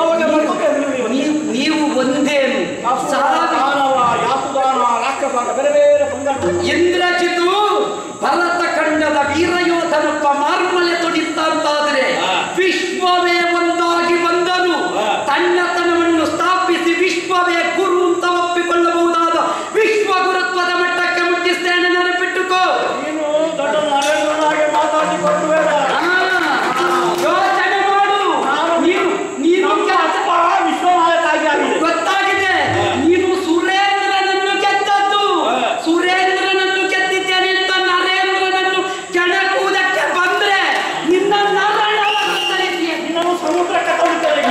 ನೀವು ನೀವು ಒಂದೇನು ದಾನವ, ಯಾತುದಾನ, ರಾಕ್ಷಸಾನ, ಬೇರೆ ಬೇರೆ ಪಂಗಡ. ಇಂದ್ರಜಿತು ಭರತ ಖಂಡದ ವೀರಯೋಧನೊಬ್ಬ ಮಾರ್ಮಲೆ ತೊಡಿತಾಂತಾದ್ರೆ ವಿಶ್ವವೇ ಒಂದಾಗಿ ಬಂದನು. ತನ್ನತನವನ್ನು ಸ್ಥಾಪಿಸಿ ವಿಶ್ವವೇ ಗುರು ಅಂತ ಒಪ್ಪಿಕೊಳ್ಳಬಹುದಾದ ವಿಶ್ವ ಗುರುತ್ವದ ಮಟ್ಟಕ್ಕೆ ಮುಟ್ಟಿಸ್ತೇನೆ, ನೆನಪಿಟ್ಟುಕೋ. ನೀನು ದೊಡ್ಡ ನರೇಂದ್ರನಾಗೆ ಮಾತಾಡಿಕೊಂಡು ಬೇಡ. ಯೋಚನೆ ಮಾಡು. ನೀನು ನೀನು ವಿಶ್ವನಾಯಕಾಗಿ ಆಗಿದೆ, ಗೊತ್ತಾಗಿದೆ. ನೀನು ಸುರೇಂದ್ರನನ್ನು ಗೆದ್ದದ್ದು. ಸುರೇಂದ್ರನನ್ನು ಗೆದ್ದಿದ್ದೇನೆ ಅಂತ ನರೇಂದ್ರನನ್ನು ಕೆಣಕುವುದಕ್ಕೆ ಬಂದ್ರೆ ನಿನ್ನ ನಾರಾಯಣ ನಿನ್ನನ್ನು ಸಮುದ್ರಕ್ಕೆ ತಳ್ಳುತ್ತಾರೆ.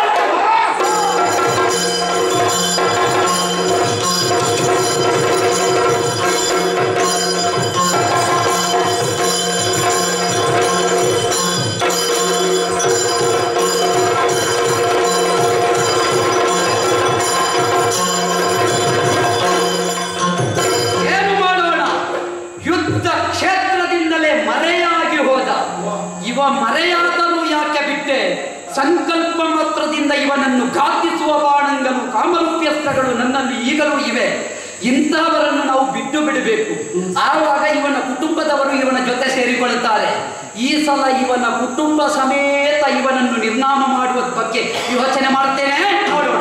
ಏನು ಮಾಡೋಣ? ಯುದ್ಧ ಕ್ಷೇತ್ರದಿಂದಲೇ ಮರೆಯಾಗಿ ಹೋದ ಇವ. ಮರೆಯಾದರೂ ಯಾಕೆ ಬಿಟ್ಟೆ? ಸಂಕಲ್ಪ ಮಾತ್ರದಿಂದ ಇವನನ್ನು ಘಾತಿಸುವ ಬಾಣಂಗನು ಕಾಮರೂಪ್ಯಸ್ತ್ರಗಳು ನನ್ನಲ್ಲಿ ಈಗಲೂ ಇವೆ. ಇಂಥವರನ್ನು ನಾವು ಬಿಟ್ಟು ಬಿಡಬೇಕು. ಆವಾಗ ಇವನ ಕುಟುಂಬದವರು ಇವನ ಜೊತೆ ಸೇರಿಕೊಳ್ಳುತ್ತಾರೆ. ಈ ಸಲ ಇವನ ಕುಟುಂಬ ಸಮೇತ ಇವನನ್ನು ನಿರ್ನಾಮ ಮಾಡುವ ಬಗ್ಗೆ ಯೋಚನೆ ಮಾಡ್ತೇನೆ. ನೋಡೋಣ.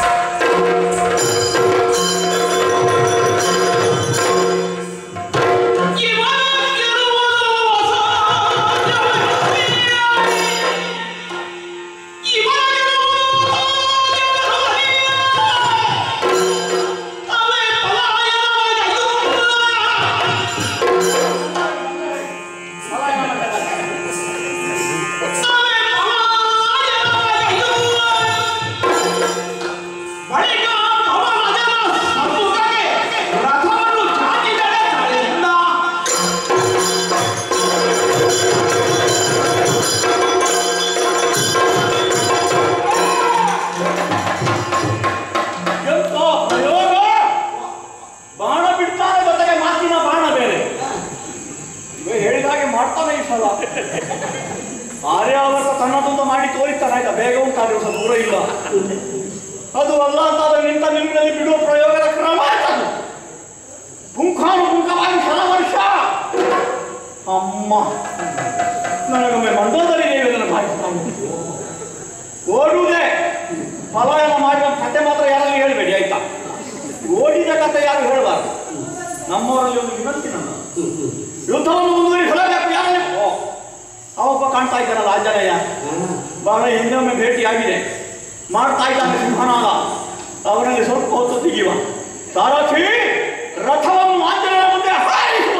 ಆರ್ಯಾವರ್ತ ತನ್ನದೊಂದು ಮಾಡಿ ತೋರಿಸ್ತಾನೆ. ಆಯ್ತಾ, ಬೇಗ ಉಂಟಾದ್ರೆ ಸ್ವಲ್ಪ ದೂರ ಇಲ್ಲ. ಅದು ಅಲ್ಲ ಅಂತಾದ್ರೆ ನಿಂತ ನಿಮಿಷದಲ್ಲಿ ಬಿಡುವ ಪ್ರಯೋಗದ ಕ್ರಮ ಆಯ್ತದು. ಪುಂಖಾನುಪುಂಖವಾಗಿ ಶಲ ವರ್ಷ ಅಮ್ಮ ನನಗೊಮ್ಮೆ ಮಂಡೋದರಿ ದೇವಿಯನ್ನು ಭಾವಿಸ್ತಾನೆ. ಓಡುವುದೇ ಪಲಾಯನ ಮಾಡಿದ ಕತೆ ಮಾತ್ರ ಯಾರಲ್ಲಿ ಹೇಳಬೇಡಿ ಆಯ್ತಾ. ಓಡಿದ ಕತೆ ಯಾರು ಹೇಳಬಾರ್ದು. ನಮ್ಮವರಲ್ಲಿ ಒಂದು ವಿನಂತಿ ನನ್ನ, ಯುದ್ಧವನ್ನು ಮುಂದುವರಿಸಲೇಬೇಕು. ಯಾರಲ್ಲಿ ಅವೊಬ್ಬ ಕಾಣ್ತಾ ಇದ್ದಾನಲ್ಲ ಆಂಜನೇಯ, ಬಹಳ ಹಿಂದೊಮ್ಮೆ ಭೇಟಿಯಾಗಿದೆ, ಮಾಡ್ತಾ ಇದ್ದಾನೆ ಸಿಂಹನಾದ. ಅವರಲ್ಲಿ ಸ್ವಲ್ಪ ಹೊತ್ತು ತೆಗೆಯುವ. ಸಾರಥಿ ರಥವನ್ನು ಆಂಜನೇಯ ಮುಂದೆ ಹಾರಿಸುವ.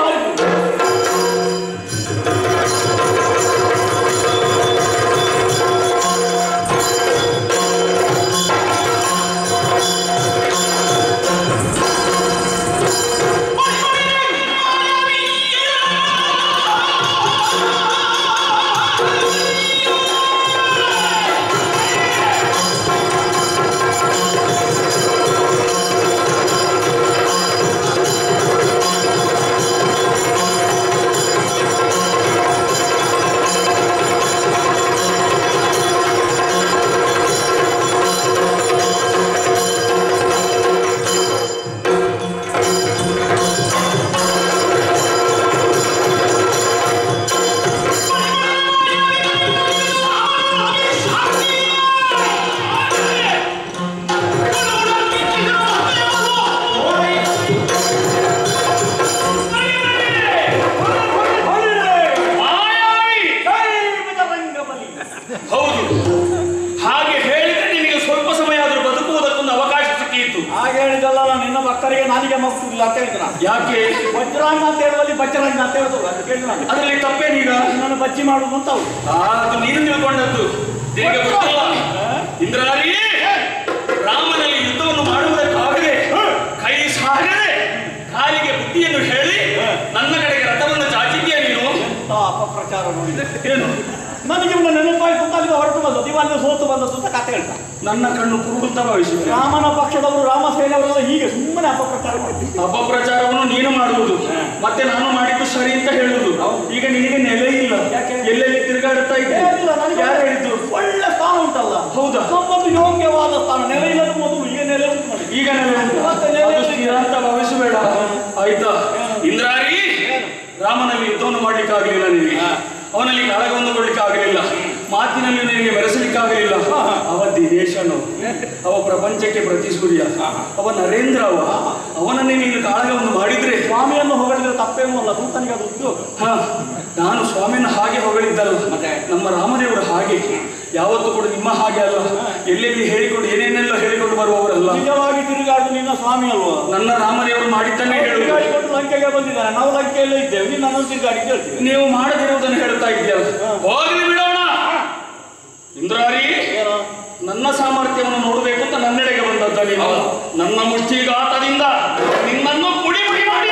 ನಾಲಿಗೆ ಮಗ್ಸುದಿಲ್ಲ ಅಂತ ಹೇಳಿದ ನಾನು. ಯಾಕೆ? ವಜ್ರಾಂಗ ಅಂತ ಹೇಳುವಲ್ಲಿ ಬಜ್ರಂಗ ಅಂತ ಹೇಳುದು ಅಂತ ಕೇಳಿದ ನಾನು. ಅದರಲ್ಲಿ ತಪ್ಪೇನೀಗ? ನಾನು ಬಜ್ಜಿ ಮಾಡುದು ಅಂತ ಅವ್ರು. ಅದು ನೀನು ತಿಳ್ಕೊಂಡದ್ದು. ನಿನಗೆ ಗೊತ್ತಿಲ್ಲ ಇಂದ್ರಾರಿ, ರಾಮನಲ್ಲಿ ಯುದ್ಧವನ್ನು ಮಾಡುವುದಕ್ಕಾಗದೆ ಕೈ ಸಾಗದೆ ಕಾಲಿಗೆ ಬುದ್ಧಿಯನ್ನು ಹೇಳಿ ನನ್ನ ಕಡೆಗೆ ರಥವನ್ನು ಚಾಚಿದ್ಯಾ ನೀನು? ಅಪಪ್ರಚಾರ ನೋಡಿದೆ. ಏನು ನನಗೆ ಇವನ ನೆನಪಾಯ್ತು ಅಂತ ಅಲ್ಲಿ ಹೊರಟು ಬಂದದ್ದು, ಇವಲ್ಲಿ ಸೋತು ಬಂದದ್ದು ಅಂತ ಕತೆ ಹೇಳ್ತಾ. ನನ್ನ ಕಣ್ಣು ಕುರುಡುತ್ತ ಭಾವಿಸಿದೆ. ರಾಮನ ಪಕ್ಷದವರು ರಾಮ ಸೇನೆಯವರೆಲ್ಲ ಹೀಗೆ ಸುಮ್ಮನೆ ಅಪಪ್ರಚಾರ ಮಾಡ್ತೀವಿ. ಅಪಪ್ರಚಾರವನ್ನು ನೀನು ಮಾಡುವುದು, ಮತ್ತೆ ನಾನು ಮಾಡಿದ್ದು ಸರಿ ಅಂತ ಹೇಳುವುದು. ಈಗ ನಿನಗೆ ನೆಲೆ ಇಲ್ಲ. ಎಲ್ಲೆಲ್ಲಿ ತಿರುಗಾಡುತ್ತಾ ಇದ್ದೆ? ಯಾರು ಹೇಳಿದ್ದು? ಒಳ್ಳೆ ಸ್ಥಾನ ಉಂಟಲ್ಲ. ಹೌದಾ? ನಮ್ಮದು ಯೋಗ್ಯವಾದ ಸ್ಥಾನ. ನೆಲೆ ಇಲ್ಲದ ಮೊದಲು ಈಗ ನೆಲೆ ಉಂಟು ನೋಡಿ. ಈಗ ನೆಲೆ ಉಂಟು ಅಂತ ಭಾವಿಸಬೇಡ ಆಯ್ತಾ? ಇಂದ್ರಾರಿ, ರಾಮನಲ್ಲಿ ಯುದ್ಧವನ್ನು ಮಾಡ್ಲಿಕ್ಕೆ ಆಗಲಿಲ್ಲ ನಿನಗೆ. ಅವನಲ್ಲಿ ಕಾಳಗವನ್ನು ಕೊಡ್ಲಿಕ್ಕೆ ಆಗಲಿಲ್ಲ. ಮಾತಿನಲ್ಲಿ ನಿನಗೆ ಮೆರೆಸಲಿಕ್ಕಾಗಲಿಲ್ಲ. ಅವ ದಿನೇಶನು, ಅವ ಪ್ರಪಂಚಕ್ಕೆ ಪ್ರತಿ ಸೂರ್ಯ, ಅವ ನರೇಂದ್ರ. ಅವ ಅವನನ್ನೇ ನೀನು ಕಾಳಗವನ್ನು ಮಾಡಿದ್ರೆ ಸ್ವಾಮಿಯನ್ನು ಹೊಗಳಿದ್ರೆ ತಪ್ಪೇನೂ ಅಲ್ಲ. ದೂತನಿಗೆ ಅದು ಉದ್ಯೋಗ. ಹಾ, ನಾನು ಸ್ವಾಮಿಯನ್ನು ಹಾಗೆ ಹೊಗಳಿದ್ದಲ್ಲ, ನಮ್ಮ ರಾಮದೇವರು ಹಾಗೆ ಯಾವತ್ತೂ ಕೂಡ ನಿಮ್ಮ ಹಾಗೆ ಅಲ್ಲ. ಎಲ್ಲೆಲ್ಲಿ ಹೇಳಿಕೊಂಡು ಏನೇನೆಲ್ಲ ಹೇಳಿಕೊಂಡು ಬರುವವರಲ್ಲ. ನಿಜವಾಗಿ ತಿರುಗಾಡು ನಿನ್ನ ಸ್ವಾಮಿ ಅಲ್ವಾ? ನನ್ನ ರಾಮದೇವರು ಮಾಡಿದ್ದನ್ನೇ ಹೇಳುವುದು. ತಿರುಗಾಡಿಕೊಂಡು ಲಂಕೆಗೆ ಬಂದಿದ್ದಾನೆ, ನಾವು ಲಂಕೆಯಲ್ಲೇ ಇದ್ದೇವೆ. ನೀನು ನನ್ನನ್ನು ತಿರುಗಾಡಿ ಹೇಳ್ತೀವಿ. ನೀವು ಮಾಡದಿರುವುದನ್ನು ಹೇಳ್ತಾ ಇದ್ದೀಯಲ್ಲ, ಹೋಗಲಿ ಬಿಡೋಣ. ಇಂದ್ರಾರಿ, ನನ್ನ ಸಾಮರ್ಥ್ಯವನ್ನು ನೋಡಬೇಕು ಅಂತ ನನ್ನೆಡೆಗೆ ಬಂದದ್ದ ನೀನು. ನನ್ನ ಮುಷ್ಟಿಘಾತದಿಂದ ನಿನ್ನನ್ನು ಪುಡಿ ಪುಡಿ ಮಾಡಿ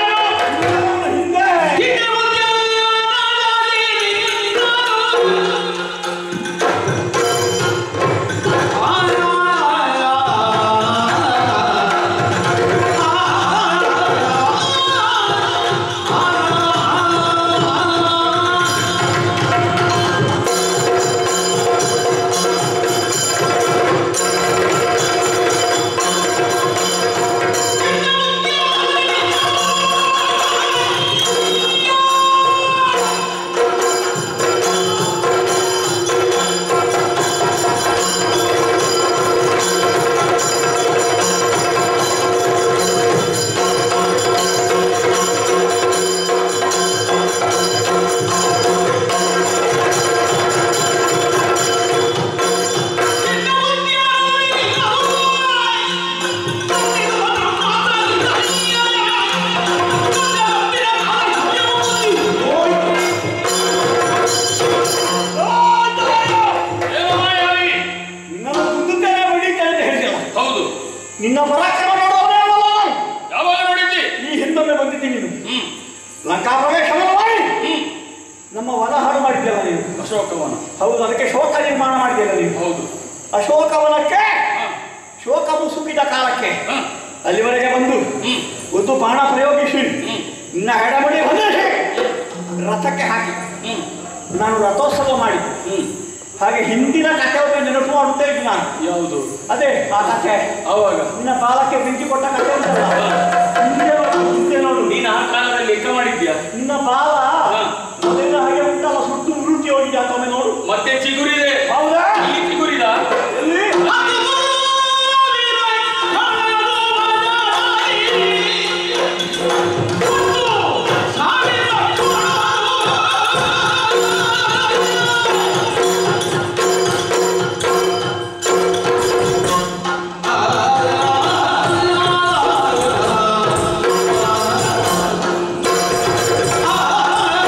ನಿನ್ನ ಪರಾಕ್ರಮ ನೋಡೋದೇ ಅಲ್ಲ. ಯಾವಾಗ ನೋಡಿದ್ದಿ? ಈ ಹಿಂದೊಮ್ಮೆ ಬಂದಿದ್ದೀನಿ ನೀನು. ಲಂಕಾ ಪ್ರವೇಶವನ್ನು ಮಾಡಿ ನಮ್ಮ ವನ ಹಾಡು ಮಾಡಿದ್ದೆಲ್ಲ ನೀನು. ಅಶೋಕವನ. ಹೌದು, ಅದಕ್ಕೆ ಶೋಕ ನಿರ್ಮಾಣ ಮಾಡಿದ್ದೆಲ್ಲ ನೀನು. ಹೌದು. ಅಶೋಕವನಕ್ಕೆ ಶೋಕ ಮುಸುಕಿದ ಕಾಲಕ್ಕೆ ಅಲ್ಲಿವರೆಗೆ ಬಂದು ಒಂದು ಬಾಣ ಪ್ರಯೋಗಿಸಿ ನಿನ್ನ ಹೆಡಮಡಿ ಹೊಂದಿಸಿ ರಥಕ್ಕೆ ಹಾಕಿ ನಾನು ರಥೋತ್ಸವ ಮಾಡಿ ಹಾಗೆ ಹಿಂದಿನ ಕಥೆಯನ್ನು ನೆನಪು ಮಾಡುತ್ತಾ ಇದ್ದೀನಿ ನಾನು. ಯಾವುದು? ಅದೇ ಆ ಕಥೆ. ಅವಾಗ ನಿನ್ನ ಬಾಲಕ್ಕೆ ಬೆಂಕಿ ಕೊಟ್ಟ ಕಥೆ ಉಂಟಲ್ಲ, ಹಿಂದೆ ನೋಡು, ಹಿಂದೆ ನೋಡು. ನೀನು ಆ ಕಾಲದಲ್ಲಿ ಲೆಕ್ಕ ಮಾಡಿದ್ಯಾ? ನಿನ್ನ ಬಾಲ ಮೊದಲಿನ ಹಾಗೆ ಉಂಟಲ್ಲ, ಸುಟ್ಟು ಉರುಟಿ ಹೋಗಿದೆ ಅಂತ ಒಮ್ಮೆ ನೋಡು. ಮತ್ತೆ ಚಿಗುರಿದೆ. ಹೌದಾ? ಇಲ್ಲಿ ಚಿಗುರಿದ ಎಲ್ಲಿ? ಆ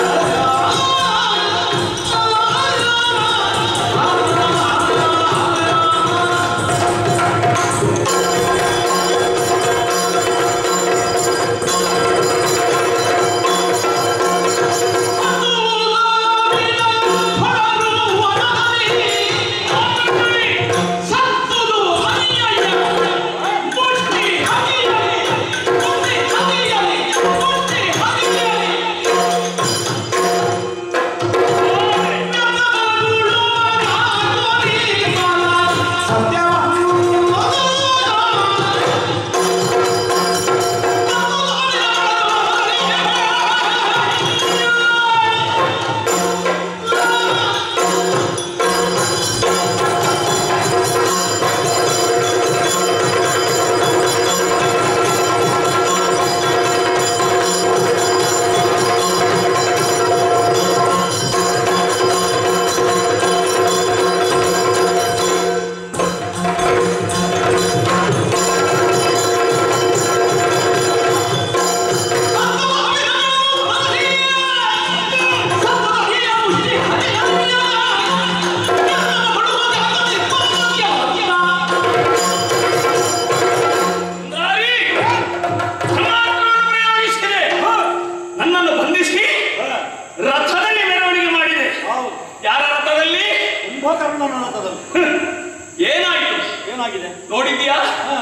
ಏನಾಗಿದೆ ನೋಡಿದ್ಯಾ?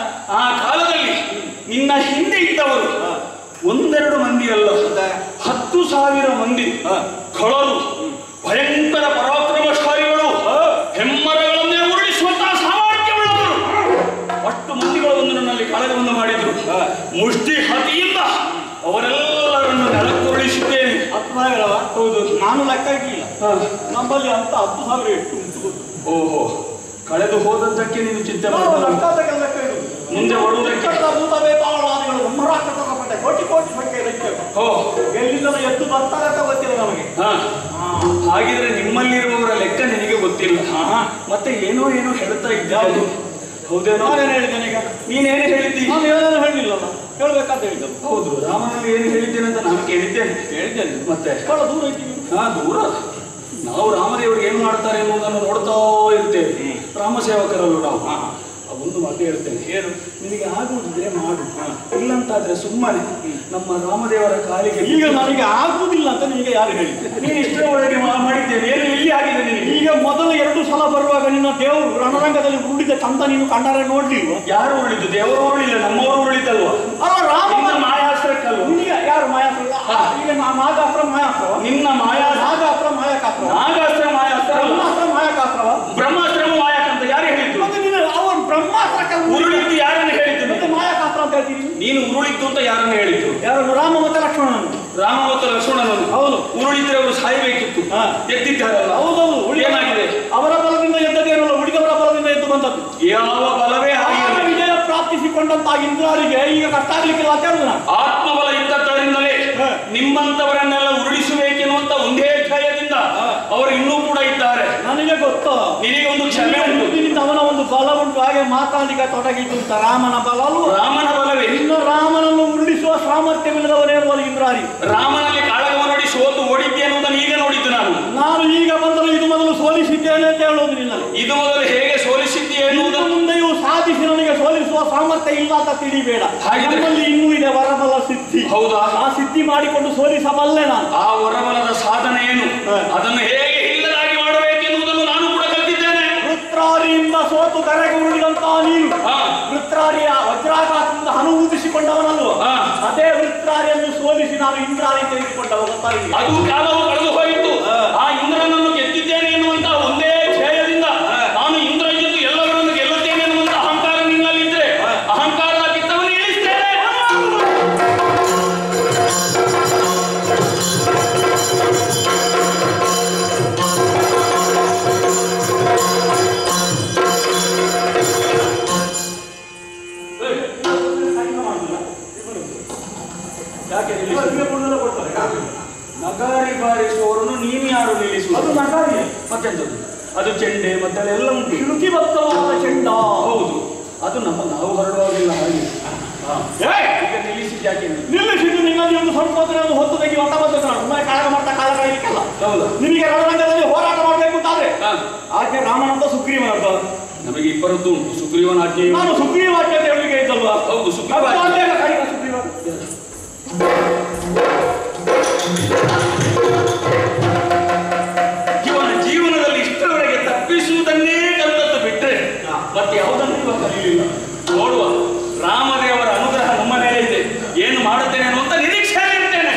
ಆ ಕಾಲದಲ್ಲಿ ನಿನ್ನ ಹಿಂದೆ ಇದ್ದವರು ಒಂದೆರಡು ಮಂದಿ ಅಲ್ಲ, ಹತ್ತು ಸಾವಿರ ಮಂದಿ ಕಳರು, ಭಯಂಕರ ಪರಾಕ್ರಮಶಾಲಿಗಳು, ಹೆಮ್ಮರಗಳನ್ನೇ ಉರುಳಿಸುವಂತಹ ಸಾಮರ್ಥ್ಯವುಳ್ಳವರು. ಅಷ್ಟು ಮಂದಿಗಳು ಒಂದು ನನ್ನಲ್ಲಿ ಕಾಳಗವನ್ನು ಮಾಡಿದ್ರು. ಮುಷ್ಟಿ ಹತಿಯಿಂದ ಅವರೆಲ್ಲರನ್ನು ನೆಲಕ್ಕುರುಳಿಸಿದ್ದೇನೆ. ಹತ್ತು ಸಾವಿರವ? ಹೌದು. ನಾನು ಲೆಕ್ಕ ಇರಲಿಲ್ಲ, ನಮ್ಮಲ್ಲಿ ಅಂತ ಹತ್ತು ಸಾವಿರ ಎಷ್ಟು ಉಂಟು. ಓಹೋ, ಕಳೆದು ಹೋದದ್ದಕ್ಕೆ ನೀನು ಚಿಂತೆ ನಾವು ಮಾಡಬಹುದು. ಲೆಕ್ಕದಕ್ಕೆ ಲೆಕ್ಕ ಇರುವುದು. ಮುಂದೆ ಬರುವುದಕ್ಕೆ ಭೂತವೇ ತಾಳಾದಿಗಳು ಬ್ರಹ್ಮರಾಕ್ಷಸರ ಕೋಟಿ ಕೋಟಿ ಸಂಖ್ಯೆ ಲೆಕ್ಕ. ಹೋ, ಎಲ್ಲಿಂದ ಎದ್ದು ಬರ್ತಾರೆ ಅಂತ ಗೊತ್ತಿಲ್ಲ ನಮಗೆ. ಹಾ, ಹಾಗಿದ್ರೆ ನಿಮ್ಮಲ್ಲಿರುವವರ ಲೆಕ್ಕ ನಿನಗೆ ಗೊತ್ತಿಲ್ಲ. ಮತ್ತೆ ಏನೋ ಏನೋ ಹೇಳ್ತಾ ಇದ್ದೆ. ಹೌದೇನೋ? ನಾನೇನು ಹೇಳಿದ್ದೇನೆ ಈಗ? ನೀನೇನು ಹೇಳಿದ್ದಿ? ನಾನು ಏನೇನು ಹೇಳಿಲ್ಲಲ್ಲ, ಹೇಳ್ಬೇಕಂತ ಹೇಳಿದ್ದಲ್ಲ. ಹೌದು, ರಾಮನಲ್ಲಿ ಏನು ಹೇಳಿದ್ದೇನೆ ಅಂತ ನಾನು ಕೇಳಿದ್ದೇನೆ. ಹೇಳಿದ್ದೇನೆ. ಮತ್ತೆ ಬಹಳ ದೂರ ಐತಿ. ಹಾ, ದೂರ. ನಾವು ರಾಮದೇವರು ಏನು ಮಾಡ್ತಾರೆ ಎನ್ನುವುದನ್ನು ನೋಡ್ತಾ ಇರ್ತೇವೆ. ರಾಮ ಸೇವಕರಲ್ಲೂ ನಾವು. ಒಂದು ಮಾತು ಹೇಳ್ತೇನೆ, ಏನು ನಿನಗೆ ಆಗುವುದಿದ್ರೆ ಮಾಡು, ಇಲ್ಲಂತಾದ್ರೆ ಸುಮ್ಮನೆ ನಮ್ಮ ರಾಮದೇವರ ಕಾಲಿಗೆ. ಈಗ ನನಗೆ ಆಗುವುದಿಲ್ಲ ಅಂತ ನಿಮಗೆ ಯಾರು ಹೇಳಿದ್ದೆ? ನೀನು ಇಷ್ಟರ ಒಳಗೆ ಮಾಡಿದ್ದೇನೆ, ಏನು ಎಲ್ಲಿ ಆಗಿದೆ ನಿನಗೆ? ಈಗ ಮೊದಲು ಎರಡು ಸಲ ಬರುವಾಗ ನಿನ್ನ ದೇವರು ರಣರಂಗದಲ್ಲಿ ಉರುಳಿದ ಚಂದ ನೀನು ಕಂಡರೆ ನೋಡ್ಲಿಲ್ವ? ಯಾರು ಉರುಳಿದ್ದು? ದೇವರು ಉರುಳಿಲ್ಲ, ನಮ್ಮವರು ಉರುಳಿತಲ್ವ? ಅವ ರಾಮ ಮಾಯಾಸ್ತ್ರಕ್ಕಲ್ವ? ಈಗ ಯಾರು ಮಾಯಾಸ್ತ್ರ? ಈಗ ನಾಗಾಸ್ತ್ರ ಮಾಯಾಸ್ತ್ರವ? ನಿನ್ನ ಮಾಯಾ ನಾಗಾಸ್ತ್ರ ಮಾಯಾಕಾಸ್ತ್ರ? ನಾಗಾಸ್ತ್ರ ಮಾಯಾಸ್ತ್ರ, ಬ್ರಹ್ಮಾಸ್ತ್ರ ಮಾಯಾಕಾಸ್ತ್ರವ? ಬ್ರಹ್ಮಾಸ್ತ್ರ ಮಾಯಾಕಂತ ಯಾರು ಹೇಳಿದ್ದು? ಮತ್ತೆ ನೀನು ಅವನು ಬ್ರಹ್ಮಾಸ್ತ್ರ ಉರುಳಿದ್ದು ಯಾರನ್ನು ಹೇಳಿದ್ದು? ಮತ್ತೆ ಮಾಯಾಕಾಸ್ತ್ರ ಅಂತ ಹೇಳ್ತೀನಿ. ನೀನು ಉರುಳಿದ್ದು ಅಂತ ಯಾರನ್ನು ಹೇಳಿದ್ದು? ಯಾರು? ರಾಮ ಮತ್ತೆ ಲಕ್ಷ್ಮಣನನ್ನು. ರಾಮ ಮತ್ತು ಲಕ್ಷ್ಮಣನನ್ನು. ಹೌದು. ಉರುಳಿದ್ರೆ ಅವರು ಸಾಯಬೇಕಿತ್ತು, ಎದ್ದಿದ್ದಾರಲ್ಲ. ಹೌದೌದು. ಏನಾಗಿದೆ? ಅವರ ಬಲದಿಂದ ಎದ್ದದೇನಲ್ಲ, ಉಳಿದವರ ಬಲದಿಂದ ಎದ್ದು ಬಂದದ್ದು. ಯಾವ ಬಲವೇ ಆಗಿದೆ. ವಿಜಯ ಪ್ರಾಪ್ತಿಸಿಕೊಂಡಂತ ಇಂದ್ರಾರಿಗೆ ಈಗ ಕಷ್ಟ ಆಗ್ಲಿಕ್ಕಿಲ್ಲ ಅಂತ ಹೇಳುದು ನಾನು. ಆತ್ಮಬಲ ಇದ್ದದ್ದರಿಂದಲೇ ನಿಮ್ಮಂತವರನ್ನೆಲ್ಲ ಉರುಳಿಸಬೇಕೆನ್ನುವಂತ ಒಂದೇ ಧ್ಯೇಯದಿಂದ ಅವರು ಇನ್ನೂ ಕೂಡ ಇದ್ದಾರೆ. ನನಗೆ ಗೊತ್ತು, ನಿನಗೆ ಒಂದು ಕ್ಷಮೆ ಉಂಟು. ಅವನ ಒಂದು ಬಲ ಉಂಟು, ಹಾಗೆ ಮಾತಾಡಿಕ ತೊಡಗಿದ್ದು ಅಂತ. ರಾಮನ ಬಲ ರಾಮನ ಬಲವೇ. ಇನ್ನು ರಾಮನನ್ನು ಉರುಳಿಸುವ ಸಾಮರ್ಥ್ಯವಿಲ್ಲದವರೇರುವ ಇಂದ್ರಾರಿ. ರಾಮನಲ್ಲಿ ಕಾಳಗವ ನೋಡಿ ಸೋತು ಓಡಿದ್ದೆ ಅನ್ನೋದನ್ನು ಈಗ ನೋಡಿದ್ದು ನಾನು. ನಾನು ಈಗ ಬಂದರೂ ಇದು ಮೊದಲು ಸೋಲಿಸಿದ್ದೇನೆ ಅಂತ ಹೇಳುವುದು ನಿನ್ನ. ಇದು ಮೊದಲು ಹೇಗೆ ಸೋಲಿಸಿದ್ದೆ ಎನ್ನುವುದನ್ನು ಮುಂದೆಯೂ ಸಾಧಿಸಿ ನನಗೆ ಸೋಲಿಸುವ ಸಾಮರ್ಥ್ಯ ಇಲ್ಲ ಅಂತ ತಿಳಿಬೇಡ. ಹಾಗಿದ್ರೆ ನಮ್ಮಲ್ಲಿ ಇನ್ನೂ ಇದೆ ವರಬಲ ಸಿದ್ಧಿ. ಹೌದಾ? ಆ ಸಿದ್ಧಿ ಮಾಡಿಕೊಂಡು ಸೋಲಿಸಬಲ್ಲೆ ನಾನು. ಆ ವರಬಲದ ಸಾಧನೆ ಏನು, ಅದನ್ನು ಹೇಗೆ ಇಲ್ಲದಾಗಿ ಮಾಡಬೇಕೆನ್ನುವುದನ್ನು ನಾನು ಕೂಡ ಕಲಿತಿದ್ದೇನೆ. ವೃತ್ರಾರಿಯಿಂದ ಸೋತು ಕರೆಗೆ ಉರುಳಿದಂತ ನೀನು ವೃತ್ರಾರಿಯ ವಜ್ರಾಘಾತದಿಂದ ಹನು ಊದಿಸಿಕೊಂಡವನಲ್ವ? ಅದೇ ವೃತ್ರಾರಿಯನ್ನು ಸೋಲಿಸಿ ನಾನು ಇಂದ್ರಾರಿ ತೆಗೆದುಕೊಂಡವ. ಗೊತ್ತಾಗಿದೆ? ಅದು ಕಾಲವು ಕಳೆದು ಹೋಯಿತು. ಆ ಇಂದ್ರನನ್ನು ಗೆದ್ದಿದ್ದೇನೆ ಎನ್ನುವಂತ ಒಂದೇ ಧ್ಯೇಯದಿಂದ ನಾನು ಇಂದ್ರ ಜೊತೆ ಎಲ್ಲವರನ್ನು ಗೆಲ್ಲುತ್ತೇನೆ ಎನ್ನುವಂತ ಅಹಂಕಾರ ನಿನ್ನಲ್ಲಿದ್ದರೆ ಅಹಂಕಾರದ ಕಿತ್ತವನ್ನು ಇಳಿಸ್ತೇನೆ. ಯಾಕೆ ನಗಾರಿ ಬಾರಿಸುವವರನ್ನು ನೀನು ಯಾರು ನಿಲ್ಲಿಸುವ? ಅದು ನಗಾರಿ ಮತ್ತೆಂತದ್ದು? ಅದು ಚೆಂಡೆ ಮತ್ತೆ ಎಲ್ಲ ಉಂಟು. ಶ್ರುತಿಬದ್ಧವಾದ ಚೆಂಡ. ಹೌದು, ಅದು ನಮ್ಮ ನಾವು ಹೊರಡುವಾಗಿಲ್ಲ. ಹಾಗೆ ಈಗ ನಿಲ್ಲಿಸಿದ್ದು ಯಾಕೆ? ನಿಲ್ಲಿಸಿದ್ದು ನಿನ್ನಲ್ಲಿ ಒಂದು ಸ್ವಲ್ಪ ಒಂದು ಹೊತ್ತು ತೆಗಿ ಹೊತ್ತ ಬರ್ತದೆ. ನಾನು ಒಮ್ಮೆ ಕಾಳಗ ಮಾಡ್ತಾ ಕಾಳಗ ಇರ್ಲಿಕ್ಕೆಲ್ಲ. ಹೌದು. ನಿಮಗೆ ರಣರಂಗದಲ್ಲಿ ಹೋರಾಟ ಮಾಡಬೇಕು ಅಂತಾದ್ರೆ ಆಕೆ ರಾಮನಂತ ಸುಗ್ರೀವನಂತ. ನಮಗೆ ಇಬ್ಬರದ್ದು ಉಂಟು. ಸುಗ್ರೀವನ ಆಜ್ಞೆ. ನಾನು ಸುಗ್ರೀವಾಜ್ಞೆ ಅಂತ ಹೇಳಿಕೆ ಇದ್ದಲ್ವಾ? ಹೌದು, ಸುಗ್ರೀವ. ಸುಗ್ರೀವ ಇವನ ಜೀವನದಲ್ಲಿ ಇಷ್ಟರವರೆಗೆ ತಪ್ಪಿಸುವುದನ್ನೇ ಕಲಿತದ್ದು ಬಿಟ್ಟರೆ ಮತ್ತೆ ಯಾವುದನ್ನು ಇವ ಕಲಿಯಲಿಲ್ಲ. ನೋಡುವ, ರಾಮದೇವರ ಅನುಗ್ರಹ ನಮ್ಮ ಮೇಲೆ ಇದೆ. ಏನು ಮಾಡುತ್ತೇನೆ ಅನ್ನುವಂತ ನಿರೀಕ್ಷೆಯಲ್ಲಿ ಇರ್ತೇನೆ.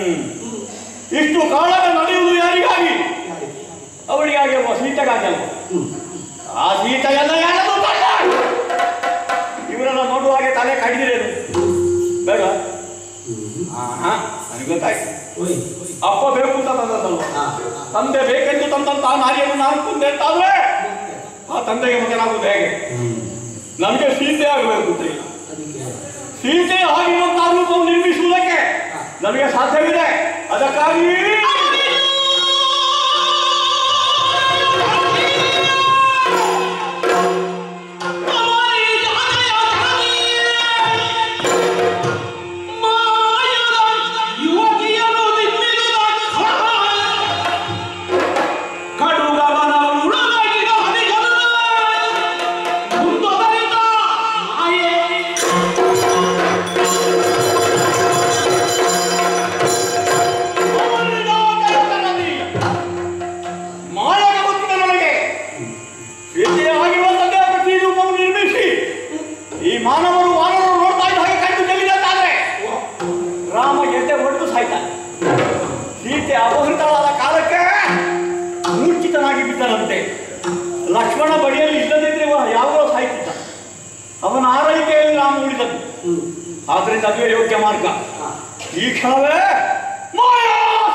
ಇಷ್ಟು ಕಾಲ ನಡೆಯುವುದು ಯಾರಿಗಾಗಿ? ಅವಳಿಗಾಗಿ ಒಬ್ಬ ಸೀತೆಗಾಗಲ್ಲ. ಆ ಸೀತೆ ಎಲ್ಲ ಯಾರದು ತಂಡ ಇವರೆಲ್ಲ ನೋಡುವ ಹಾಗೆ ತಲೆ ಕಡಿದಿರೇನು ಬೇಡ. ಹಾ ನನಗೆ ಗೊತ್ತಾಯ್ತು. ಅಪ್ಪ ಬೇಕು ಅಂತ ತಂದದಲ್ವ, ತಂದೆ ಬೇಕೆಂದು ತಂದಂತ ನಾರಿಯನ್ನು ನಾನು ಕೊಂದೆ ಅಂತಾದ್ರೆ ಆ ತಂದೆಗೆ ಮಗನಾಗುವುದು ಹೇಗೆ? ನನಗೆ ಸೀತೆ ಆಗಬೇಕು ಅಂತ ಇಲ್ಲ. ಸೀತೆ ಆಗಿರುವಂತಹ ರೂಪವನ್ನು ನಿರ್ಮಿಸುವುದಕ್ಕೆ ನನಗೆ ಸಾಧ್ಯವಿದೆ. ಅದಕ್ಕಾಗಿ ಮಾನವರು ವಾನವರು ನೋಡ್ತಾ ಇದ್ದ ಹಾಗೆ ಕಂಡು ಚೆಲ್ಲಿದಂತಾದ್ರೆ ರಾಮ ಎದೆ ಹೊಡೆದು ಸಾಯ್ತಾನೆ. ಸೀತೆ ಅಪಹೃತಳಾದ ಕಾಲಕ್ಕೆ ಮೂರ್ಛಿತನಾಗಿ ಬಿದ್ದನಂತೆ. ಲಕ್ಷ್ಮಣ ಬಳಿಯಲ್ಲಿ ಇಲ್ಲದಿದ್ರೆ ಯಾವಾಗ ಸಾಯ್ತಿದ್ದ. ಅವನ ಆರೈಕೆಯಲ್ಲಿ ರಾಮ ಉಳಿದದ್ದು. ಆದ್ರಿಂದ ಅದುವೇ ಯೋಗ್ಯ ಮಾರ್ಗ. ಈ ಕ್ಷಣವೇ ಮಾಯಾ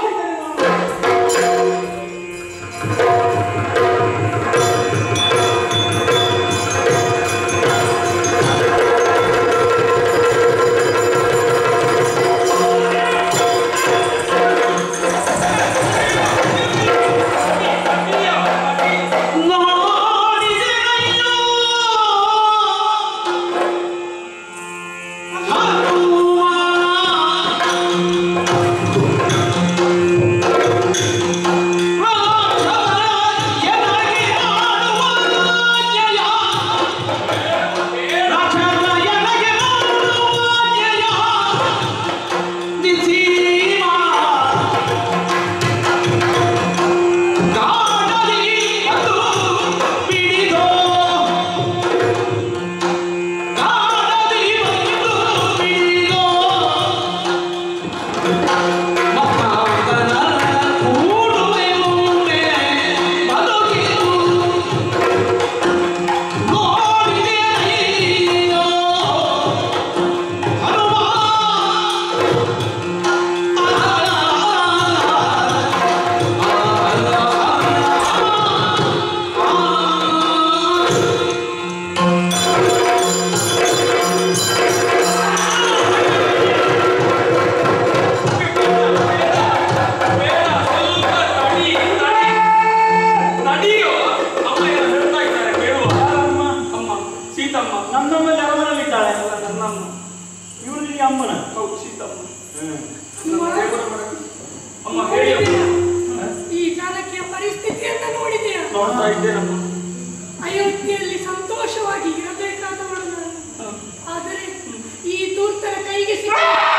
ಅಯೋಧ್ಯೆಯಲ್ಲಿ ಸಂತೋಷವಾಗಿ ಇರಬೇಕಾದವಳು ನಾನು. ಆದರೆ ಈ ದೂರ್ತರ ಕೈಗೆ ಸಿಕ್ಕ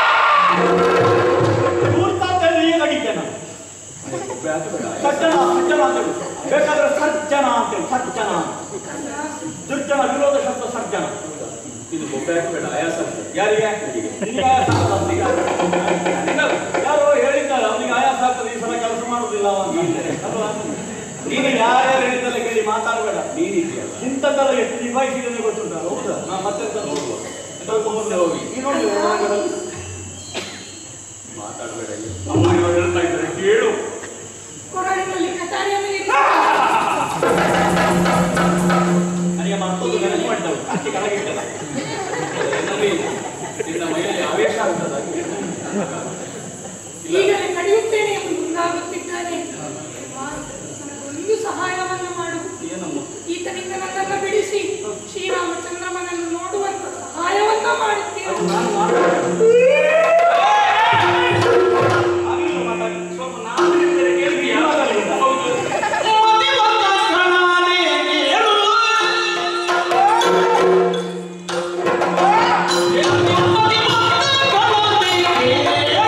ಬೇಕಾದ್ರೆ ಸರ್ಜನ ಅಂತೇಳಿ ಸರ್ಜನ ದುರ್ಜನ ವಿರೋಧ ಶಬ್ದ ಸರ್ಜನ. ಇದು ಬೊಬ್ಬೆ ಹಾಕಬೇಡ, ಆಯಾಸ ಯಾರಿಗೆ ಯಾರೋ ಹೇಳಿದ್ದಾರೆ ಅವನಿಗೆ ಆಯಾಸ ಆಗ್ತದೆ ಈ ಸಲ ಕೆಲಸ ಮಾಡುದಿಲ್ಲ ಅಲ್ವಾ? ನೀನು ಯಾರ್ಯಾರು ಹೇಳಿದ್ದಲ್ಲ ಕೇಳಿ ಮಾತಾಡಬೇಡ. ನೀನಿದೆಯಾ ಇಂಥದ್ದೆಲ್ಲ ಎಷ್ಟು ನಿಭಾಯಿಸಿದ್ರೆ ಗೊತ್ತುಂಟಲ್ಲ. ಹೌದಾ? ನಾ ಮತ್ತೆ ನೋಡುವ ಸ್ವಲ್ಪ ಮುಂದೆ ಹೋಗಿ ಈ ನೋಡಿ ಮಾತಾಡಬೇಡ. ಅಮ್ಮ ಇವಾಗ ಹೇಳ್ತಾ ಇದ್ದಾರೆ ಕೇಳು. ಕೊರಳಿನಲ್ಲಿ ಕಟಾರಿಯನ್ನು ನನಗೆ ಮತ್ತೊಂದು ನೆನಪು ಮಾಡ್ತವೆ ಅಕ್ಕಿ ಕೆಳಗಿಟ್ಟಲ್ಲ. ನಿನ್ನ ಮೈಯಲ್ಲಿ ಆವೇಶ ಆಗ್ತದ? ಈಗಲೇ ಕಡಿಯುತ್ತೇನೆ ಎಂದು ಮುಂದಾಗುತ್ತಿದ್ದಾನೆ. ನನಗೊಂದು ಸಹಾಯವನ್ನು ಮಾಡು. ಈತನಿಂದ ನನ್ನನ್ನು ಬಿಡಿಸಿ ಶ್ರೀರಾಮಚಂದ್ರಮನನ್ನು ನೋಡುವಂತ ಸಹಾಯವನ್ನ ಮಾಡುತ್ತೇನೆ. ಸ್ವಲ್ಪ ನಾನು ಕೇಳ್ತೀಯಾ? Yeah.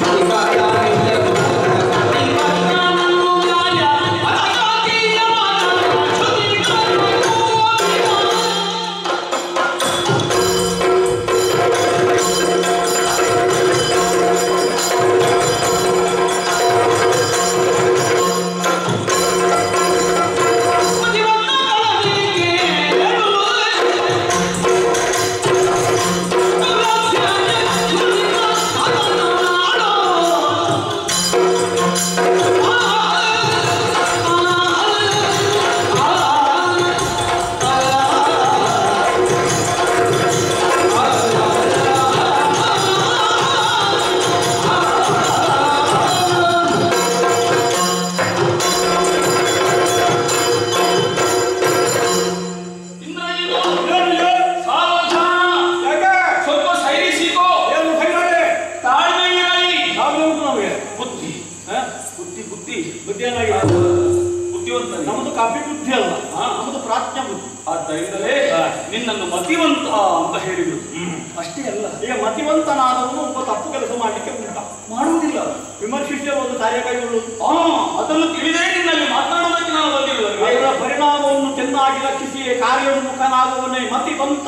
ನಮ್ಮದು ಕಾಪಿ ಬುದ್ಧಿ ಅಲ್ಲ, ನಮ್ಮದು ಪ್ರಾಜ್ಞ ಬುದ್ಧಿ. ಆದ್ದರಿಂದಲೇ ನಿನ್ನನ್ನು ಮತಿವಂತ ಅಂತ ಹೇಳಿದ್ರು. ಅಷ್ಟೇ ಅಲ್ಲ, ಈಗ ಮತಿವಂತನಾದವನು ಒಬ್ಬ ತಪ್ಪು ಕೆಲಸ ಮಾಡಲಿಕ್ಕೆ ಉಂಟ, ಮಾಡುವುದಿಲ್ಲ, ವಿಮರ್ಶಿಸಿ ಒಂದು ಕಾರ್ಯ ಕೈಗೊಳ್ಳುವುದು. ಆ ಅದನ್ನು ತಿಳಿದೇ ನಿನ್ನಲ್ಲಿ ಮಾತನಾಡುವುದಕ್ಕೆ ನಾನು ಬಂದಿರುವುದು. ಅದರ ಪರಿಣಾಮವನ್ನು ಚೆನ್ನಾಗಿ ಲಕ್ಷಿಸಿ ಕಾರ್ಯೋನ್ಮುಖನಾಗುವನೇ ಮತಿವಂತ.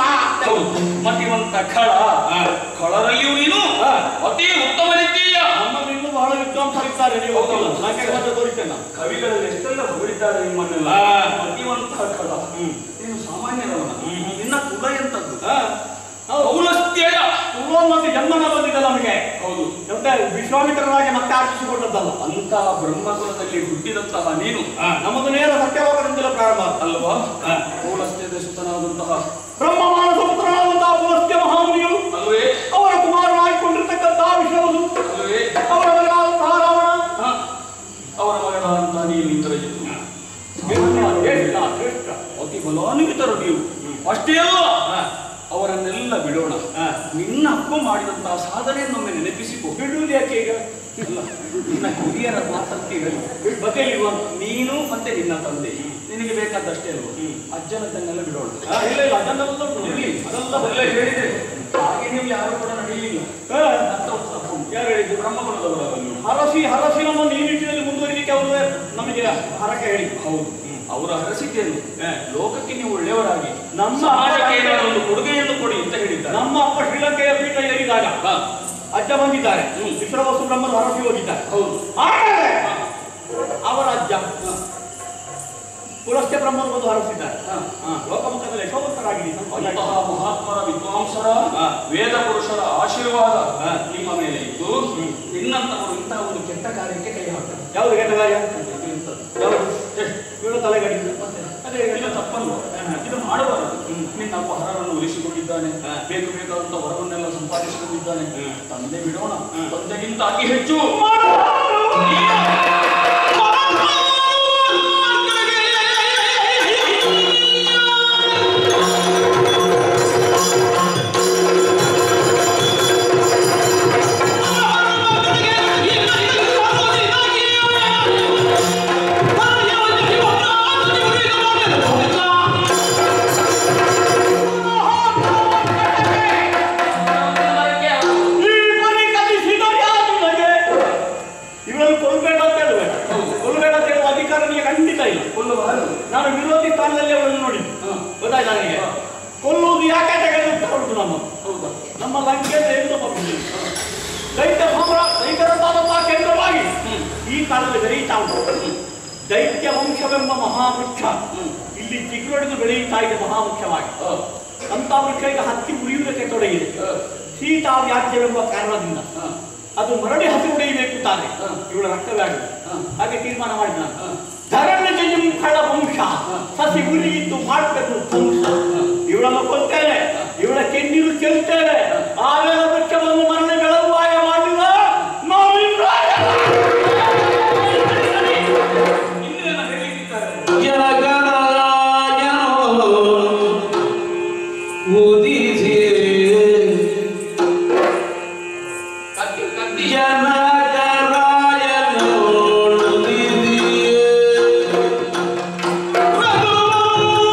ಮತಿವಂತ ಖಳ. ಖಳರಲ್ಲಿಯೂ ನೀನು ಅತಿ ಉತ್ತಮನಿದ್ದೀಯ. ನಮ್ಮಲ್ಲಿ ಇನ್ನೂ ಬಹಳ ವಿದ್ವಾಂಸರಿದ್ದಾರೆ, ನೀವು ತೋರಿಸ್ತೇನೆ. ಕವಿಗಳಲ್ಲಿ ಎಷ್ಟೆಲ್ಲ ಹೊಗಳಿದ್ದಾರೆ ನಿಮ್ಮನ್ನೆಲ್ಲ. ಮತಿವಂತ ಖಳ, ನೀನು ಸಾಮಾನ್ಯರವನ. ನಿನ್ನ ಕುಲ ಎಂತದ್ದು? ಪೌಲಸ್ತ್ಯಯ ಪೂರ್ವೋನ್ನತಿ ಜನ್ಮನ ಬಂದಿದೆ ನಮಗೆ. ಹೌದು, ಮತ್ತೆ ವಿಶ್ವಾಮಿತ್ರರಾಗಿ ಮತ್ತೆ ಆರ್ಜಿಸಿಕೊಂಡದ್ದಲ್ಲ. ಅಂತಹ ಬ್ರಹ್ಮಕುಲದಲ್ಲಿ ಹುಟ್ಟಿದಂತಹ ನೀನು ನಮ್ಮದು ನೇರ ಸತ್ಯಲೋಕದಿಂದಲೇ ಪ್ರಾರಂಭ ಅಲ್ವಾ? ಪೌಲಸ್ತ್ಯದ ಸುತನಾದಂತಹ ಬ್ರಹ್ಮಮಾನಸ ಪುತ್ರನಾದಂತಹ ಪುಲಸ್ತ್ಯ ಮಹಾಮುನಿಗಳು ಅಲ್ವೇ? ಅವರ ಕುಮಾರನಾಗಿಕೊಂಡಿರ್ತಕ್ಕಂತಹ ವಿಶ್ವವಸು, ಅಲ್ವೇ? ಅವರ ಮಗನಾದಂತಹ ರಾವಣ, ಅವರ ಮಗನಾದಂತಹ ನೀನು ಇಂದ್ರಜಿತ್ತು. ಅತಿ ಬಲಾನ್ವಿತರು ನೀವು. ಅಷ್ಟೇ ಅಲ್ಲ, ಅವರನ್ನೆಲ್ಲ ಬಿಡೋಣ. ನಿನ್ನ ಅಪ್ಪ ಮಾಡಿದಂತಹ ಸಾಧನೆಯನ್ನೊಮ್ಮೆ ನೆನಪಿಸಿಕೊ. ಬಿಡುವುದು ಯಾಕೆ ಈಗ? ಅಲ್ಲ, ನಿನ್ನ ಹಿರಿಯರ ಮಾತಂತಿಗಳು ಬಗೆಯಿಲ್ವ? ನೀನು ಮತ್ತೆ ನಿನ್ನ ತಂದೆ ನಿನಗೆ ಬೇಕಾದಷ್ಟೇ ಅಲ್ವ? ಅಜ್ಜನದ್ದನ್ನೆಲ್ಲ ಬಿಡೋಣ. ಇಲ್ಲ ಇಲ್ಲ, ಅದನ್ನೆಲ್ಲ ಇರಲಿ, ಅದೆಲ್ಲ ಅದೆಲ್ಲ ಹೇಳಿದೆ. ಹಾಗೆ ನೀವು ಯಾರು ಕೂಡ ನಡೆಯಲಿಲ್ಲ. ಯಾರು ಹೇಳಿದ್ದು? ಬ್ರಹ್ಮಗುಣದವರಲ್ಲ. ಹರಸಿ ಹರಸಿ ನಮ್ಮ ಈ ನಿಟ್ಟಿನಲ್ಲಿ ಮುಂದುವರಿಲಿಕ್ಕೆ ಅವರು ನಮಗೆ ಹರಕೆ ಹೇಳಿ. ಹೌದು, ಅವರ ಹರಸಿಕೆಯನ್ನು ಲೋಕಕ್ಕೆ ನೀವು ಒಳ್ಳೆಯವರಾಗಿ ನಮ್ಮ ಸಮಾಜಕ್ಕೆ ಏನಾದರೂ ಒಂದು ಕೊಡುಗೆಯನ್ನು ಕೊಡಿ ಅಂತ ಹೇಳಿದ್ದಾರೆ. ನಮ್ಮ ಅಪ್ಪ ಶ್ರೀಲಂಕೆಯ ಪೀಠ ಏರಿದಾಗ ಅಜ್ಜ ಬಂದಿದ್ದಾರೆ, ವಿಶ್ವವಸು ಬ್ರಹ್ಮನ ಹರಸಿ ಹೋಗಿದ್ದಾರೆ. ಹೌದು, ಆಮೇಲೆ ಅವರ ಅಜ್ಜ ಪುಲಸ್ತ್ಯ ಬ್ರಹ್ಮನು ಬಂದು ಹರಸಿದ್ದಾರೆ. ಲೋಕಮುಖದಲ್ಲಿ ಯಶೋವಂತರಾಗಿದ್ದೀರಿ. ಅಂತಹ ಮಹಾತ್ಮರ ವಿದ್ವಾಂಸರ ವೇದ ಪುರುಷರ ಆಶೀರ್ವಾದ ನಿಮ್ಮ ಮೇಲೆ ಇದ್ದು ನಿನ್ನಂತವರು ಇಂತಹ ಒಂದು ಕೆಟ್ಟ ಕಾರ್ಯಕ್ಕೆ ಕೈ ಹಾಕ್ತಾರೆ. ಯಾವುದು ಕೆಟ್ಟ ಕಾರ್ಯ? ಯಾವುದು? ಇವಳು ತಲೆಗಡಿ. ಅದೇ ಎಲ್ಲ ತಪ್ಪಲ್ವ? ಇದು ಮಾಡಬಾರದು. ನಿನ್ನ ಅಪ್ಪ ಹರವನ್ನು ಉಳಿಸಿಕೊಂಡಿದ್ದಾನೆ, ಬೇಕು ಬೇಕಾದಂತ ವರವನ್ನೆಲ್ಲ ಸಂಪಾದಿಸಿಕೊಂಡಿದ್ದಾನೆ. ತಂದೆ ಬಿಡೋಣ, ತಂದೆಗಿಂತ ಅತಿ ಹೆಚ್ಚು ನಾನು ವಿರೋಧಿ ಸ್ಥಾನದಲ್ಲಿ ಅವಳನ್ನು ನೋಡಿದ್ದು. ಗೊತ್ತಾಯ್ತು ನನಗೆ. ಕೊಲ್ಲುವುದು ಯಾಕೆ ತೆಗೆದುಕೊಳ್ಳುವುದು ನಮ್ಮ ನಮ್ಮ ಲಂಕೆ ದೈತ್ಯ ಸಾಮ್ರ ದೈತ್ಯರಂತಾದಂತಹ ಕೇಂದ್ರವಾಗಿ ಈ ಕಾಲದಲ್ಲಿ ಬೆಳೆಯುತ್ತಾ ಉಂಟು. ದೈತ್ಯ ವಂಶವೆಂಬ ಮಹಾವೃಕ್ಷ ಇಲ್ಲಿ ಚಿಗುರೊಡೆದು ಬೆಳೆಯುತ್ತಾ ಇದೆ ಮಹಾಮುಖ್ಯವಾಗಿ. ಅಂತ ವೃಕ್ಷ ಈಗ ಹತ್ತಿ ಉರಿಯುವುದಕ್ಕೆ ತೊಡಗಿದೆ. ಸೀತಾ ವ್ಯಾಜ್ಯವೆಂಬ ಕಾರಣದಿಂದ ಅದು ಮರಳಿ ಹಸಿ ಉಳಿಯಬೇಕು ತಾನೆ, ಇವಳ ರಕ್ತವ್ಯಾಗಿ. ಹಾಗೆ ತೀರ್ಮಾನ ಮಾಡಿದ ನಾನು, ಧರಣ ಜಯಂ ಖಳ ವಂಶ ಸಸಿ ಉರಿಯಿದ್ದು ಮಾಡಬೇಕು ವಂಶ. ಇವಳನ್ನು ಕೊಲ್ತೇನೆ, ಇವಳ ಕೆಂಡಿರು ಚೆಲ್ತೇನೆ, ಆವೇಳ ವೃಕ್ಷವನ್ನು ಮರಳಿ ಬೆಳಗುವಾಯ ಮಾಡಿದ ನಾವು ಜನ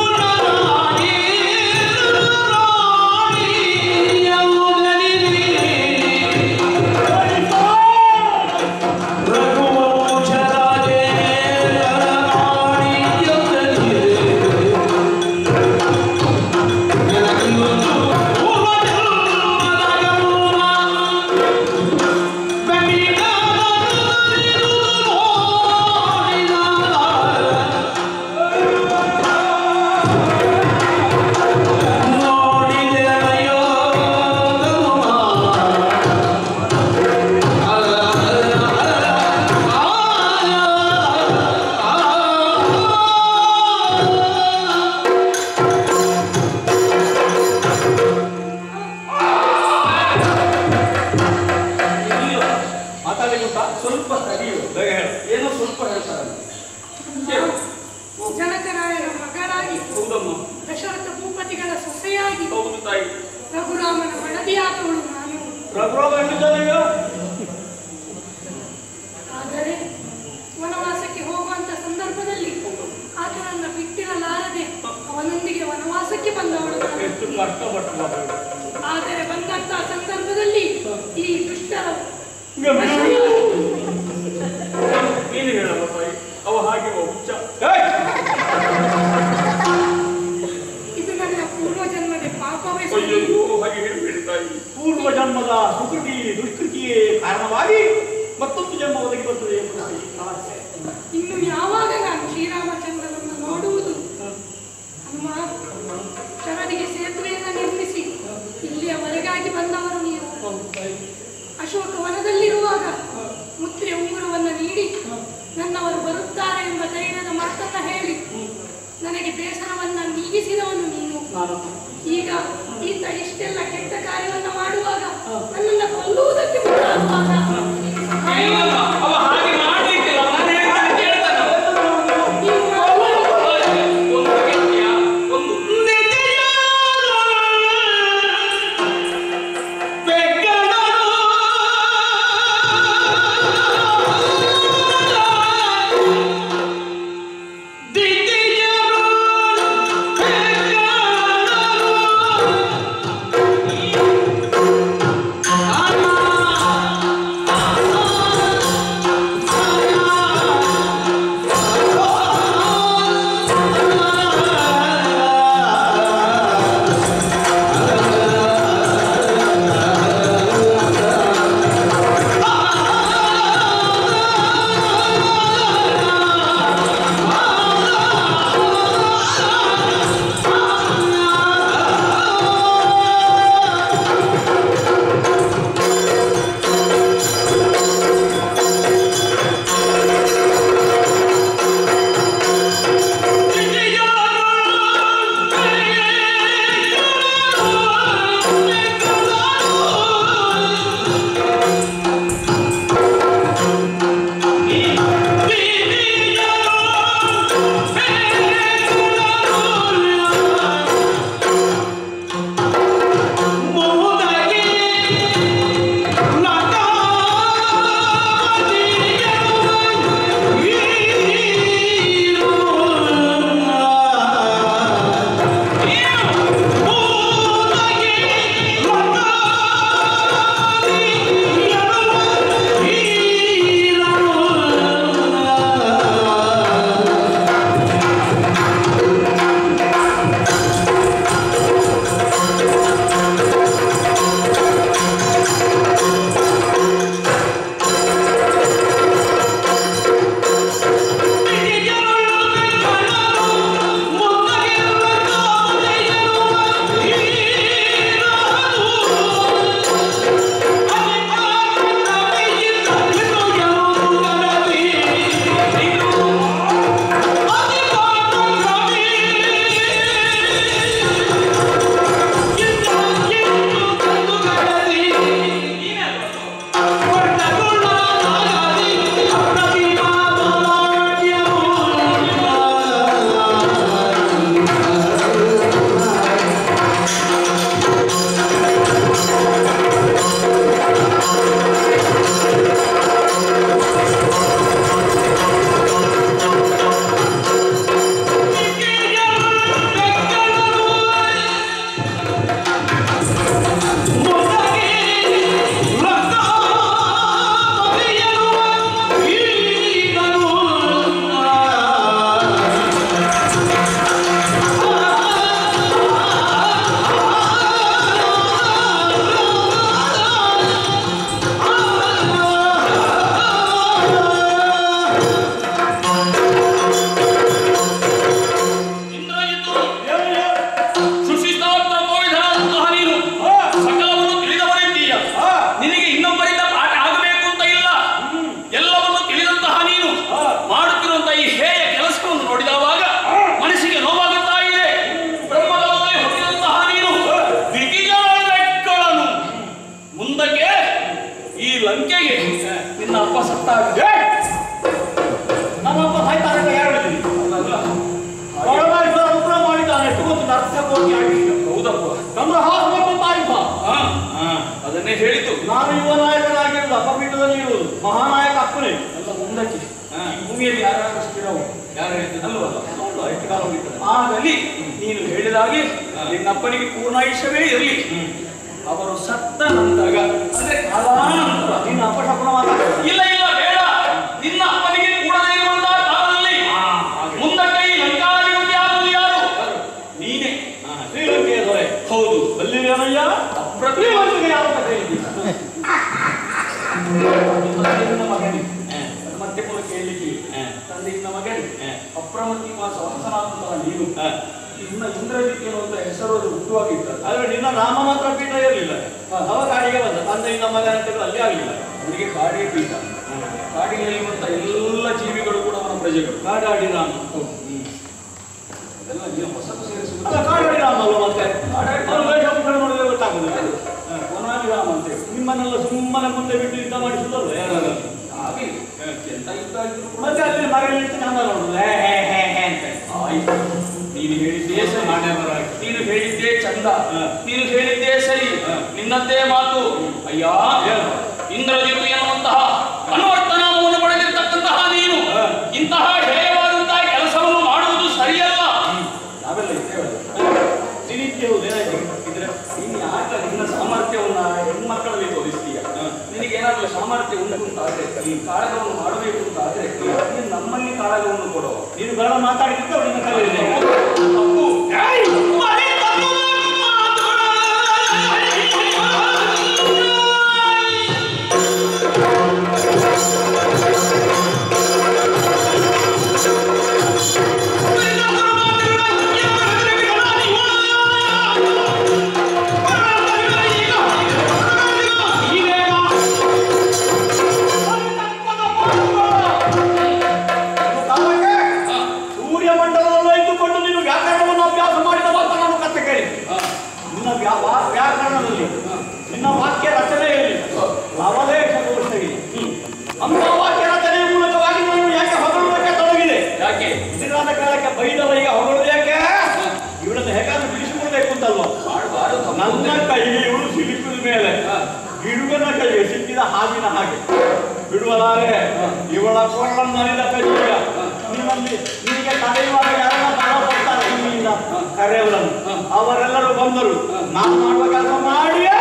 ಸ್ವಲ್ಪ ತಡೆಯು. ಏನೋ ಸ್ವಲ್ಪ ಹೇಳ್ತಾರೆ. ಜನಕರಾಯನ ಮಗಳಾಗಿ, ಹೌದಮ್ಮ. ದಶರಥ ಭೂಪತಿಗಳ ಸೊಸೆಯಾಗಿ, ಹೌದು ತಾಯಿ. ರಘುರಾಮನ ಮಡದಿಯಾದವಳು ನಾನು. ರಘುರಾಮ ಎಲ್ಲಿದ್ದಾನೆ? ಆದರೆ ವನವಾಸಕ್ಕೆ ಹೋಗುವಂತ ಸಂದರ್ಭದಲ್ಲಿ ಆತನನ್ನ ಬಿಟ್ಟಿರಲಾರದೆ ಅವನೊಂದಿಗೆ ವನವಾಸಕ್ಕೆ ಬಂದವಳು ನಾನು. ಎಷ್ಟು ಕಷ್ಟಪಟ್ಟ. ಆದರೆ ಬಂದಂತ ಸಂದರ್ಭದಲ್ಲಿ ಈ ದುಷ್ಟರ ನೀನು ಹೇಳಮ್ಮ ತಾಯಿ, ಅವ ಹಾಗೆ ಹುಚ್ಚ. ಇದು ನನ್ನ ಪೂರ್ವ ಜನ್ಮದ ಪಾಪವೇ. ಅಯ್ಯೋ, ಹಾಗೆ ಹೇಳ್ಬೇಡಿ ತಾಯಿ. ಪೂರ್ವ ಜನ್ಮದ ಸುಕೃತಿ ದುಷ್ಕೃತಿಯೇ ಕಾರಣವಾಗಿ ಮತ್ತೊಂದು ಜನ್ಮ ಒದಗಿ ಬರ್ತದೆ ಎಂಬುದಾಗಿ ಸಮಸ್ಯೆ. ಇನ್ನು ಯಾವಾಗ ನಾನು ಶ್ರೀರಾಮಚಂದ್ರನನ್ನು ನೋಡುವುದು? ಅಮ್ಮ, ಶರದಿಗೆ ಸೇತುವೆಯನ್ನು ನಿರ್ಮಿಸಿ ಇಲ್ಲಿಯವರೆಗಾಗಿ ಬಂದವರು ನೀವು. ಅಶೋಕ ವನದಲ್ಲಿರುವಾಗ ಮುದ್ರೆ ಉಂಗುರವನ್ನು ನೀಡಿ ನನ್ನವರು ಬರುತ್ತಾರೆ ಎಂಬ ಧೈರ್ಯದ ಮಾತನ್ನ ಹೇಳಿ ನನಗೆ ಬೇಸರವನ್ನ ನೀಗಿಸಿದವನು ನೀನು. ಈಗ ಈತ ಇಷ್ಟೆಲ್ಲ ಕೆಟ್ಟ ಕಾರ್ಯವನ್ನ ಮಾಡುವಾಗ ನನ್ನನ್ನು ಕೊಲ್ಲುವುದಕ್ಕೆ ಮುಂದಾಗುವಾಗ ಅವ ಹಾಗೆ ಮಾಡ್ಲಿಕ್ಕಿಲ್ಲ. ನಾನು ಹೇಳ್ತಾನೆ ಕೇಳ್ತಾನೆ. ಒಂದು ಗಟ್ಟಿಯ ಒಂದು ಆ ಸಾಯ್ತಾರೆ ಅಂತ ಯಾರು ಹೇಳಿದ್ರು? ಪರಮೇಶ್ವರ ಉಗ್ರ ಮಾಡಿದ್ದಾನೆ ಎಷ್ಟು ಗೊತ್ತು? ಅರ್ಥ ಕೋಟಿ ಆಯುಷ್ಯ. ಹೌದಪ್ಪ, ಚಂದ್ರಹಾಸನಕ್ಕೂ ತಾಯಿಪ. ಹಾ, ಅದನ್ನೇ ಹೇಳಿತು. ನಾನು ಯುವ ನಾಯಕನಾಗಿರಲ್ಲ, ಅಪಪೀಠದಲ್ಲಿ ಇರುವುದು ಮಹಾನಾಯಕ ಅಪ್ಪನೇ. ಎಲ್ಲ ಮುಂದಕ್ಕೆ ಈ ಭೂಮಿಯಲ್ಲಿ ಯಾರು ಸ್ಥಿರವು ಯಾರು ಹೇಳಿದ್ರು ಅಲ್ವಲ್ಲ? ಎಷ್ಟು ಕಾಲ ಹೋಗಿದ್ದಾರೆ. ಆಗಲಿ ನೀನು ಹೇಳಿದಾಗೆ ನಿನ್ನಪ್ಪನಿಗೆ ಪೂರ್ಣಾಯುಷ್ಯವೇ ಇರಲಿ. ಅವರು ಸತ್ತ ನಂತರ ಅಂದ್ರೆ ಕಾಲಾನಂತರ ನಿನ್ನ ಅಪಶಕುನ ಮಾತಾಡ. ಇಲ್ಲ ಇಲ್ಲ ಬೇಡ. ನಿನ್ನ ಅಪ್ಪನಿಗೆ ಕೂಡದೇ ಇರುವಂತಹ ಕಾಲದಲ್ಲಿ ಮುಂದಕ್ಕೆ ಈ ಲಂಕಾಧಿಪತಿ ಆಗುವುದು ಯಾರು? ನೀನೇ. ಶ್ರೀಲಂಕೆಯ ದೊರೆ. ಹೌದು. ಅಲ್ಲಿವೇನಯ್ಯ ಅಪ್ರತಿಮ ಯಾವ ಕಥೆ ಇದೆ? ಮಗನಿ ಮತ್ತೆ ಕೂಡ ಕೇಳಲಿಕ್ಕೆ ತಂದೆಯಿಂದ ಮಗನಿ ಅಪ್ರಮತಿಮ ಸಹಸನಾದಂತಹ ನೀನು ಇನ್ನ ಇಂದ್ರಜಿತ್ ಎನ್ನುವಂತ ಹೆಸರು ಹುಟ್ಟುವಾಗಿರ್ತದೆ. ಆದ್ರೆ ನಿನ್ನ ನಾಮ ಮಾತ್ರ ಪೀಠ ಇರಲಿಲ್ಲ. ಅವ ಕಾಡಿಗೆ ಬಂದ ತಂದೆಯಿಂದ ಮಗ ಅಂತ ಅಲ್ಲಿ ಆಗಲಿಲ್ಲ. ಅವನಿಗೆ ಕಾಡಿಗೆ ಪೀಠ. ಕಾಡಿನಲ್ಲಿರುವಂತ ಎಲ್ಲ ಜೀವಿಗಳು ಕೂಡ ಅವನ ಪ್ರಜೆಗಳು. ಕಾಡಾಡಿ ರಾಮ. ಅದೆಲ್ಲ ನೀನು ಹೊಸತು ಸೇರಿಸುವುದು. ಅಲ್ಲ ಕಾಡಾಡಿ ರಾಮ ಅಲ್ವ ಮತ್ತೆ? ಕಾಡಾಡಿ ಅವ್ನು ವೇಷ ಮುಖಂಡ ನೋಡಿದ್ರೆ ಗೊತ್ತಾಗುದಿಲ್ಲ. ವನಾಲಿ ರಾಮ ಅಂತೇಳಿ ನಿಮ್ಮನ್ನೆಲ್ಲ ಸುಮ್ಮನೆ ಮುಂದೆ ಬಿಟ್ಟು ಯುದ್ಧ ಮಾಡಿಸುದಲ್ಲ ಯಾರಾಗಲಿ. ಹಾಗೆ ಎಂತ ಯುದ್ಧ ಆಗಿದ್ರು ಕೂಡ ಮತ್ತೆ ಅಲ್ಲಿ ಮರಳಿ ಚಂದ ನೋಡುದು ಹೇ ಹೇ ಹೇ ಹೇ ಅಂತ. ಆಯ್ತು, ನೀನು ಹೇಳಿದ್ದೇ ಸರಿ. ನೀನು ಹೇಳಿದ್ದೇ ಚಂದ, ನೀನು ಹೇಳಿದ್ದೇ ಸರಿ. ನಿನ್ನದ್ದೇ ಮಾತು. ಅಯ್ಯ, ಇಂದ್ರಜಿತು ಎನ್ನುವಂತಹ ಅನ್ವರ್ಥನಾಮವನ್ನು ಪಡೆದಿರ್ತಕ್ಕಂತಹ ನೀನು ಇಂತಹ ಹೇಯವಾದಂತಹ ಕೆಲಸವನ್ನು ಮಾಡುವುದು ಸರಿಯಲ್ಲ. ನಾವೆಲ್ಲ ಇದ್ದೇವಲ್ಲ. ಏನಾಯ್ತು ಇದ್ರೆ ನೀನು ಯಾಕೆ ನಿನ್ನ ಸಾಮರ್ಥ್ಯವನ್ನ ಹೆಣ್ಮಕ್ಕಳಲ್ಲಿ ತೋರಿಸ್ತೀಯ? ನಿನಗೇನಾದ್ರೂ ಸಾಮರ್ಥ್ಯ ಉಂಟು ಅಂತಾದ್ರೆ ಈ ಕಾಳಗವನ್ನು ಮಾಡಬೇಕು ಅಂತ ಆದ್ರೆ ನೀನು ನಮ್ಮಲ್ಲಿ ಕಾಳಗವನ್ನು ಕೊಡುವ. ನೀನು ಬಹಳ ಮಾತಾಡಿದ್ರೆ ಅವನಿಗೆ ಕಲಿಯಿದೆ. ತಪ್ಪು. ಸೂರ್ಯಮಂಡಲದಲ್ಲೂ ಇದ್ದುಕೊಂಡು ನೀನು ವ್ಯಾಕರಣವನ್ನು ಅಭ್ಯಾಸ ಮಾಡಿದ ಮಾತ್ರ ನಾನು ಕಥೆ ಕೇಳಿ. ನಿನ್ನ ವ್ಯಾಕರಣದಲ್ಲಿ ನಿನ್ನ ವಾಕ್ಯ ರಚನೆಯಲ್ಲಿ ಅವಲೇಖ ದೋಷ ಇದೆ. ಅಂತ ವಾಕ್ಯ ರಚನೆಯ ಮೂಲಕವಾಗಿ ನಾನು ಯಾಕೆ ಹೊಗಳುವುದಕ್ಕೆ ತೊಡಗಿದೆ? ಯಾಕೆ ಇದಾದ ಕಾಲಕ್ಕೆ ಬೈದವ ಈಗ ಹೊಗಳುವುದು ಯಾಕೆ? ಇವಳನ್ನು ಹೇಗಾದ್ರೂ ಬಿಡಿಸಿಕೊಳ್ಬೇಕು ಅಂತಲ್ವ? ಮಾಡಬಾರದು. ನನ್ನ ಕೈಗೆ ಇವಳು ಸಿಲುಕಿದ ಮೇಲೆ ಗಿಡುಗನ ಕೈಗೆ ಸಿಕ್ಕಿದ ಹಾವಿನ ಹಾಗೆ ಬಿಡುವಲಾರೆ ಇವಳ ಕೊಳ್ಳನ್ನು ನಲಿದ ಕೈಯ ನಿನ್ನಲ್ಲಿ ನಿನಗೆ ತಡೆಯುವಾಗ ಯಾರನ್ನ ಬಲ ಬರ್ತಾರೆ ನಿನ್ನಿಂದ ಕರೆಯವರನ್ನು ಅವರೆಲ್ಲರೂ ಬಂದರು. ನಾನು ಮಾಡುವ ಕೆಲಸ ಮಾಡಿಯೇ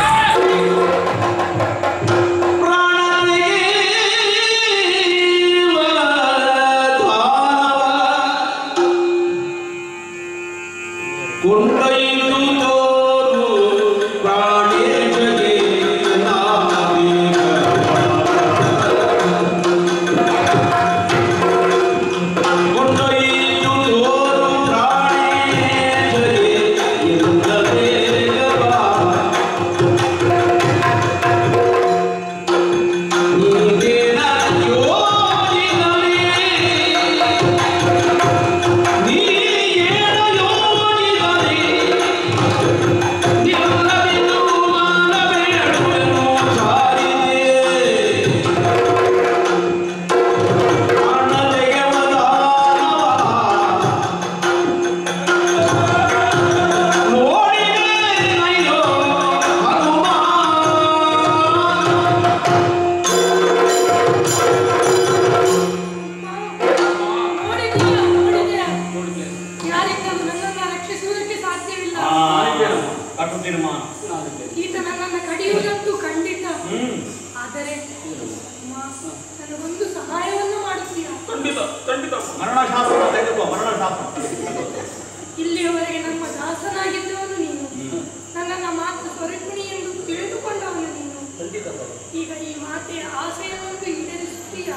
ಈತ ನನ್ನನ್ನು ಕಡಿಯುವುದಂತೂ ಖಂಡಿತ. ಆದರೆ ನನಗೊಂದು ಸಹಾಯವನ್ನು ಮಾಡುತ್ತೀರಾ? ಖಂಡಿತ ಖಂಡಿತ. ಮರಣಶಾಸ್ತ್ರ ತೆಗೆದುಕೋ. ಮರಣಶಾಸ್ತ್ರ ಇಲ್ಲಿಯವರೆಗೆ ನಮ್ಮ ದಾಸನಾಗಿದ್ದವನು ನೀನು, ನನ್ನನ್ನು ಮಾತ್ರ ಸ್ವರೂಪಿಣಿ ಎಂದು ತಿಳಿದುಕೊಂಡವನು ನೀನು. ಈಗ ಈ ಮಾತೆಯ ಆಸೆಯನ್ನೊಂದು ಈಡೇರಿಸುತ್ತೀಯಾ?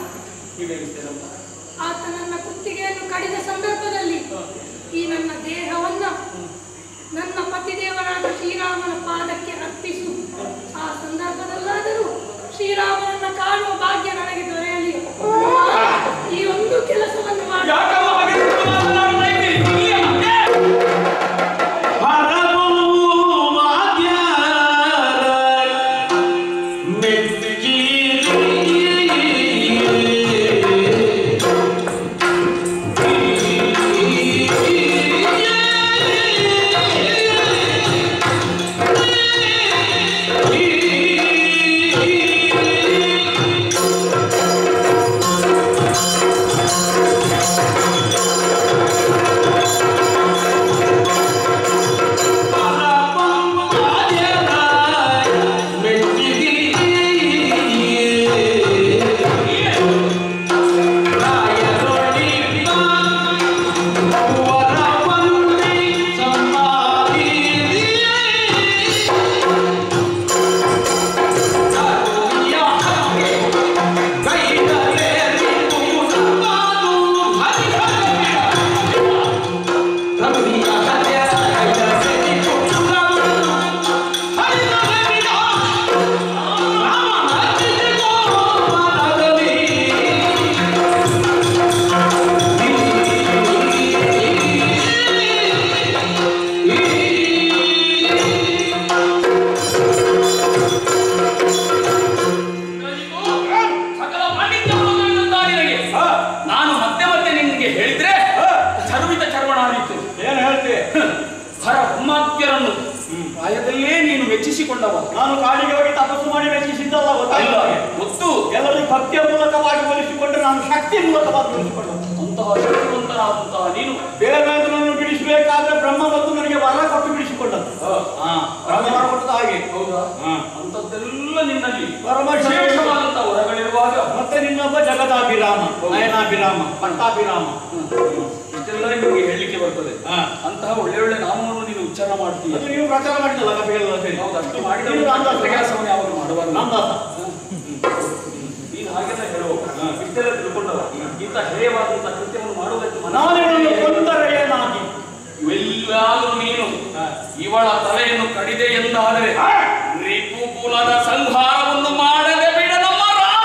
ಆತ ನನ್ನ ಕುತ್ತಿಗೆಯನ್ನು ಕಡಿದ ಸಂದರ್ಭದಲ್ಲಿ ಈ ನನ್ನ ದೇಹವನ್ನ ನನ್ನ ಪತಿದೇವರಾದ ಶ್ರೀರಾಮನ ಪಾದಕ್ಕೆ ಅರ್ಪಿಸು. ಆ ಸಂದರ್ಭದಲ್ಲಾದರೂ ಶ್ರೀರಾಮನನ್ನ ಕಾಣುವ ಭಾಗ್ಯ ನನಗೆ ದೊರೆಯಲಿ. ಈ ಒಂದು ಕೆಲಸವನ್ನು ಮಾಡಿ Thank you. ಪ್ರಾಯದಲ್ಲೇ ನೀನು ಮೆಚ್ಚಿಸಿಕೊಂಡವ. ನಾನು ಕಾಡಿಗೆ ಹೋಗಿ ತಪಸ್ಸು ಮಾಡಿ ಮೆಚ್ಚಿಸಿದ್ದಲ್ಲ, ಗೊತ್ತಾಯಿಲ್ಲ. ಗೊತ್ತು. ಎಲ್ಲರೂ ಭಕ್ತಿಯ ಮೂಲಕವಾಗಿ ಹೋಲಿಸಿಕೊಂಡ್ರೆ ನಾನು ಶಕ್ತಿಯ ಮೂಲಕವಾಗಿ ಹೋಲಿಸಿಕೊಂಡ. ಅಂತಹ ಶಕ್ತಿವಂತನಾದಂತಹ ನೀನು ದೇವೇಂದ್ರನನ್ನು ಬಿಡಿಸಬೇಕಾದ್ರೆ ಬ್ರಹ್ಮ ಮತ್ತು ನನಗೆ ವರ ಕೊಟ್ಟು ಬಿಡಿಸಿಕೊಂಡದ್ದು. ಬ್ರಹ್ಮ ವರ ಕೊಟ್ಟದ್ದು ಹಾಗೆ. ಹೌದಾ? ಅಂತದ್ದೆಲ್ಲ ನಿನ್ನಲ್ಲಿ ಪರಮ ವಿಶೇಷವಾದಂತಹ ವರಗಳಿರುವಾಗ ಮತ್ತೆ ನಿನ್ನೊಬ್ಬ ಜಗದಾಭಿರಾಮ, ನಯನಾಭಿರಾಮ, ಪಟ್ಟಾಭಿರಾಮ ಇಷ್ಟೆಲ್ಲ ನಿಮಗೆ ಹೇಳಲಿಕ್ಕೆ ಬರ್ತದೆ. ಅಂತಹ ಒಳ್ಳೆ ಒಳ್ಳೆ ನಾಮವನ್ನು ನೀನು ಉಚ್ಚಾರ ಮಾಡ್ತೀಯ. ಅದು ನೀವು ಪ್ರಚಾರ ಮಾಡಿದಲ್ಲ ಕಪಿಗೆಲ್ಲ ಸೇರಿ. ಹೌದು, ಅಷ್ಟು ಮಾಡಿದ ಕೆಲಸವನ್ನು ಯಾವಾಗ ಮಾಡಬಾರ್ದು. ರಾಮದಾಸ ನೀನು ಹಾಗೆಲ್ಲ ಹೇಳುವ ಇಷ್ಟೆಲ್ಲ ತಿಳ್ಕೊಂಡವ ಇಂಥ ಹೇಯವಾದಂತಹ ಕೃತ್ಯವನ್ನು ಮಾಡುವುದಕ್ಕೆ ನಾನಿಗಳನ್ನು ಕೊಂದರೆ ಏನಾಗಿ ಇವೆಲ್ಲಾದರೂ ನೀನು ಇವಳ ತಲೆಯನ್ನು ಕಡಿದೆ ಎಂದಾದರೆ ರಿಪು ಕುಲದ ಸಂಹಾರವನ್ನು ಮಾಡದೆ ಬಿಡ ನಮ್ಮ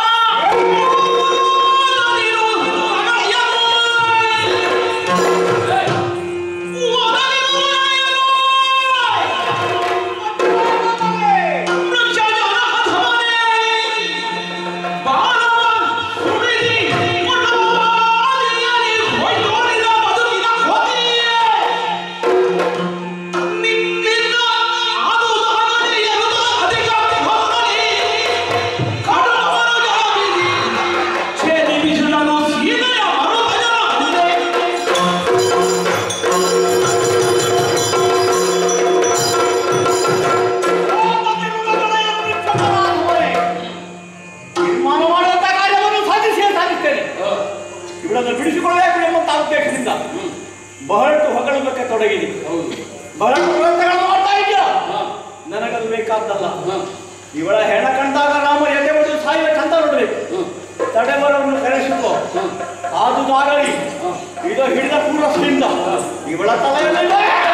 ಬಿಡಿಸಿಕೊಳ್ಳಬೇಕು ಎಂಬಂತ ಉದ್ದೇಶದಿಂದ ಬಹಳಷ್ಟು ಹೊಗಳಕ್ಕೆ ತೊಡಗಿದೆ. ಬಹಳಷ್ಟು ವ್ರತಗಳನ್ನು ಮಾಡ್ತಾ ಇದೆಯಾ? ನನಗದು ಬೇಕಾದ್ದಲ್ಲ. ಇವಳ ಹೆಣ ಕಂಡಾಗ ರಾಮ ಎದೆ ಹೊಡೆದು ಸಾಯಬೇಕಂತ ನೋಡ್ಬೇಕು. ತಡೆಬರವನ್ನು ಕರೆಸಿಕೋ, ಆದುದಾಗಲಿ ಇದು ಹಿಡಿದ ಪೂರ್ವದಿಂದ ಇವಳ ತಲೆಯಲ್ಲಿ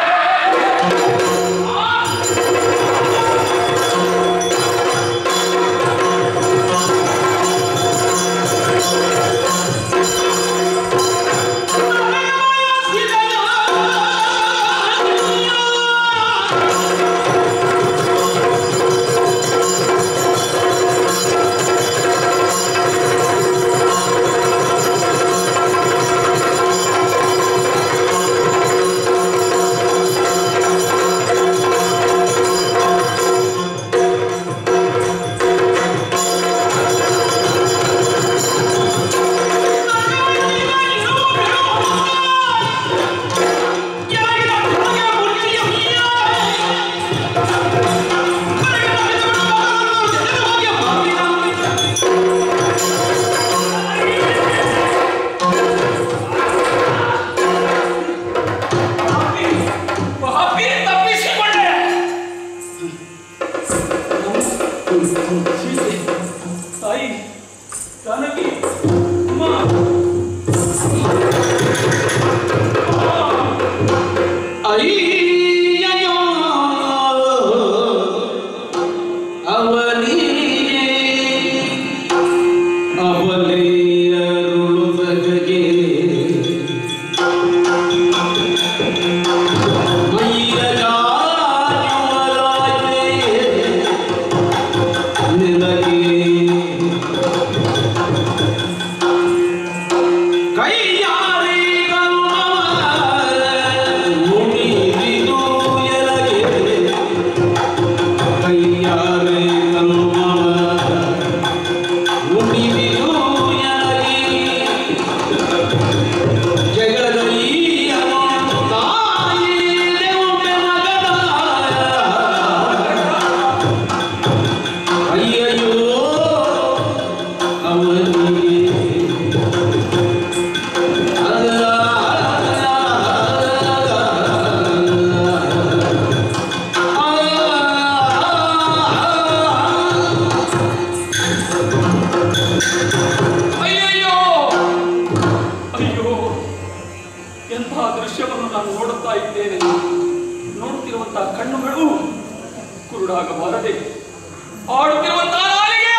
ಕುರುಡಾಗಬಾರದೆ, ಆಡುತ್ತಿರುವಂತಹ ನಾಲಿಗೆ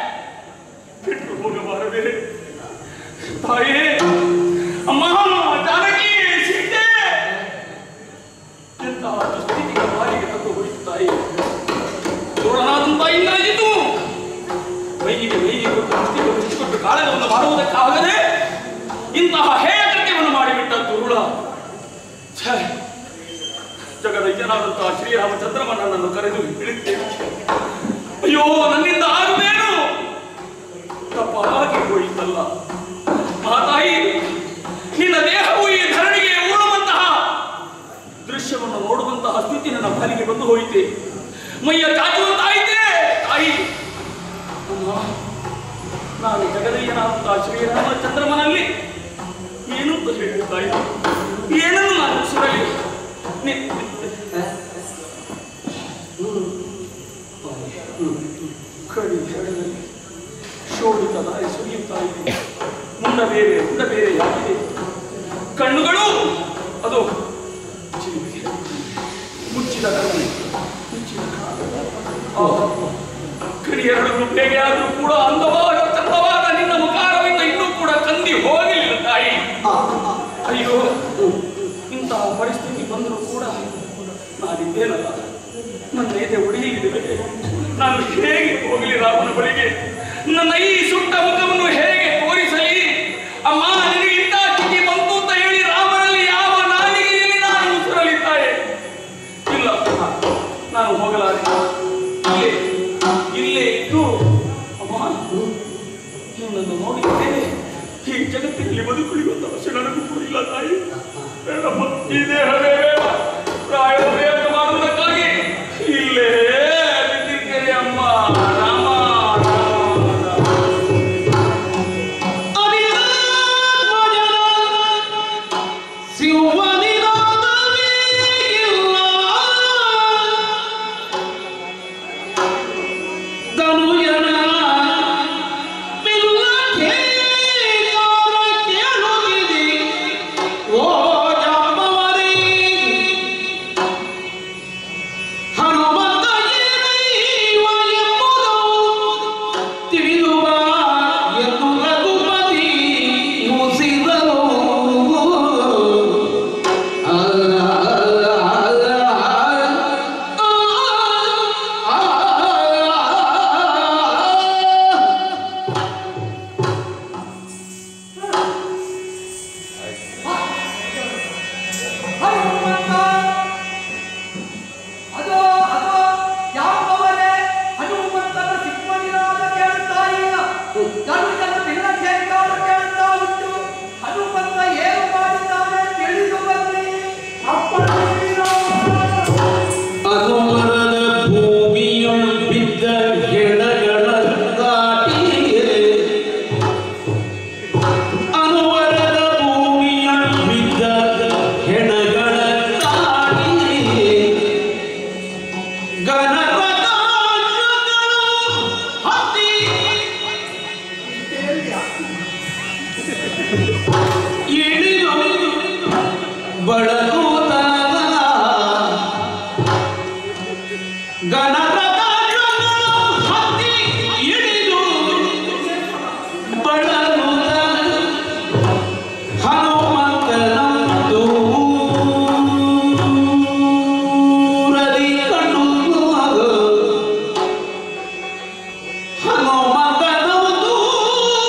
ಬಿಟ್ಟು ಹೋಗಬಾರದೆ. ತಾಯೇ, ಅಮ್ಮ, ಜಾನಕಿ, ಸೀತೆ, ಎಂತಹ ದುಸ್ಥಿತಿಗೆ ಬಾರಿಗೆ ತಂದು ಹೋಯಿತು ತಾಯಿ. ಕ್ರೂರನಾದಂತಹ ಇಂದ್ರಜಿತು ಮೈಯಿಗೆ ಮೈಯಿಗೆ ಕೊಟ್ಟು ಹಸ್ತಿಗೆ ಮುಚ್ಚಿಕೊಟ್ಟು ಕಾಳಗವನ್ನು ಮಾಡುವುದಕ್ಕಾಗದೆ ಇಂತಹ ಹೇಯ ಕೃತ್ಯವನ್ನು ಮಾಡಿಬಿಟ್ಟ ದುರುಳ. ಜಗದ ನಿಜನಾದಂತಹ ಶ್ರೀರಾಮಚಂದ್ರಮ ನನ್ನನ್ನು ಕರೆದು ಹೇಳಿದ್ದೇನೆ. ಅಯ್ಯೋ, ನನ್ನಿಂದ ಆಗುವೇನು ತಪ್ಪಾಗಿ ಹೋಯಿತಲ್ಲ ಮಹಾತಾಯಿ. ನಿನ್ನ ದೇಹವು ಈ ಧರಣಿಗೆ ಉಳುವಂತಹ ದೃಶ್ಯವನ್ನು ನೋಡುವಂತಹ ಸ್ಥಿತಿ ನನ್ನ ಪಾಲಿಗೆ ಬಂದು ಹೋಯಿತೆ. ಮೈಯ ಚಾಚುವಂತಾಯಿತೆ ತಾಯಿ. ನಾನು ಜಗದಯ್ಯನಾದಂತಹ ಶ್ರೀರಾಮಚಂದ್ರಮನಲ್ಲಿ ಏನಂತ ಹೇಳುತ್ತಾ ಇದ್ದೆ, ಏನನ್ನು ನಾನು ಸುರಲಿ ಕಡಿ ಹೆಡದಲ್ಲಿ ಶೋಭಿತ ದಾರಿ ಸುರಿಯುತ್ತಾ ಇದೆ. ಮುಂಡ ಬೇರೆ ಮುಂಡ ಬೇರೆ ಯಾಗಿದೆ. ಕಣ್ಣುಗಳು ಅದು ಮುಚ್ಚಿದ ಕಣ್ಣು, ಮುಚ್ಚಿದ ಕಡಿ ಎರಡು ಬೇಗೆ ಆದರೂ ಕೂಡ ಅಂದವಾದ ಚಂದವಾದ ನಿನ್ನ ಮುಖಾರವಿಂದ ಇನ್ನೂ ಕೂಡ ಕಂದಿ ಹೋಗಲಿಲ್ಲ ತಾಯಿ. ಅಯ್ಯೋ, ಇಂತಹ ಪರಿಸ್ಥಿತಿ ಬಂದರೂ ಕೂಡ ನಾನಿದ್ದೇನಲ್ಲ, ನನ್ನ ಎದೆ ಒಡೆಯಲಿದೆ. ನಾನು ಹೇಗೆ ಹೋಗಲಿ ರಾಮನ ಬಳಿಗೆ? ನನ್ನ ಈ ಸುಟ್ಟ ಮುಖವನ್ನು ಹೇಗೆ ತೋರಿಸಲಿ? ಅಮ್ಮ, ನನಗೆ ಇಂಥ ಸ್ಥಿತಿ ಬಂತು ಅಂತ ಹೇಳಿ ರಾಮನಲ್ಲಿ ಯಾವ ನಾಲಿಗೆಯಲ್ಲಿ ನಾನು ಉಸಿರಲಿದ್ದಾಳೆ? ಇಲ್ಲ, ನಾನು ಹೋಗಲಾರೆ. ಇಲ್ಲೇ ಇಲ್ಲೇ ಇದ್ದು ಅಮ್ಮ ನಿನ್ನನ್ನು ನೋಡಿದ್ದೇನೆ. ಈ ಜಗತ್ತಿನಲ್ಲಿ ಬದುಕುಳಿಯುವಂತ ಅವಶ್ಯ ನನಗೂ ಕೂಡ ಇಲ್ಲ ತಾಯಿ. ಬೇಡಮ್ಮ, ಈ ದೇಹವೇ ಬೇಡ, ಪ್ರಾಯವೇ ಮಾಡುವುದಕ್ಕಾಗಿ ಇಲ್ಲೇ ಬಿದ್ದಿದ್ದೇನೆ ಅಮ್ಮ. ರಾಮ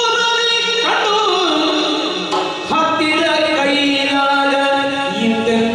ಹತ್ತಿರ ಕೈಯಾಗ ಇಂತೆ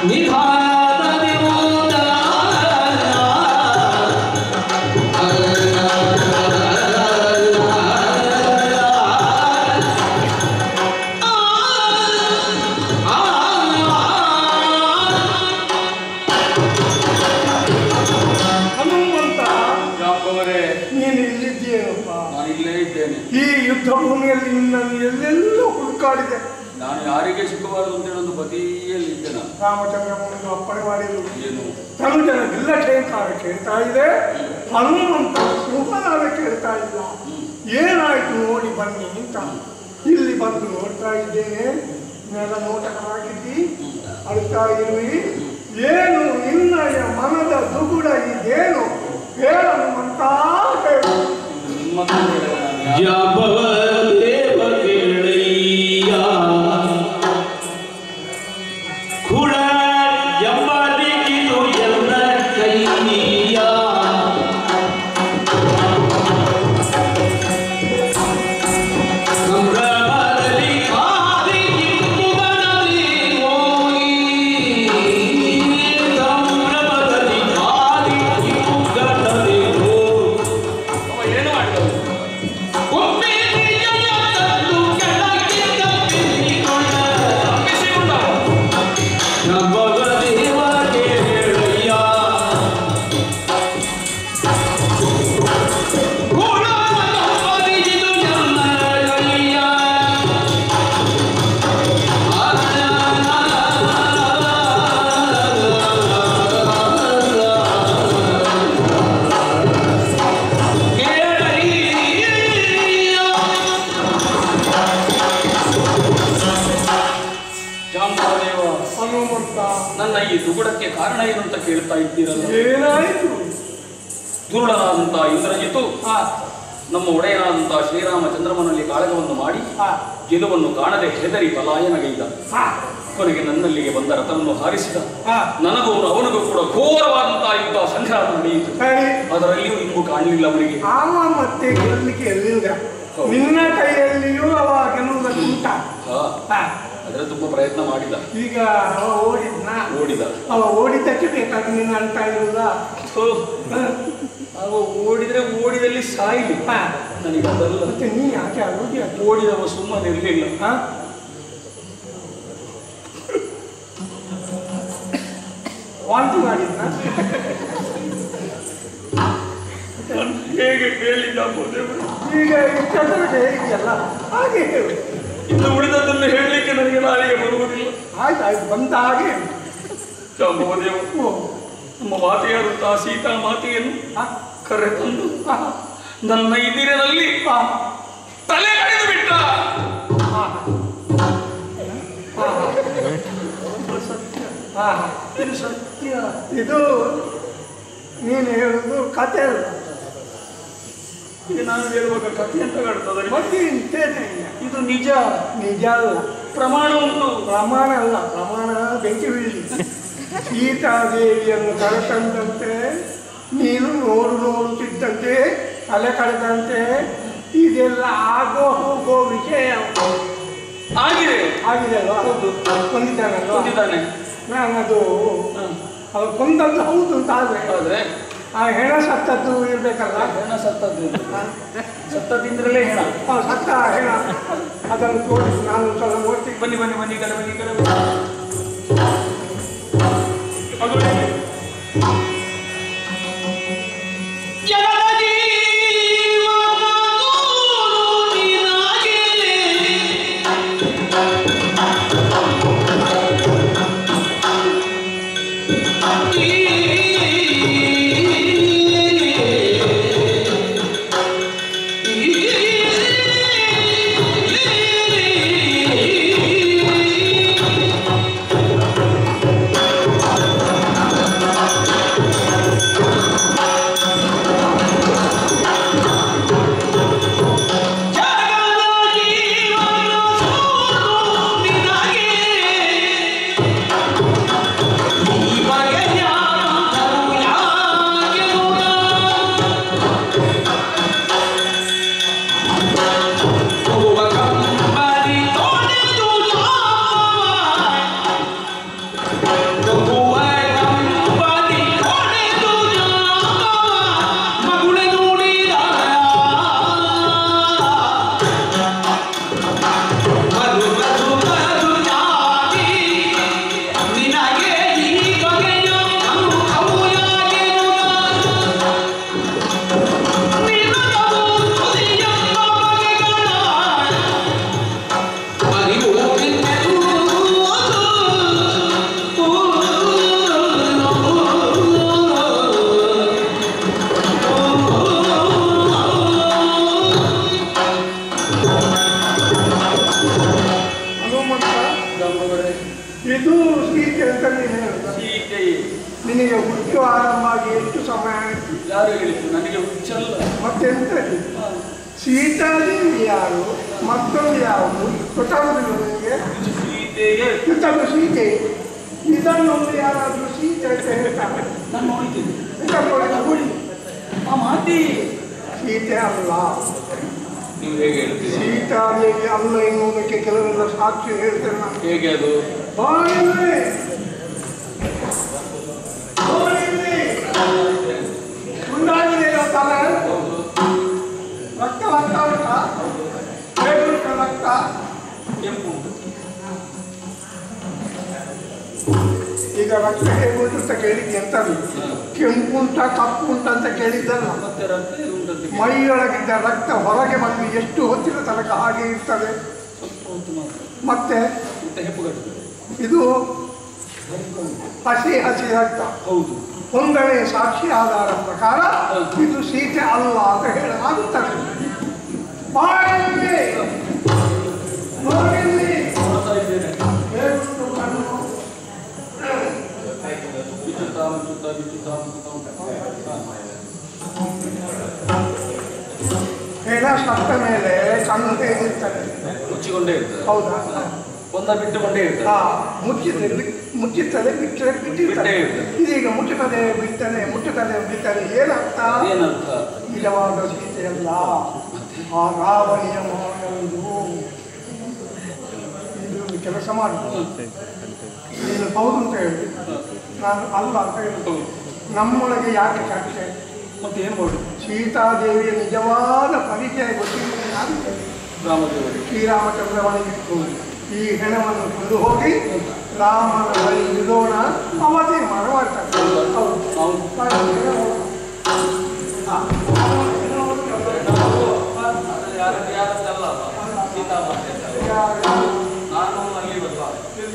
ಈ ಯುದ್ಧ ಭೂಮಿಯಲ್ಲಿ ನಿನ್ನನ್ನು ಎಲ್ಲೆಲ್ಲೋ ಹುಡುಕಾಡಿದೆ. ನಾನು ಯಾರಿಗೆ ಸಿಕ್ಕಬಾರದು ಅಂತ ಹೇಳೋದು ಬದಿಯಲ್ಲಿ ಇದ್ದೇನೆ. ರಾಮಚಂದ್ರನನ್ನು ಅಪ್ಪಣೆ ಮಾಡಿದ್ರು. ಏನು ತನುಜನ ಬಿಲ್ಲ ಠೇಂಕಾರ ಕೇಳ್ತಾ ಇದೆ, ಹನುಮಂತ ಸಿಂಹನಾದ ಕೇಳ್ತಾ ಇಲ್ಲ. ಏನಾಯ್ತು ನೋಡಿ ಬನ್ನಿ ಅಂತ ಇಲ್ಲಿ ಬಂದು ನೋಡ್ತಾ ಇದ್ದೇನೆ. ನೆಲ ನೋಟಕರಾಗಿದ್ದಿ, ಅಳ್ತಾ ಇರುವಿ. ಏನು ನಿನ್ನಯ ಮನದ ದುಗುಡ ಇದೇನು ಹೇಳನು ಅಂತ ಹೇಳು. ನನ್ನ ಈ ದುಗುಡಕ್ಕೆ ಕಾರಣ ಏನು ಅಂತ ಕೇಳ್ತಾ ಇದ್ದೀರಲ್ಲ. ಏನಾಯ್ತು? ದುರುಳನಾದಂತ ಇಂದ್ರಜಿತು ನಮ್ಮ ಒಡೆಯನಾದಂತಹ ಶ್ರೀರಾಮಚಂದ್ರಮನಲ್ಲಿ ಕಾಳಗವನ್ನು ಮಾಡಿ ಗೆಲುವನ್ನು ಕಾಣದೆ ಹೆದರಿ ಪಲಾಯನಗೈದ. ಕೊನೆಗೆ ನನ್ನಲ್ಲಿಗೆ ಬಂದ ರಥವನ್ನು ಹಾರಿಸಿದ. ನನಗೂ ಅವನಿಗೂ ಕೂಡ ಘೋರವಾದಂತಹ ಯುದ್ಧ ಸಂಗ್ರಾಮ ನಡೆಯಿತು. ಅದರಲ್ಲಿಯೂ ಇಂಬು ಕಾಣಲಿಲ್ಲ ಅವನಿಗೆ. ಆವ ಮತ್ತೆ ಗೆಲ್ಲಲಿಕ್ಕೆ ಎಲ್ಲಿಲ್ಲ. ನಿನ್ನ ಕೈಯಲ್ಲಿಯೂ ಅವ ಗೆಲ್ಲುವುದಕ್ಕೆ ಉಂಟ. ಅದರ ತುಂಬಾ ಪ್ರಯತ್ನ ಮಾಡಿದ. ಈಗ ಅವ ಓಡಿದ್ನ ಓಡಿದ ಅವ ಓಡಿದ್ದಕ್ಕೆ ಬೇಕಾಗಿ ನೀನು ಅಳ್ತಾ ಇರುವುದ? ಅವ ಓಡಿದ್ರೆ ಓಡಿದಲ್ಲಿ ಸಾಯಿಲಿ. ನನಗೆ ಅದಲ್ಲ. ಮತ್ತೆ ನೀ ಯಾಕೆ ಅಳುದಿ? ಓಡಿದವ ಸುಮ್ಮನೆ ಇರಲಿಲ್ಲ. ವಾಂತಿ ಮಾಡಿದ್ನ? ಹೇಗೆ ಹೇಳಿಲ್ಲ ಈಗ ಇಷ್ಟರ ಹೇಗಿದೆಯಲ್ಲ ಹಾಗೆ ಹೇಳು. ಇನ್ನು ಉಳಿದದನ್ನು ಹೇಳಲಿಕ್ಕೆ ನನಗೆ ನಾಳೆಗೆ ಬರುವುದಿಲ್ಲ. ಆಯ್ತು ಆಯ್ತು, ಬಂದ ಹಾಗೆ ಜಾಂಬವದೇವ ನಮ್ಮ ಮಾತೆಯಾದಂತಹ ಸೀತಾ ಮಾತೆಯನ್ನು ಕರೆ ತಂದು ನನ್ನ ಎದುರಿನಲ್ಲಿ ತಲೆ ಕಡಿದು ಬಿಟ್ಟ. ಇದು ಸತ್ಯ. ಇದು ನೀನು ಹೇಳುದು ಕತೆ ಅಲ್ಲ. ಈಗ ನಾನು ಹೇಳುವಾಗ ಕಥೆ ಅಂತ ಕಾಡ್ತದೆ. ಮತ್ತೆ ಇಂತೇನೆ. ಇದು ನಿಜ. ನಿಜ ಅಲ್ಲ, ಪ್ರಮಾಣ ಉಂಟು. ಪ್ರಮಾಣ ಅಲ್ಲ, ಪ್ರಮಾಣ ಬೆಂಕಿ ಬೀಳಿ. ಸೀತಾದೇವಿಯನ್ನು ಕರೆತಂದಂತೆ ನೀನು ನೋಡು ನೋಡುತ್ತಿದ್ದಂತೆ ತಲೆ ಕಳೆದಂತೆ ಇದೆಲ್ಲ ಆಗೋ ಹೋಗೋ ವಿಷಯ ಆಗಿದೆ. ಆಗಿದೆ ಅಲ್ವಾ? ಹೌದು, ಕೊಂದಿದ್ದಾನಲ್ವಾ? ಕೊಂದಿದ್ದಾನೆ. ನಾನು ಅದು ಅವ್ರು ಕೊಂದದ್ದು ಹೌದು ಅಂತ ಆದ್ರೆ ಆದ್ರೆ ಆ ಹೆಣ ಸತ್ತದ್ದು ಇರ್ಬೇಕಲ್ಲ. ಹೆಣ ಸತ್ತದ್ದು ಸತ್ತದಿಂದ್ರಲ್ಲೇ ಹೆಣ. ಸತ್ತ ಹೆಣ ಅದನ್ನು ತೋರಿಸಿ ನಾನು ಸಲ ನೋಡ್ತೀನಿ. ಬನ್ನಿ ಬನ್ನಿ ಬನ್ನಿ ಕಡೆ ಬನ್ನಿ ಕಡೆ ಸೀತೆ ಅಂತ ನೀನು ಹೇಳುದ? ಸೀತೆ ನಿನಗೆ ಹುಟ್ಟು ಆರಂಭ ಆಗಿ ಎಷ್ಟು ಸಮಯ ಆಯಿತು? ಯಾರು ಹೇಳಿದ್ದು? ನನಗೆ ಹುಚ್ಚಲ್ಲ. ಮತ್ತೆಂತ ಸೀತಾದೇವಿ ಯಾರು, ಮತ್ತೊಂದು ಯಾವುದು ಗೊತ್ತಾಗುದಿಲ್ಲ ನಿನಗೆ? ಸೀತೆಗೆ ಇದನ್ನು ಸೀತೆ, ಇದನ್ನೊಂದು ಯಾರಾದ್ರೂ ಸೀತೆ ಅಂತ ಹೇಳ್ತಾರೆ? ನಾನು ನೋಡಿದ್ದೇನೆ. ನೋಡಿ, ಆ ಮಾತಿ ಸೀತೆ ಅಲ್ಲ. ನೀವು ಹೇಗೆ ಹೇಳ್ತೀರಿ? ಸೀತಾದೇವಿ ಅಲ್ಲ ಎನ್ನುವುದಕ್ಕೆ ಕೆಲವೆಲ್ಲ ಸಾಕ್ಷಿ ಹೇಳ್ತೇನೆ ನಾನು. ಹೇಗೆ ಅದು? ಬಾಯಿಲೆ ಉಂಟಾಗಿದೆಯೋ ತಲೆ, ರಕ್ತ ರಕ್ತ ಉಂಟ, ಬೇಗುಂಟ ರಕ್ತ, ಕೆಂಪು. ಈಗ ರಕ್ತ ಹೇಗುಂಟು ಅಂತ ಕೇಳಿದ್ದು ಎಂತದು? ಕೆಂಪು ಉಂಟ ಕಪ್ಪು ಉಂಟ ಅಂತ ಕೇಳಿದ್ದಲ್ಲ. ಮತ್ತೆ ರಕ್ತ ಉಂಟಂತೆ. ಮೈಯೊಳಗಿದ್ದ ರಕ್ತ ಹೊರಗೆ ಬಂದು ಎಷ್ಟು ಹೊತ್ತಿನ ತನಕ ಹಾಗೆ ಇರ್ತದೆ. ಸ್ವಲ್ಪ ಹೊತ್ತು ಮಾತ್ರ. ಮತ್ತೆ ಮತ್ತೆ ಹೆಪ್ಪುಗಟ್ಟು. ಇದು ಹಸಿ ಹಸಿ ರಕ್ತ. ಹೌದು. ಒಂದನೇ ಸಾಕ್ಷಿ ಆಧಾರ ಪ್ರಕಾರ ಇದು ಸೀತೆ ಅಲ್ಲ ಅಂತ ಹೇಳಲಾಗುತ್ತದೆ. ಬಾಯಲ್ಲಿ ನೋಡಿಲ್ಲಿ ನೋಡ್ತಾ ಇದ್ದೇನೆ. ಹೇಗುಂಟು ಕಣ್ಣು. ಬಿಚ್ಚುತ್ತಾ ಮುಚ್ಚುತ್ತಾ ಬಿಚ್ಚುತ್ತಾ ಮುಚ್ಚುತ್ತಾ ಹೆಣ ಸತ್ತ ಮೇಲೆ ಕಣ್ಣು ಹೇಗಿರ್ತದೆ? ಮುಚ್ಚಿಕೊಂಡೇ ಇರ್ತದೆ. ಹೌದಾ? ಒಂದ ಬಿಟ್ಟುಕೊಂಡೇ ಇರ್ತದೆ. ಹಾ, ಮುಚ್ಚಿದ್ರೆ ಮುಚ್ಚುತ್ತದೆ, ಬಿಟ್ಟರೆ ಬಿಟ್ಟಿರ್ತದೆ. ಬಿಟ್ಟೇ ಇರ್ತದೆ. ಇದೀಗ ಮುಚ್ಚುತ್ತದೆ ಬಿಟ್ಟನೆ, ಮುಚ್ಚುತ್ತದೆ ಬಿಟ್ಟರೆ ಏನರ್ಥ? ಏನರ್ಥ? ನಿಜವಾದ ಸೀತೆಯಲ್ಲ, ಆ ರಾವಣಿಯ ಮಗನೆಂದು. ಇದು ಕೆಲಸ ಮಾಡಿ ನೀನು ಹೌದು ಅಂತ ಹೇಳಿ, ನಾನು ಅಲ್ಲ ಅಂತ ಹೇಳಿ. ನಮ್ಮೊಳಗೆ ಯಾಕೆ ಚರ್ಚೆ? ಮತ್ತೆ ಏನು ಮಾಡುದು? ಸೀತಾದೇವಿಯ ನಿಜವಾದ ಪರಿಚಯ ಗೊತ್ತಿಲ್ಲ. ರಾಮದೇವರು ಶ್ರೀರಾಮಚಂದ್ರವನಿಗೆ ಈ ಹೆಣವನ್ನು ಕೊಂಡು ಹೋಗಿ ರಾಮನ ಬಳಿ ಇಡೋಣ, ಅವ ತೀರ್ಮಾನ ಮಾಡ್ತಾರೆ. ಹೌದು. ನಾನು ಅಲ್ಲಿ ಬರುವ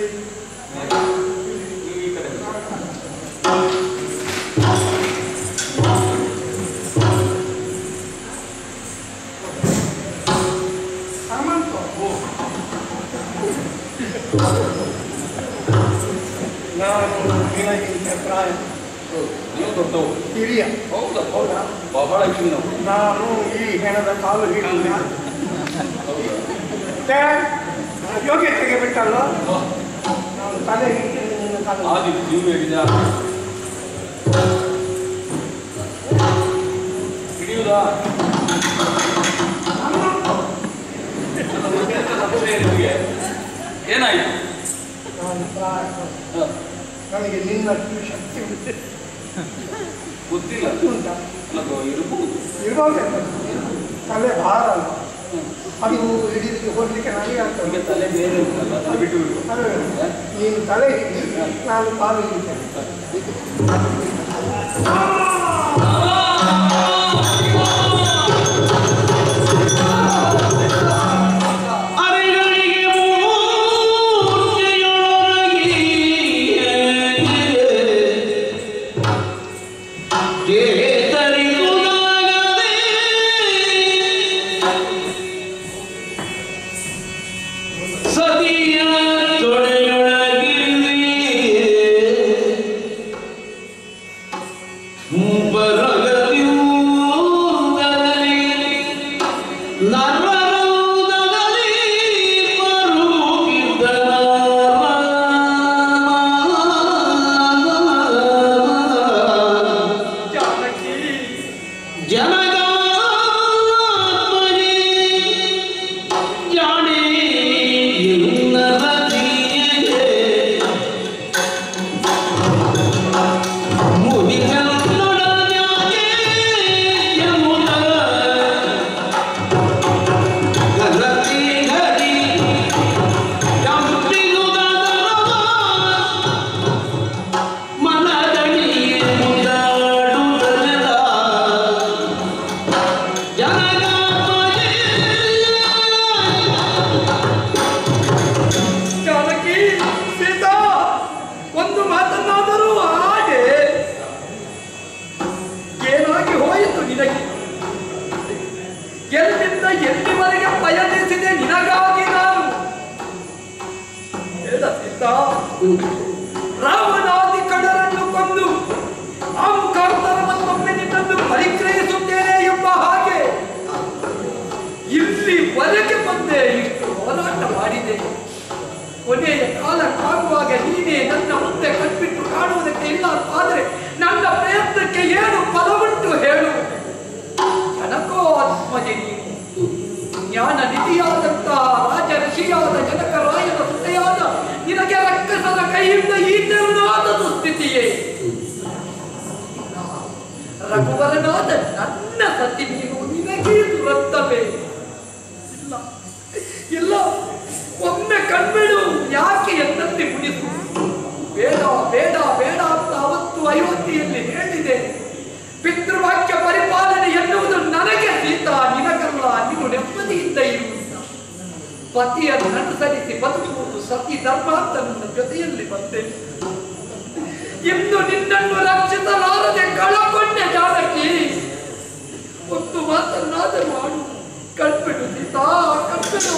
ಈ ಕಡೆ ನಾನು ನಿನಗಿಂತ ಪ್ರಾಯ ನೀವು ದೊಡ್ಡವು. ಹಿರಿಯ. ಹೌದಾ? ಹೌದಾ? ಬಹಳ ಚಿನ್ನವು. ನಾನು ಈ ಹೆಣದ ಕಾಲು ಹಿಡಿದ ಯೋಗ್ಯತೆಗೆ ಬಿಟ್ಟಲ್ಲ, ನಾನು ತಲೆ ಹಿಡಿದು ನಿನ್ನ ಕಾಲು ಆದಿತ್ತು ನೀವು ಹೇಳಿದ ಹಿಡಿಯುವುದಾ? ಏನಾಯ್ತು? ನಾನು ಪ್ರಾಯ, ನನಗೆ ನಿನ್ನಷ್ಟು ಶಕ್ತಿ ಉಂಟು. ಗೊತ್ತಿಲ್ಲ. ಉಂಟಾ? ಇರಬಹುದು. ಇರೋದೇ ತಲೆ ಭಾರ ಅಲ್ಲ, ಅದು ಹಿಡಿದು ಹೋಗ್ಲಿಕ್ಕೆ ನನಗೆ ಆಗ್ತದೆ. ಈಗ ತಲೆ ಬೇರೆ ಉಂಟಲ್ಲ, ಅದನ್ನು ಬಿಟ್ಟು ಬಿಡು. ಅದು ನೀನು ತಲೆ ಹಿಡಿದು ನಾನು ಕಾಲು ಹಿಡಿತೇನೆ. ಈ ತೆರನಾದ ದುಸ್ಥಿತಿಯೇ ರಘುವರನಾದ ನನ್ನ ಸತಿ ನೀನು ನಿನಗೆ ದುರಂತವೇ ಇಲ್ಲ ಇಲ್ಲ ಒಮ್ಮೆ ಕಣ್ಬಿಡು ಯಾಕೆ ಎನ್ನಲ್ಲಿ ಮುಡಿಸು ಬೇಡ ಬೇಡ ಬೇಡ ಅಂತ ಅವತ್ತು ಅಯೋಧ್ಯೆಯಲ್ಲಿ ಹೇಳಿದೆ ಪಿತೃವಾಕ್ಯ ಪರಿಪಾಲನೆ ಎನ್ನುವುದು ನನಗೆ ಸೀತಾ ನಿನಗಲ್ಲ ನೀವು ನೆಮ್ಮದಿಯಿಂದ ಇರುವುದಿಲ್ಲ ಪತಿಯನ್ನು ಅನುಸರಿಸಿ ಬದುಕುವುದು ಸತಿ ಧರ್ಮ ಅಂತ ನನ್ನ ಜೊತೆಯಲ್ಲಿ ಬಂದೆ ಇಂದು ನಿನ್ನನ್ನು ರಕ್ಷಿಸಲಾರದೆ ಕಳಕೊಂಡೆ ಜಾನಕಿ ಒಂದು ಮಾತನ್ನಾದರೂ ಮಾಡು ಕಣ್ಬಿಡು ಸೀತಾ ಕಣ್ಬಿಡು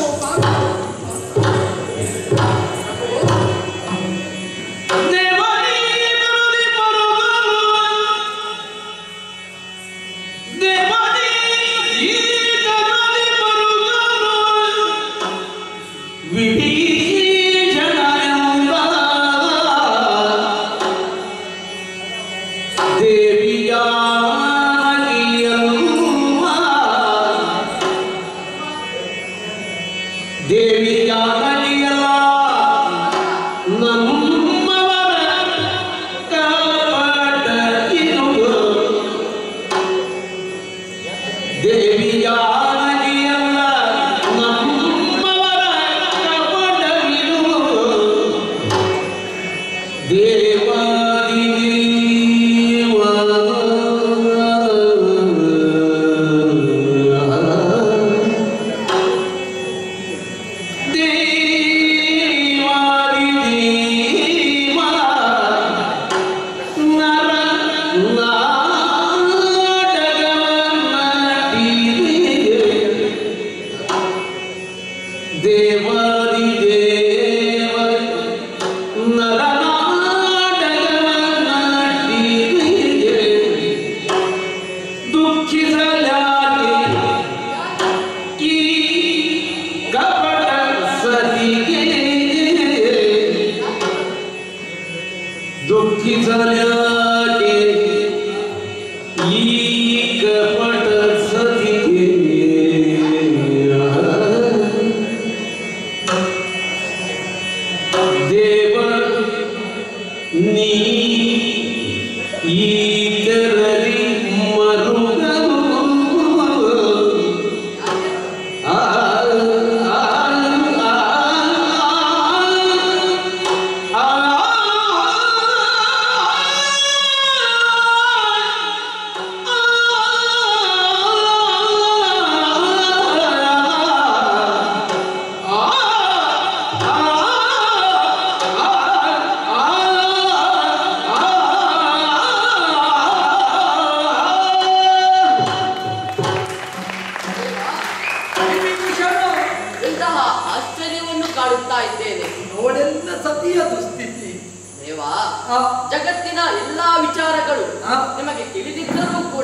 ಜಗತ್ತಿನ ಎಲ್ಲಾ ವಿಚಾರಗಳು ನಿಮಗೆ ತಿಳಿದಿದ್ದರೂ ಕೂಡ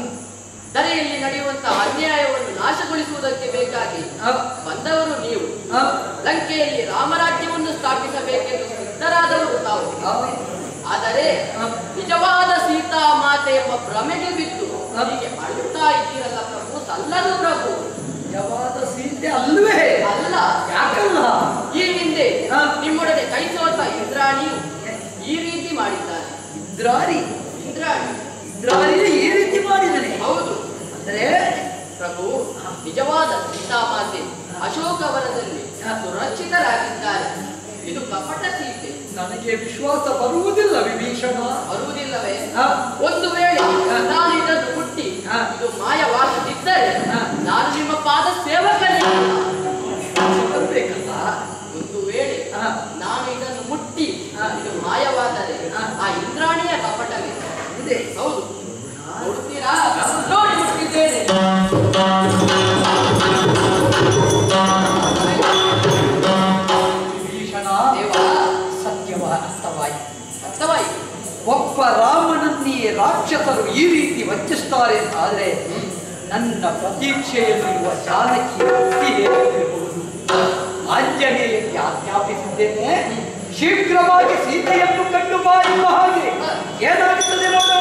ಧರೆಯಲ್ಲಿ ನಡೆಯುವಂತಹ ಅನ್ಯಾಯವನ್ನು ನಾಶಗೊಳಿಸುವುದಕ್ಕೆ ಬೇಕಾಗಿ ಬಂದವರು ನೀವು ಲಂಕೆಯಲ್ಲಿ ರಾಮರಾಜ್ಯವನ್ನು ಸ್ಥಾಪಿಸಬೇಕೆಂದು ಸಿದ್ಧರಾದವರು ತಾವು. ಆದರೆ ನಿಜವಾದ ಸೀತಾ ಮಾತೆ ಎಂಬ ಭ್ರಮೆಗೆ ಬಿದ್ದು ಹೀಗೆ ಅಳುತ್ತಾ ಇದ್ದೀರಲ್ಲ ಪ್ರಭು, ಸಲ್ಲದು ಪ್ರಭು. ನಿಜವಾದ ಸೀತೆ ಅಲ್ವೇ ಅಲ್ಲ, ಯಾಕಲ್ಲ? ಈ ಹಿಂದೆ ನಿಮ್ಮೊಡನೆ ಕೈ ಸೋತ ಇಂದ್ರಾಣಿಯು ಈ ರೀತಿ ಮಾಡಿದ್ದಾರೆ. ಇಂದ್ರಾಣಿ ಇಂದ್ರಾಣಿ ಇಂದ್ರಾಣಿ ಈ ರೀತಿ ಮಾಡಿದ್ದಾನೆ. ಹೌದು. ಅಂದ್ರೆ ಪ್ರಭು, ನಿಜವಾದ ಸೀತಾಮಾತೆ ಅಶೋಕವನದಲ್ಲಿ ಸುರಕ್ಷಿತರಾಗಿದ್ದಾರೆ. ಇದು ಕಪಟ ಸೀತೆ. ನನಗೆ ವಿಶ್ವಾಸ ಬರುವುದಿಲ್ಲ ವಿಭೀಷಣ. ಬರುವುದಿಲ್ಲವೇ? ಒಂದು ವೇಳೆ ನಾನು ಇದನ್ನು ಮುಟ್ಟಿ ಇದು ಮಾಯವಾಗದಿದ್ದರೆ ನಾನು ನಿಮ್ಮ ಪಾದ ಸೇವಕನೇ ಬರ್ಬೇಕಲ್ಲ. ಒಂದು ವೇಳೆ ನಾನು ಇದನ್ನು ಮುಟ್ಟಿ ಇದು ಮಾಯವಾದರೆ ಆ ಇಂದ್ರಾಣಿಯ ಕಪಟವೇ ಇದೆ. ಹೌದು, ನೋಡುತ್ತೀರಾ? ನೋಡಿ ಮುಟ್ಟಿದ್ದೇನೆ. ವಿಭೀಷಣ, ದೇವ ಸತ್ಯವಾದ ಅರ್ಥವಾಯಿತು. ಅರ್ಥವಾಯಿತು. ಒಬ್ಬ ರಾಮನನ್ನೇ ರಾಕ್ಷಸರು ಈ ರೀತಿ ವಂಚಿಸುತ್ತಾರೆ ಆದರೆ ನನ್ನ ಪ್ರತೀಕ್ಷೆಯಲ್ಲಿರುವ ಜಾನಕಿ ಭಕ್ತಿ ಹೇಗಿರಬಹುದು? ಆಂಜನೇಯಕ್ಕೆ ಆಜ್ಞಾಪಿಸಿದ್ದೇನೆ, ಶೀಘ್ರವಾಗಿ ಸೀತೆಯನ್ನು ಕಂಡು ಬಾ ಎನ್ನುವ ಹಾಗೆ. ಏನಾಗುತ್ತದೆ ನೋಡೋಣ.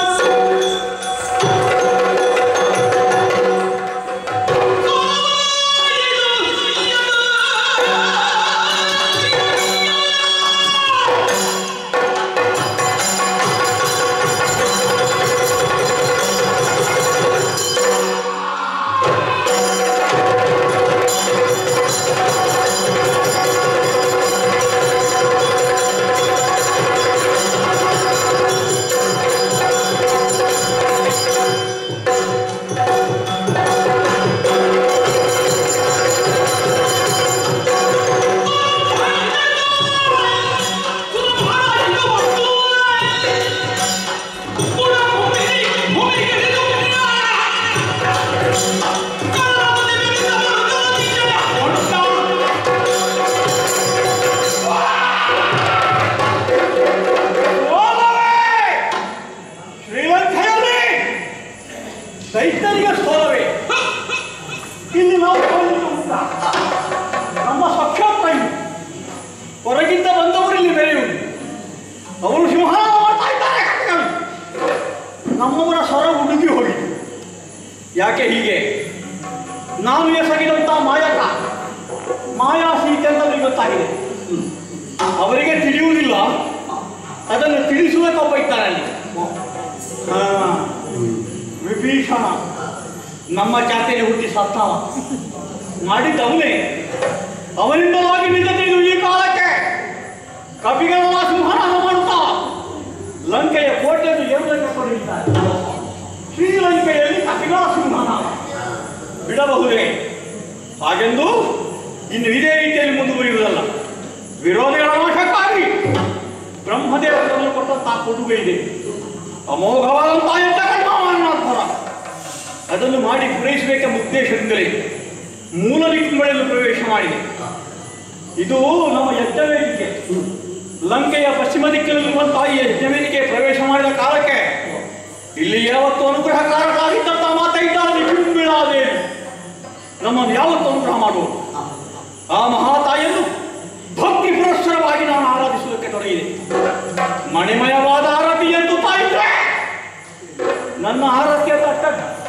ಅವರು ಸಿಂಹನಾದ ಮಾಡ್ತಾ ಇದ್ದಾರೆ ಕಥೆಗಳು. ನಮ್ಮವರ ಸ್ವರ ಹುಡುಗಿ ಹೋಗಿತು. ಯಾಕೆ ಹೀಗೆ? ನಾನು ಎಸಗಿದಂತ ಮಾಯಕ ಮಾಯಾ ಸೀತೆ ಅಂತ ಅವರಿಗೆ ಗೊತ್ತಾಗಿದೆ. ಅವರಿಗೆ ತಿಳಿಯುವುದಿಲ್ಲ, ಅದನ್ನು ತಿಳಿಸುವುದಕ್ಕೊಬ್ಬ ಇದ್ದಾನೆ ಅಲ್ಲಿ. ಹಾ, ವಿಭೀಷಣ ನಮ್ಮ ಜಾತಿಯಲ್ಲಿ ಹುಟ್ಟಿ ಸತ್ತಾವ ಮಾಡಿದ್ದವನೇ. ಅವನಿಂದಲಾಗಿ ನಿಜ ತಿಳಿದು ಈ ಕಾಲಕ್ಕೆ ಕಪಿಗಳೆಲ್ಲ ಸಿಂಹನಾದ ಮಾಡುತ್ತಾ ಲಂಕೆಯ ಕೋಟೆಯನ್ನು ಏರುವುದಕ್ಕೆ ಕೊಡಿದ್ದಾರೆ. ಶ್ರೀಲಂಕೆಯಲ್ಲಿ ಕಪಿಗಳ ಸಿಂಹನಾದ ಬಿಡಬಹುದೇ? ಹಾಗೆಂದು ಇನ್ನು ಇದೇ ರೀತಿಯಲ್ಲಿ ಮುಂದುವರಿಯುವುದಲ್ಲ. ವಿರೋಧಿಗಳ ನಾಶಕ್ಕಾಗಿ ಬ್ರಹ್ಮದೇವರನ್ನು ಕೊಟ್ಟಂತಹ ಕೊಡುಗೆ ಇದೆ. ಅಮೋಘವಾದಂತಹ ಯುದ್ಧ ಕರ್ಮವನ್ನಾರ್ಥ ಅದನ್ನು ಮಾಡಿ ಪೂರೈಸಬೇಕೆಂಬ ಉದ್ದೇಶದಿಂದಲೇ ಮೂಲ ದಿಕ್ಕುಗಳಲ್ಲಿ ಪ್ರವೇಶ ಮಾಡಿದೆ. ಇದು ನಮ್ಮ ಯಜ್ಞವೇದಿಕೆ. ಲಂಕೆಯ ಪಶ್ಚಿಮ ದಿಕ್ಕಿನಲ್ಲಿರುವಂತಹ ಈ ಯಜ್ಞವೇದಿಕೆ ಪ್ರವೇಶ ಮಾಡಿದ ಕಾಲಕ್ಕೆ ಇಲ್ಲಿ ಯಾವತ್ತು ಅನುಗ್ರಹಕಾರರಾಗಿದ್ದಂತಹ ಮಾತ ಇದ್ದಾರೆ ಬಿಂಬಿಳಾದೇವಿ ನಮ್ಮನ್ನು ಯಾವತ್ತು ಅನುಗ್ರಹ ಮಾಡುವುದು. ಆ ಮಹಾತಾಯಿಯನ್ನು ಭಕ್ತಿ ಪುರಸ್ಸರವಾಗಿ ನಾನು ಆರಾಧಿಸುವುದಕ್ಕೆ ತೊಡಗಿದೆ. ಮಣಿಮಯವಾದ ಆರತಿ ಎಂದು ತಾಯಿದ್ರೆ ನನ್ನ ಆರತಿಯ ತಟ್ಟ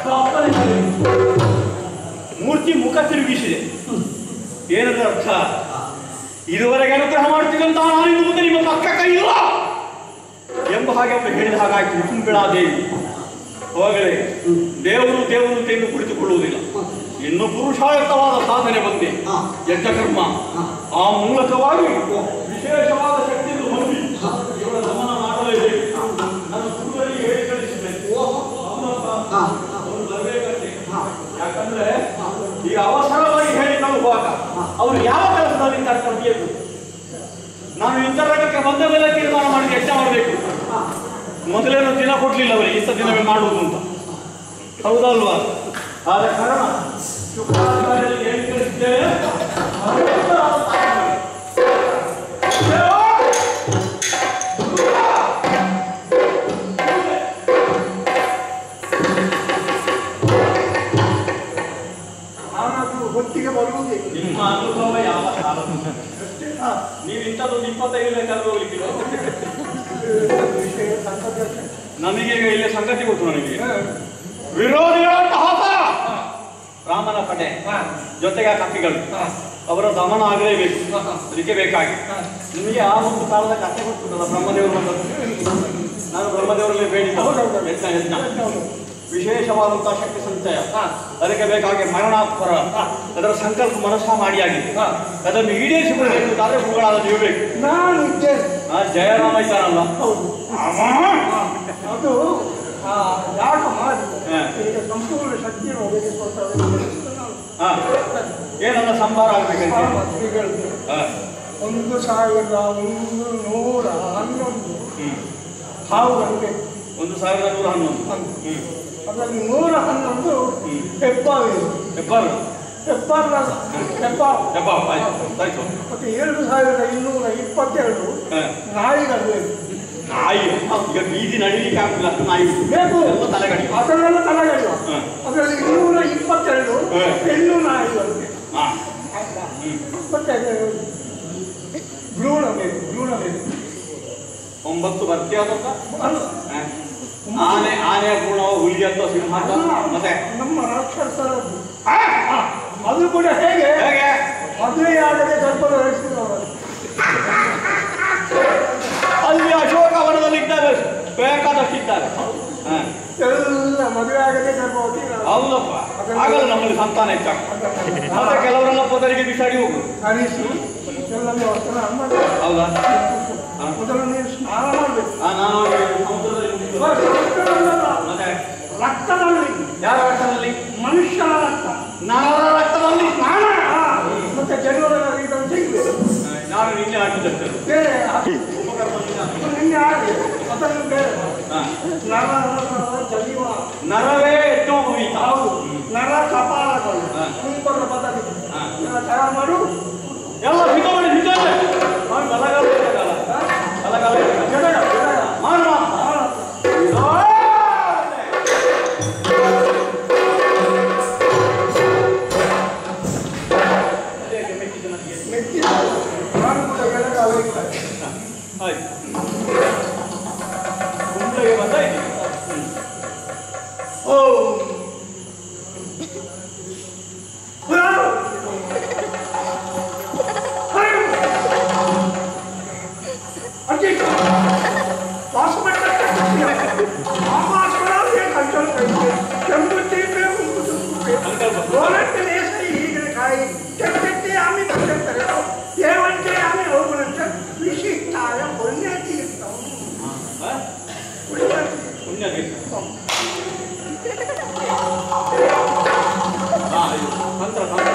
ಮೂರ್ತಿ ಮುಖ ತಿರುಗಿಸಿದೆ. ಏನದ ಅರ್ಥ? ಇದುವರೆಗೆ ಅನುಗ್ರಹ ಮಾಡುತ್ತಿದ್ದಂತಹ ನಾನಿಂದು ಮುಂದೆ ನಿಮ್ಮ ಪಕ್ಕ ಕೈ ಇಲ್ಲ ಎಂಬ ಹಾಗೆ ಅವರು ಹೇಳಿದ ಹಾಗಾಯ್ತು. ತುಂಬಿಳಾದೇವಿ ಹೋಗಲೇ ದೇವರು ದೇವರು ಎಂದು ಕುಳಿತುಕೊಳ್ಳುವುದಿಲ್ಲ. ಇನ್ನು ಪುರುಷಾಯುಕ್ತವಾದ ಸಾಧನೆ ಬಂದೆ ಯಜ್ಞಕರ್ಮ. ಆ ಮೂಲಕವಾಗಿ ವಿಶೇಷವಾದ ಶಕ್ತಿಯನ್ನು ಹೊಂದಿ ಇವರ ಗಮನ ಮಾಡಲೇಬೇಕು. ನಾನು ಸೂರ್ಯರಿಗೆ ಹೇಳಿ ಕಳಿಸಿದ್ದೇನೆ ಅವರು ಬರಬೇಕಂತೆ. ಯಾಕಂದ್ರೆ ಈಗ ಅವಸರವಾಗಿ ಹೇಳಿ ಕಳುವಾಗ ಅವರು ಯಾವ ಕೆಲಸದಲ್ಲಿ ತರಬೇಕು. ನಾನು ಯುದ್ಧರಂಗಕ್ಕೆ ಬಂದ ಮೇಲೆ ತೀರ್ಮಾನ ಮಾಡಿ ಯಜ್ಞ ಮಾಡಬೇಕು. ಮೊದಲೇನು ದಿನ ಕೊಡ್ಲಿಲ್ಲ ಅವರಿಗೆ ಇಂಥ ದಿನವೇ ಮಾಡುವುದು ಅಂತ. ಹೌದಲ್ವಾ? ಆದ ಕಾರಣ ಶುಕ್ರಾಚಾರ್ಯರಿಗೆ ಹೇಳಿ ಕಳಿಸಿದ್ದೇವೆ. ಒಟ್ಟಿಗೆ ಬರುವುದೇ ನಿಮ್ಮ ಅನುಭವ ಯಾವ ಕಾಲ? ನೀವು ಇಂಥದ್ದೊಂದು ಇಪ್ಪತ್ತೈದು ಬೇಕಾದ್ರೂ ಹೋಗ್ಲಿಕ್ಕಿಲ್ಲ. ನಮಗೆ ಇಲ್ಲಿ ಸಂಗತಿ ಗೊತ್ತು. ನನಗೆ ವಿರೋಧಿಗಳ ಹಾಸ ರಾಮನ ಪಡೆ ಜೊತೆಗೆ ಆ ಕಪಿಗಳು ಅವರ ದಮನ ಆಗಲೇಬೇಕು. ಅದಕ್ಕೆ ಬೇಕಾಗಿ ನಿಮಗೆ ಆ ಒಂದು ಕಾಲದ ಕಥೆ ಗೊತ್ತುಂಟಲ್ಲ, ಬ್ರಹ್ಮದೇವರು ಬಂದದ್ದು. ನಾನು ಬ್ರಹ್ಮದೇವರಲ್ಲಿ ಬೇಡಿದ್ದ ಯಜ್ಞ ಯಜ್ಞ ವಿಶೇಷವಾದಂತಹ ಶಕ್ತಿ ಸಂಚಯ. ಅದಕ್ಕೆ ಬೇಕಾಗಿ ಮರಣಾತ್ಪರ ಅದರ ಸಂಕಲ್ಪ ಮನಸ್ಸ ಮಾಡಿಯಾಗಿದೆ. ಅದನ್ನು ಈಡೇರಿಸಿಕೊಳ್ಳಬೇಕಾದ್ರೆ ಹೂಗಳಾದ ನೀವು ಬೇಕು. ನಾನು ಇದ್ದೇನೆ. ಆ ಜಯರಾಮ ಇದ್ದಾನಲ್ಲ, ಅದು ಯಾಕ ಮಾಡಿ ಈಗ ಸಂಪೂರ್ಣ ಶಕ್ತಿಯನ್ನು ಒದಗಿಸಿಕೊಡ್ತಾರೆ. ಹಾ, ಏನನ್ನ ಸಂಭಾರ ಆಗ್ಬೇಕಂತ ಒಂದು ಸಾವಿರದ ಒಂದು ನೂರ ಹನ್ನೊಂದು ಹಾವು ಗಂಟೆ. ಒಂದು ಸಾವಿರದ ನೂರ ಹನ್ನೊಂದು ಅದರಲ್ಲಿ ನೂರ ಹನ್ನೊಂದು ಹೆಬ್ಬಾವು ಹೆಬ್ಬಾರು ಹೆಬ್ಬಾರಲ್ಲ ಹೆಬ್ಬಾವು ಹೆಬ್ಬಾವು ಆಯ್ತು. ಮತ್ತೆ ಎರಡು ಸಾವಿರದ ಇನ್ನೂರ ಇಪ್ಪತ್ತೆರಡು ನಾಯಿಗಳು. ನಾಯಿ ಈಗ ಬೀದಿ ನಡೀಲಿಕ್ಕೆ ಆಗ್ತಿಲ್ಲ, ಅಷ್ಟು ನಾಯಿ ಬೇಕು ಎಲ್ಲ ತಲೆಗಡಿ. ಅದನ್ನೆಲ್ಲ ತಲೆಗಡಿವ. ಅದರಲ್ಲಿ ಇನ್ನೂರ ಇಪ್ಪತ್ತೆರಡು ಹೆಣ್ಣು ನಾಯಿಗಳು. ಮತ್ತೆ ಭ್ರೂಣ ಬೇಕು ಭ್ರೂಣ ಬೇಕು ಒಂಬತ್ತು ಬರ್ತಿಯಾದಂತ ಆನೆ ಆನೆ ಪೂರ್ಣ ಹುಲಿ ಅಂತ ಸಿಂಹ ಮತ್ತೆ ನಮ್ಮ ರಾಕ್ಷಸರ ಅದು ಕೂಡ ಹೇಗೆ ಹೇಗೆ ಮದುವೆಯಾಗದೆ ಗರ್ಭ ಧರಿಸಿದವರು. ಅಲ್ಲಿ ಅಶೋಕವನದಲ್ಲಿ ಇದ್ದಾರೆ, ಬೇಕಾದಷ್ಟಿದ್ದಾರೆ. ಎಲ್ಲ ಮದುವೆ ಆಗದೆ ಗರ್ಭವತಿ. ಹೌದಪ್ಪ, ಆಗಲ್ಲ ನಮ್ಮಲ್ಲಿ ಸಂತಾನ ಹೆಚ್ಚಾಗ್ತದೆ. ಮತ್ತೆ ಕೆಲವರೆಲ್ಲ ಪದರಿಗೆ ಬಿಸಾಡಿ ಹೋಗು ಹರಿಸು ಎಲ್ಲವೂ ವರ್ತನ ಮಾಡಿ. ಹೌದಾ? ಮೊದಲು ನೀವು ಸ್ನಾನ ಮಾಡಬೇಕು. ನಾನು ಸಮುದ್ರದಲ್ಲಿ ಮತ್ತೆ ರಕ್ತದಲ್ಲಿ. ಯಾರ ರಕ್ತದಲ್ಲಿ? ಮನುಷ್ಯನ ರಕ್ತ. ನಾರ ರಕ್ತದಲ್ಲಿ ಸ್ನಾನ ಮತ್ತೆ ಜನರ ಇದನ್ನು ತೆಗಿಬೇಕು. ನಾನು ನಿನ್ನೆ ಹಾಕಿದ್ದಷ್ಟೇ ಬೇರೆ ನಿನ್ನೆ ಆಗಿ ಅದನ್ನು ಬೇರೆ ನರ ಜಲೀವ ನರವೇ ಎಷ್ಟೋ ಮುಗಿತ. ಹೌದು, ನರ ಕಪಾಲಗಳು ಮುಂಬರುವ ಪದ್ಧತಿ ತಯಾರು ಮಾಡು. ಎಲ್ಲ ಸಿದ್ಧ ಮಾಡಿ ಸಿದ್ಧಾರೆ ನಾನು ಬಲಗಾಲ ಬಲಗಾಲ ಮಾಡುವ ಮೆಚ್ಚಿ ನಾನು ಕೂಡ ಬೆಳಗಾವಿ. ಆಯ್ತು. ನಿನಗೆ ಮಂತ್ರ ಮಂತ್ರ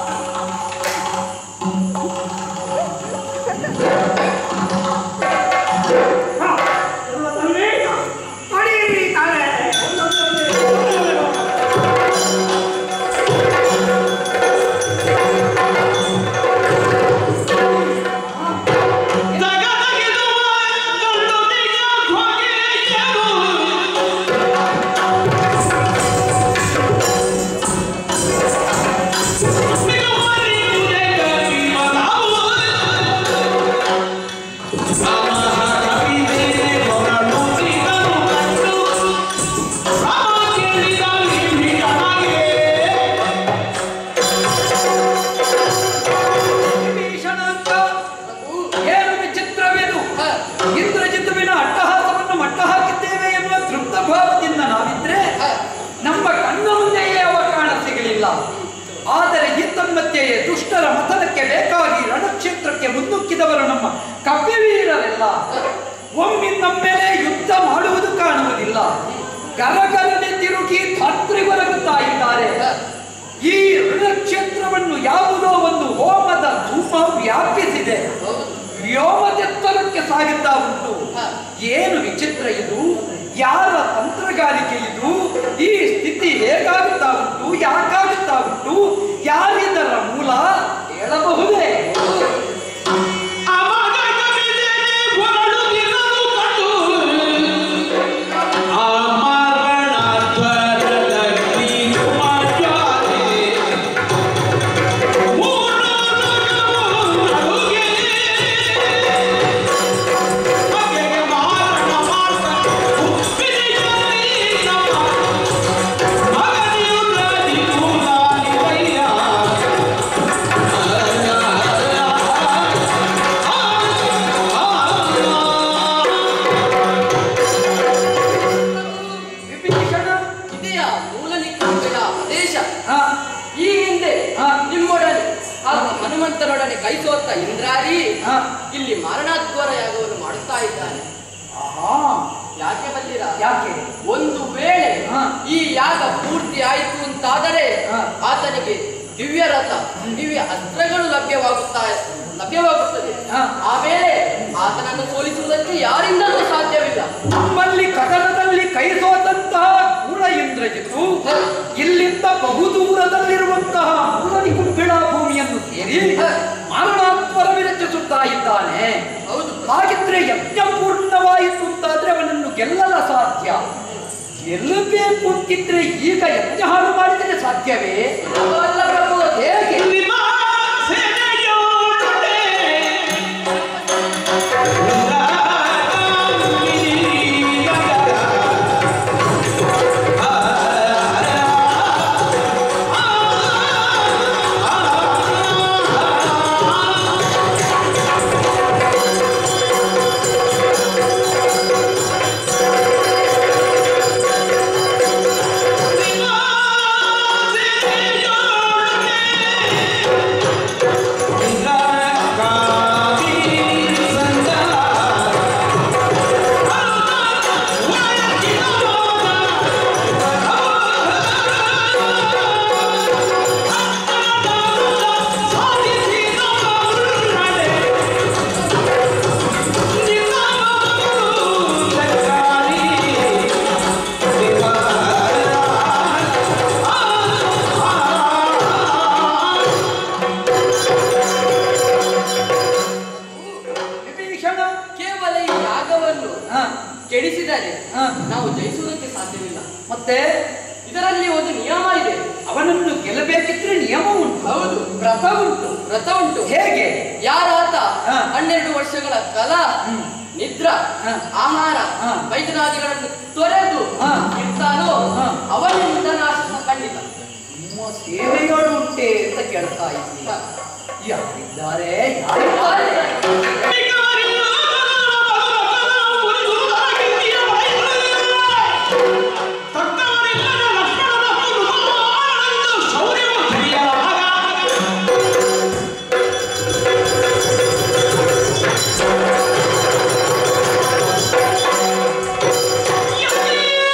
ಆದರೆ ಹಿತಮ್ಮತ್ತೆಯೇ ದುಷ್ಟರ ಮತನಕ್ಕೆ ಬೇಕಾಗಿ ರಣಕ್ಷೇತ್ರಕ್ಕೆ ಮುನ್ನುಗ್ಗಿದವರು ನಮ್ಮ ಕಪಿವೀರರೆಲ್ಲ ಒಮ್ಮೆ ನಮ್ಮ ಮೇಲೆ ಯುದ್ಧ ಮಾಡುವುದು ಕಾಣುವುದಿಲ್ಲ. ಗರಗರನೆ ತಿರುಗಿ ಧಾತ್ರಿಗೊರಗುತ್ತಾ ಇದ್ದಾರೆ. ಈ ರಣಕ್ಷೇತ್ರವನ್ನು ಯಾವುದೋ ಒಂದು ಹೋಮದ ಧೂಮ ವ್ಯಾಪಿಸಿದೆ. ವ್ಯೋಮದೆತ್ತರಕ್ಕೆ ಸಾಗುತ್ತಾ ಉಂಟು. ಏನು ವಿಚಿತ್ರ ಇದು? ಯಾರ ತಂತ್ರಗಾರಿಕೆ ಇದು? ಈ ಸ್ಥಿತಿ ಹೇಗಾಗುತ್ತಾ ಉಂಟು? ಯಾಕಾಗುತ್ತಾ ಉಂಟು? ಯಾರಿದರ ಮೂಲ ಹೇಳಬಹುದೇ? ಹನುಮಂತನೊಡನೆ ಕೈಸೋತ್ತ ಇಂದ್ರಾರಿ ಇಲ್ಲಿ ಮಾರಣಾದ್ವಾರ ಯಾಗವನ್ನು ಮಾಡುತ್ತಾ ಇದ್ದಾನೆ. ಯಾಕೆ ಬಂದಿರಾ? ಯಾಕೆ? ಒಂದು ವೇಳೆ ಈ ಯಾಗ ಪೂರ್ತಿ ಆಯಿತು ಅಂತಾದರೆ ಆತನಿಗೆ ದಿವ್ಯ ರಥ ದಿವ್ಯ ಅಸ್ತ್ರಗಳು ಲಭ್ಯವಾಗುತ್ತಾ ಲಭ್ಯವಾಗುತ್ತದೆ. ಆಮೇಲೆ ಆತನನ್ನು ಸೋಲಿಸುವುದಕ್ಕೆ ಯಾರಿಂದಲೂ ಸಾಧ್ಯವಿಲ್ಲ. ನಮ್ಮಲ್ಲಿ ಕದನದಲ್ಲಿ ಕೈ ಸೋತಂತಹ ಕೂಡ ಇಂದ್ರಜಿತು ಇಲ್ಲಿಂದ ಬಹುದೂರದಲ್ಲಿರುವಂತಹ ಮೂರನಿ ಕುಂಬಿಳ ಭೂಮಿಯನ್ನು ಸೇರಿ ಮಾರಣಾತ್ವರ ವಿರಚಿಸುತ್ತಾ ಇದ್ದಾನೆ. ಹೌದು, ಹಾಗಿದ್ರೆ ಯಜ್ಞ ಪೂರ್ಣವಾಯಿತು ಅಂತಾದ್ರೆ ಅವನನ್ನು ಗೆಲ್ಲಲ ಸಾಧ್ಯ. ಗೆಲ್ಲಬೇಕು ಅಂತಿದ್ರೆ ಈಗ ಯಜ್ಞ ಹಾಳು ಮಾಡಿದರೆ ಸಾಧ್ಯವೇ? ಅಲ್ಲ ಪ್ರಭು, ಹೇಗೆ? ಕೆಡಿಸಿದರೆ ನಾವು ಜಯಿಸುವುದಕ್ಕೆ ಸಾಧ್ಯವಿಲ್ಲ. ಮತ್ತೆ ಇದರಲ್ಲಿ ಒಂದು ನಿಯಮ ಇದೆ. ಅವನನ್ನು ಗೆಲ್ಲಬೇಕಿದ್ರೆ ನಿಯಮ ಉಂಟು. ಹೌದು, ವ್ರತ ಉಂಟು. ವ್ರತ ಉಂಟು. ಹೇಗೆ? ಯಾರಾತ ಹನ್ನೆರಡು ವರ್ಷಗಳ ಕಾಲ ನಿದ್ರಾ ಆಹಾರ ವೈದ್ಯನಾದಿಗಳನ್ನು ತೊರೆದು ಇರ್ತಾನೋ ಅವನಿಂದ ನಾಶ ಖಂಡಿತ. ನಿಮ್ಮ ಸೇವೆಗಳು ಉಂಟೆ ಅಂತ ಕೇಳ್ತಾ ಇದ್ದೀರಾ? ಯಾರಿದ್ದಾರೆ? ಯಾರಿದ್ದಾರೆ? Yeah.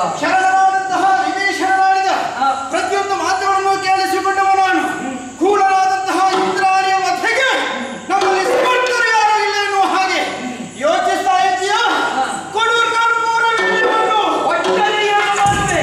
ಶರಣರಾದಂತಹ ವಿಭೀಷಣನಾಡಿದ ಪ್ರತಿಯೊಂದು ಮಾತುಗಳನ್ನು ಕೇಳಿಸಿಕೊಂಡವನು ನಾನು. ಕೂಡಲಾದಂತಹ ಇಂದ್ರಾಣಿಯ ಮಧ್ಯೆಗೆ ನಮ್ಮಲ್ಲಿ ಸಮರ್ಥರು ಯಾರು ಇಲ್ಲ ಎನ್ನುವ ಹಾಗೆ ಯೋಚಿಸ್ತಾ ಇದೆಯಾ? ಕೊಡೂರು ಕರ್ಪೂರ ವಿಜಯವನ್ನು ಒಟ್ಟಲ್ಲಿ ಏನು ಮಾಡುವೆ?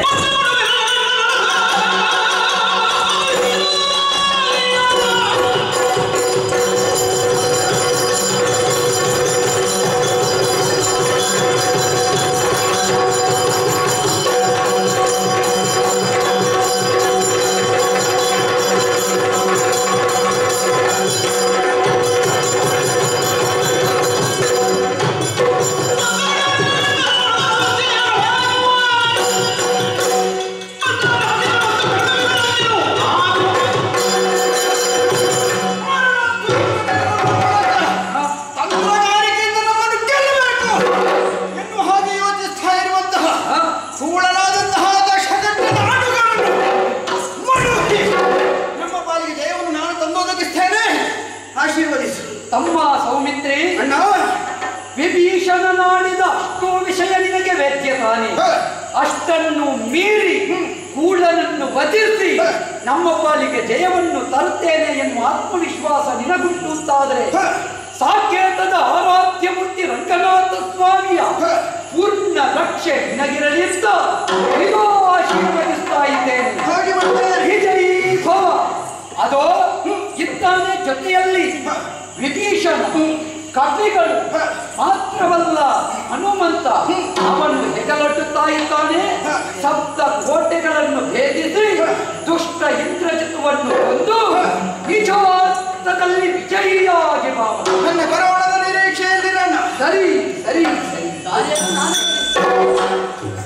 ತಂತ್ರಗಾರಿಕೆಯಿಂದ ನಮ್ಮನ್ನು ಗೆಲ್ಲಬೇಕು ಎನ್ನುವ ಹಾಗೆ ಯೋಚಿಸ್ತಾ ಇರುವಂತಹ ಕೂಡಲಾದಂತಹ ದಶಕಂಠ ನಾಡುಗಳನ್ನು ಮಡುಕಿ ನಮ್ಮ ಪಾಲಿಗೆ ಜಯವನ್ನು ನಾನು ತಂದೊದಗಿಸ್ತೇನೆ. ಆಶೀರ್ವದಿಸು ತಮ್ಮ ಸೌಮಿತ್ರಿ, ಅಣ್ಣ. ವಿಭೀಷಣನಾಡಿದ ಅಷ್ಟೋ ವಿಷಯ ನಿನಗೆ ವೇದ್ಯ ತಾನೆ. ಹ. ಅಷ್ಟನ್ನು ಮೀರಿ ಕೂಡಲನ್ನು ವಧಿಸಿ ನಮ್ಮ ಪಾಲಿಗೆ ಜಯವನ್ನು ತರುತ್ತೇನೆ ಎನ್ನುವ ಆತ್ಮವಿಶ್ವಾಸ ನಿನಗುಂಟು ಅಂತಾದರೆ ಹ. ಸಾಕೇತದ ಆರಾಧ್ಯ ಮೂರ್ತಿ ರಂಗನಾಥ ಸ್ವಾಮಿಯ ಹ. ಪೂರ್ಣ ರಕ್ಷೆ ನಿನಗಿರಲಿದ್ದ ಇದೋ ಆಶೀರ್ವದಿಸ್ತಾ ಇದ್ದೇನೆ. ಹಾಗೆ ಮಾಡ್ತೇನೆ. ವಿಜಯೀ ಭವ. ಅದೋ ಇದ್ದಾನೆ ಜೊತೆಯಲ್ಲಿ ವಿಭೀಷಣ, ಕಪಿಗಳು ಮಾತ್ರವಲ್ಲ ಹನುಮಂತ ಅವನು ಹೆಗಲೊಡ್ಡುತ್ತಾ ಇದ್ದಾನೆ. ಸಪ್ತ ಕೋಟೆಗಳನ್ನು ಭೇದಿಸಿ ದುಷ್ಟ ಇಂದ್ರಜಿತುವನ್ನು ಕೊಂದು ನಿಜವಾರ್ಥದಲ್ಲಿ ವಿಜಯಿಯಾಗಿ ಬಾವ. ನನ್ನ ಬರೋಣದ ನಿರೀಕ್ಷೆಯಲ್ಲಿರಣ್ಣ. ಸರಿ ಸರಿ ಸರಿ ಕಾರ್ಯವನ್ನು ನಾನು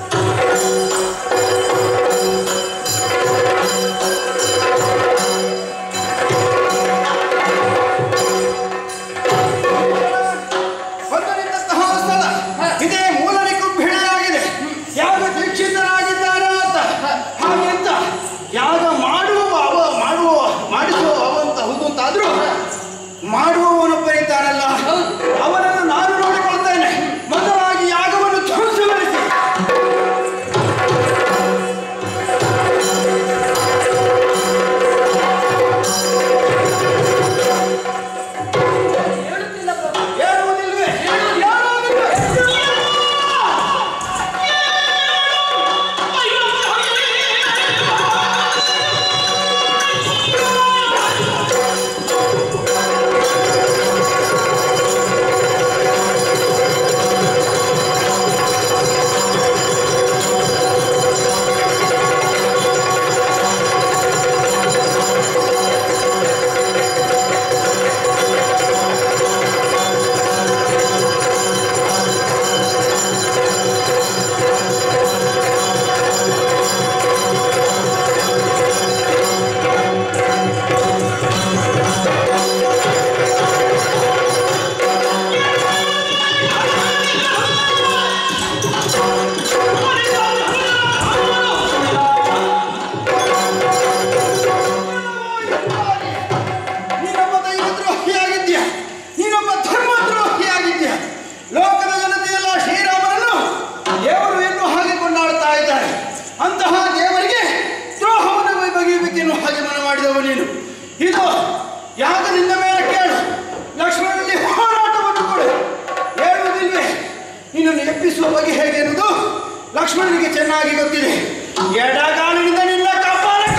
ಬಂದು ನಿಂತಹ ಸ್ಥಳ ಇದೇ ಮೂಲನಿ ಕುಂಭಿಳೆಯಾಗಿದೆ. ಯಾಗ ದೀಕ್ಷಿತರಾಗಿದ್ದಾರೆ ಅಂತ ಹಾಗೆಂತ ಯಾಗ ಮಾಡುವ ಅವ ಮಾಡುವ ಮಾಡಿಸುವ ಅವಂತ ಹೌದು ಅಂತಾದ್ರೂ ಮಾಡುವವನೊಬ್ಬರಿದ್ದಾನಲ್ಲ, ಅವನನ್ನು ನಾನು ನೋಡಿಕೊಳ್ತೇನೆ. ಮೊದಲಾಗಿ ಯಾಗವನ್ನು ಧ್ವಂಸಗೊಳಿಸಿ ಹೇಳುತ್ತಿಲ್ಲ ಪ್ರಭು. ಹೇಳುವುದಿಲ್ವೇ? ಹೇಳುವುದಿಲ್ವೇ? ನೀನೊಬ್ಬ ದೈವದ್ರೋಹಿಯಾಗಿದ್ಯಾ, ನೀನೊಬ್ಬ ಧರ್ಮದ್ರೋಹಿಯಾಗಿದ್ಯಾ. ಲೋಕದ ಜನತೆಯೆಲ್ಲ ಶ್ರೀರಾಮನನ್ನು ದೇವರು ಎನ್ನುವ ಹಾಗೆ ಕೊಂಡಾಡ್ತಾ ಇದ್ದಾರೆ. ಅಂತಹ ದೇವರಿಗೆ ದ್ರೋಹವನ್ನು ಬಗೆಯಬೇಕೆನ್ನುವ ಹಾಗೆ ಮನ ಮಾಡಿದವ ನೀನು. ಇದು ಯಾಗದಿಂದ ಮೇಲೆ ಕೇಳು, ಲಕ್ಷ್ಮಣನಲ್ಲಿ ಹೋರಾಟವನ್ನು ಕೊಡು. ಹೇಳುವುದಿಲ್ವೇ? ನಿನ್ನನ್ನು ಎಬ್ಬಿಸುವ ಬಗೆ ಹೇಗೆ ಎನ್ನುವುದು ಲಕ್ಷ್ಮಣನಿಗೆ ಚೆನ್ನಾಗಿ ಗೊತ್ತಿದೆ. ಎಡಗಾಲಿನಿಂದ ನಿನ್ನ ಕಪಾಲಕ್ಕೆ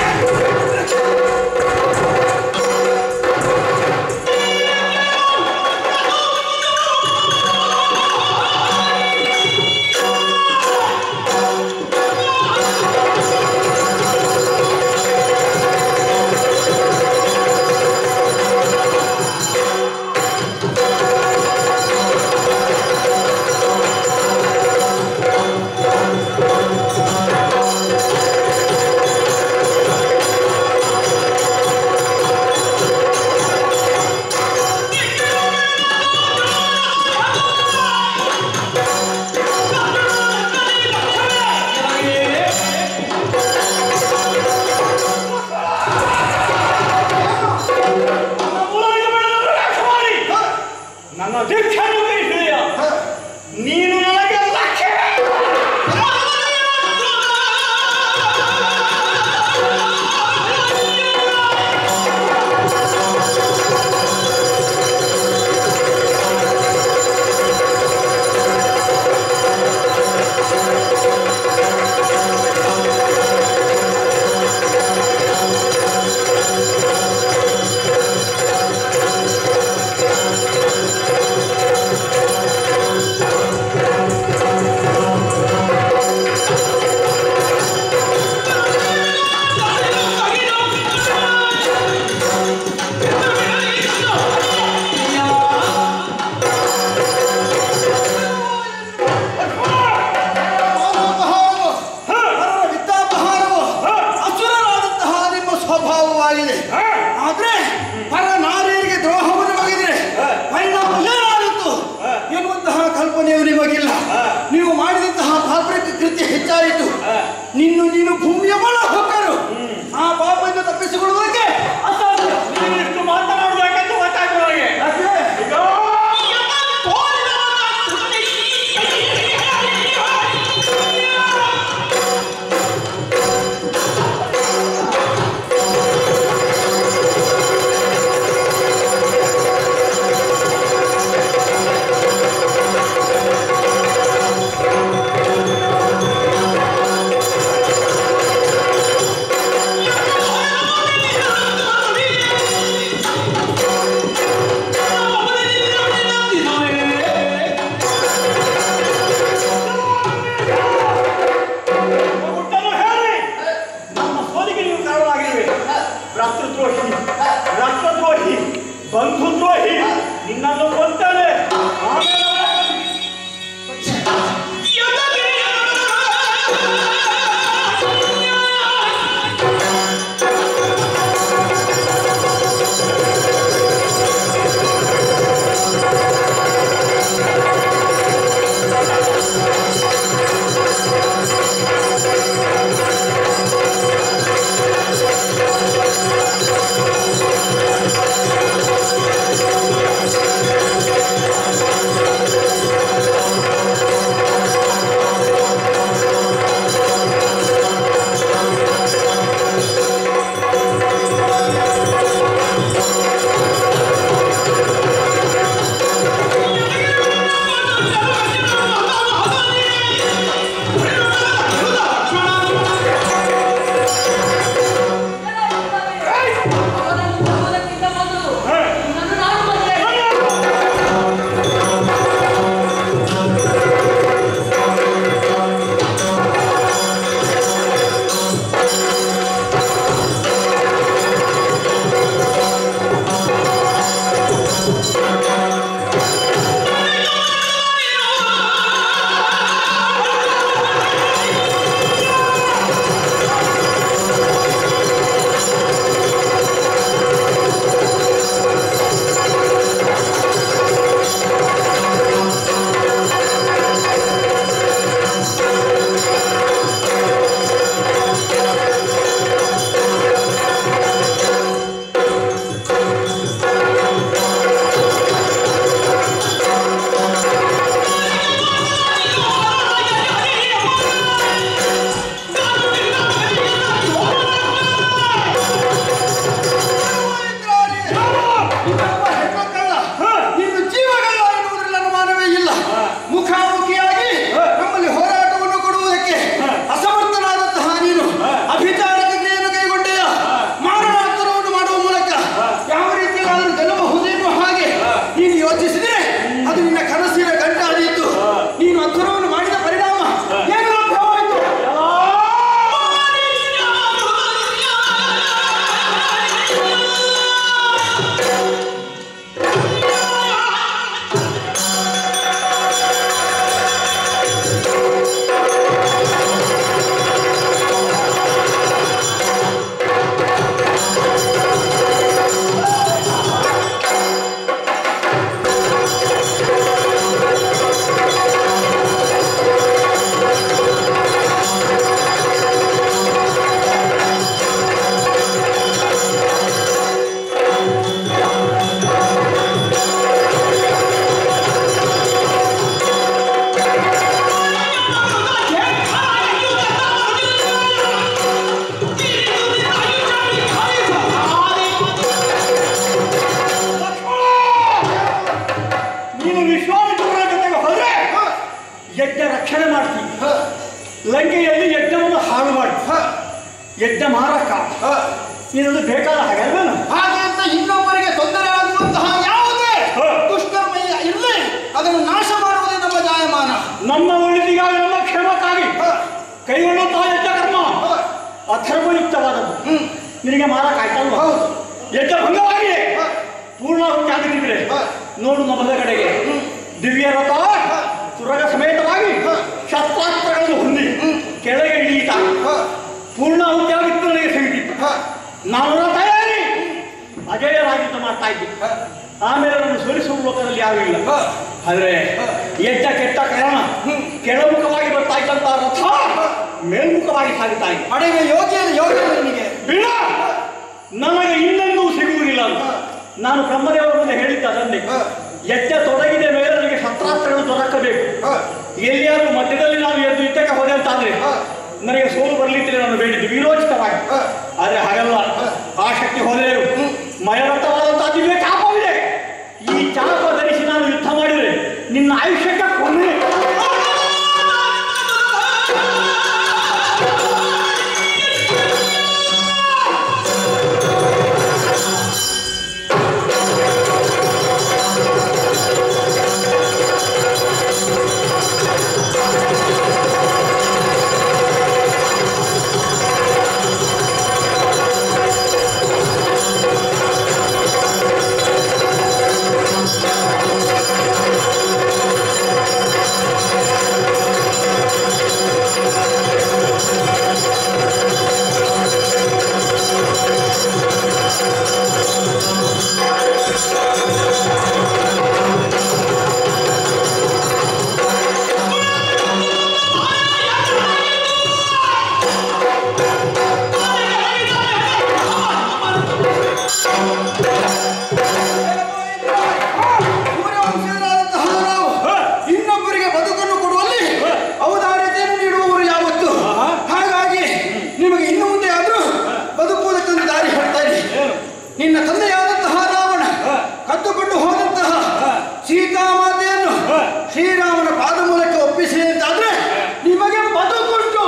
¡Vamos! ಗೊತ್ತಾಯಿತು. ನಿನ್ನು ನೀನು ಭೂಮಿಯ ಒಳ ಹೊಕ್ಕರು. ಆ ಪಾಪದಿಂದ ತಪ್ಪಿಸಿಕೊಳ್ಳುವುದಕ್ಕೆ ಅಸಾಧ್ಯ. ನೀನು ಎಷ್ಟು ಮಾತನಾಡಬೇಕಂತ ಗೊತ್ತಾಯ್ತು ನನಗೆ. ರಾಷ್ಟ್ರದ್ರೋಹಿ ರಾಷ್ಟ್ರದ್ರೋಹಿ ಬಂಧುದ್ರೋಹಿ ನಿನ್ನನ್ನು ಕೊಂತಾನೆ. ಲಂಕೆಯಲ್ಲಿ ಯಜ್ಞವನ್ನು ಹಾಳು ಮಾಡಿ ಯಜ್ಞ ಮಾರಕ ಇದೊಂದು ಬೇಕಾದ ಹಾಗೆ ಅಲ್ವೇನು? ಹಾಗೆ ಅಂತ ಇನ್ನೊಬ್ಬರಿಗೆ ತೊಂದರೆ ಆಗುವಂತಹ ಯಾವುದೇ ದುಷ್ಕರ್ಮ ಇರಲಿ ಅದನ್ನು ನಾಶ ಮಾಡುವುದೇ ನಮ್ಮ ಜಾಯಮಾನ. ನಮ್ಮ ಒಳ್ಳೆದಿಗಾಗಿ ನಮ್ಮ ಕ್ಷೇಮಕ್ಕಾಗಿ ಕೈಗೊಳ್ಳುತ್ತಾ ಯಜ್ಞ ಕರ್ಮ ಅಧರ್ಮಯುಕ್ತವಾದದ್ದು ನಿನಗೆ ಮಾರಕ ಆಯ್ತಲ್ವ? ಯಜ್ಞ ಭಂಗವಾಗಿದೆ ಪೂರ್ಣಾಹುತಿ ಆಗದಿದ್ರೆ ನೋಡು ನಮ್ಮದ ಕಡೆಗೆ ದಿವ್ಯ ರಥ ಸುರಗ ಸಮೇತವಾಗಿ ಶಸ್ತ್ರಾಸ್ತ್ರಗಳನ್ನು ಹೊಂದಿ ಕೆಳಗೆ ಇಳಿಯಿತ ಪೂರ್ಣಾಹುತಿ ಆಗಿತ್ತು. ನನಗೆ ಸಮಿತಿತ್ತು ನಾನು ತಯಾರಿ ಅಜೇಯರಾಗಿತ್ತು ಮಾಡ್ತಾ ಇದ್ದೆ. ಆಮೇಲೆ ನಾನು ಸೋಲಿಸುವ ಲೋಕದಲ್ಲಿ ಯಾರೂ ಇಲ್ಲ. ಆದರೆ ಯಜ್ಞ ಕೆಟ್ಟ ಕಾರಣ ಕೆಳಮುಖವಾಗಿ ಬರ್ತಾ ಇದ್ದಂತಹ ರಥ ಮೇಲ್ಮುಖವಾಗಿ ಸಾಗುತ್ತಾ ಇದೆ. ಅಡೆಗೆ ಯೋಗ್ಯ ಯೋಗ್ಯ ನಿನಗೆ ಬಿಡ, ನನಗೆ ಇನ್ನೆಂದೂ ಸಿಗುವುದಿಲ್ಲ ಅಂತ ನಾನು ಬ್ರಹ್ಮದೇವರ ಮುಂದೆ ಹೇಳಿದ್ದ ಅದನ್ನೇ. ಎಚ್ಚ ತೊಡಗಿದ ಮೇಲೆ ನನಗೆ ಶಸ್ತ್ರಾಸ್ತ್ರಗಳು ದೊರಕಬೇಕು. ಎಲ್ಲಿಯಾದ್ರೂ ಮಧ್ಯದಲ್ಲಿ ನಾನು ಎದ್ದು ಯುದ್ಧಕ್ಕೆ ಹೋದೆ ಅಂತಾದ್ರೆ ನನಗೆ ಸೋಲು ಬರಲಿಕ್ಕೆ ನಾನು ಬೇಡಿದ್ದು ವೀರೋಚಿತವಾಗಿ. ಆದ್ರೆ ಹಾಗಲ್ಲ, ಆ ಶಕ್ತಿ ಹೋದರೆ ಮಯರತವಾದಂತಹ ದಿವ್ಯ ಚಾಪವಿದೆ. ಈ ಚಾಪ ಧರಿಸಿ ನಾನು ಯುದ್ಧ ಮಾಡಿದರೆ ನಿನ್ನ ಆಯುಷ್ಯಕ್ಕೆ ಕೊನೆ. ನಿನ್ನ ತಂದೆಯಾದಂತಹ ರಾವಣ ಕದ್ದುಕೊಂಡು ಹೋದಂತಹ ಸೀತಾಮಾತೆಯನ್ನು ಶ್ರೀರಾಮನ ಪಾದ ಮೂಲಕ ಒಪ್ಪಿಸಿ ಅಂತಾದ್ರೆ ನಿಮಗೆ ಬದುಕುಂಟು.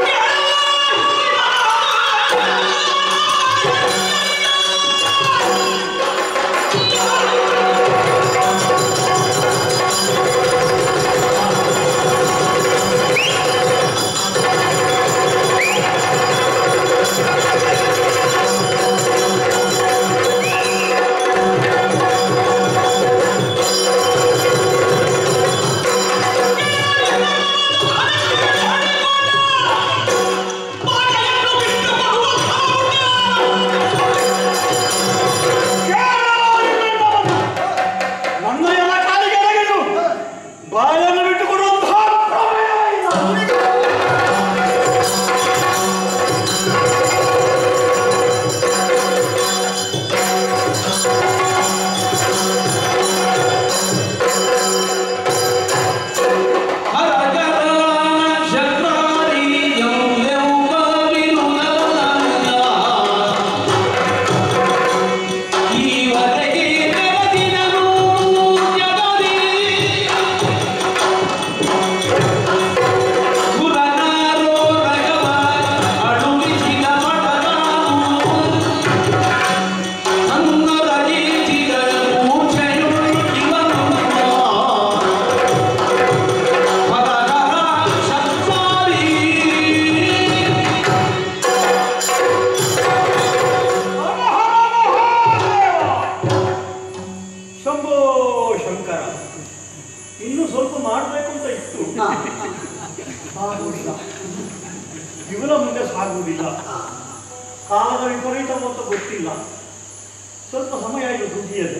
ಇವನ ಮುಂದೆ ಸಾಗುವುದಿಲ್ಲ. ಕಾಲದ ವಿಪರೀತ ಮತ್ತು ಗೊತ್ತಿಲ್ಲ. ಸ್ವಲ್ಪ ಸಮಯ ಇದು ದುಡಿಯದೆ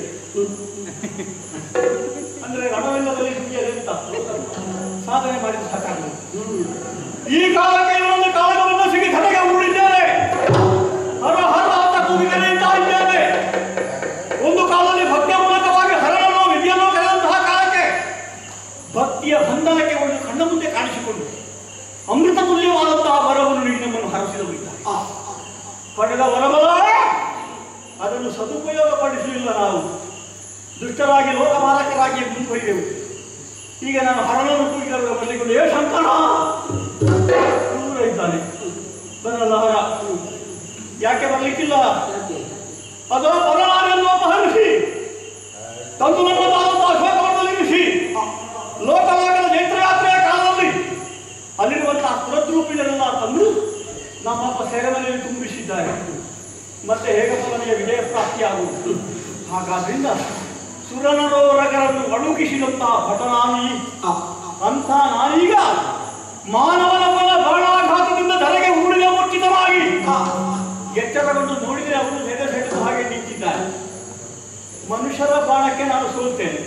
ಅಂದ್ರೆ ರಣವೆಲ್ಲದಲ್ಲಿ ದುಡಿಯದೆ ಅಂತ ಸಾಧನೆ ಮಾಡಿದ ಸಾಕಾಗ ಈ ಕಾಲಕ್ಕೆ ಇನ್ನೊಂದು ಕಾಲವನ್ನು ಸಿಗಿ ಕಡೆಗೆ ಉಳಿದ್ದೇನೆ. ಹರ ಹರ ಅಂತ ಕೂಗಿದರೆ ಅಂತ ಇದ್ದೇನೆ. ಒಂದು ಕಾಲದಲ್ಲಿ ಭಕ್ತಿಯ ಮೂಲಕವಾಗಿ ಹರನೋ ವಿದ್ಯೆಯನ್ನೋ ಕರೆದಂತಹ ಕಾಲಕ್ಕೆ ಭಕ್ತಿಯ ಬಂಧನಕ್ಕೆ ಒಂದು ಕಣ್ಣ ಮುಂದೆ ಕಾಣಿಸಿಕೊಂಡು ಅಮೃತ ತುಲ್ಯವಾದಂತಹ ವರವನ್ನು ನೀಡಿ ನಮ್ಮನ್ನು ಹರಸಿದವರು ಇದ್ದಾರೆ. ಪಡೆದ ವರವಲ್ಲ, ಅದನ್ನು ಸದುಪಯೋಗ ಪಡಿಸಲಿಲ್ಲ. ನಾವು ದುಷ್ಟರಾಗಿ ಲೋಕಮಾಲಕರಾಗಿ ಮುಂದುವರಿದೆವು. ಈಗ ನಾನು ಹರನನ್ನು ಕೂಗಿದವರ ಬಲ್ಲಿಕೊಂಡು ಏ ಶಂಕರ ದೂರ ಇದ್ದಾನೆ, ಬರಲ್ಲ ಹರ. ಯಾಕೆ ಬರಲಿಕ್ಕಿಲ್ಲ? ಅದರ ಪರನಾರನ್ನು ಅಪಹರಿಸಿ ತಂದು ನಮ್ಮದಾದಂತಹ ಶೋಕವನ್ನು ನಿಲ್ಲಿಸಿ ಲೋಕಲೋಕದ ಜೈತ್ರಯಾತ್ರೆಯ ಕಾಲದಲ್ಲಿ ಅಲ್ಲಿರುವಂತಹ ಸ್ಫುರದ್ರೂಪಿನೆಲ್ಲ ತಂದು ನಮ್ಮಪ್ಪ ಸೆರೆಮನೆಯಲ್ಲಿ ತುಂಬಿಸಿದ್ದಾರೆ. ಮತ್ತೆ ಹೇಗಪ್ಪನೆಯ ವಿಜಯ ಪ್ರಾಪ್ತಿಯಾಗುವುದು. ಹಾಗಾದ್ರಿಂದ ಸುರನರೋರಗರನ್ನು ಅಳುಕಿಸಿದಂತಹ ಭಟನಾನಿ ಅಂತ ನಾನೀಗ ಮಾನವನಪ್ಪನ ಬಾಣಾಘಾತದಿಂದ ಧರೆಗೆ ಉರುಳಿನ ಮುಚ್ಚಿತವಾಗಿ ಎಚ್ಚರಗೊಂಡು ನೋಡಿದರೆ ಅವನು ನೆರೆ ಸೆಳೆದು ಹಾಗೆ ನಿಂತಿದ್ದಾರೆ. ಮನುಷ್ಯರ ಬಾಣಕ್ಕೆ ನಾನು ಸೋಲ್ತೇನೆ,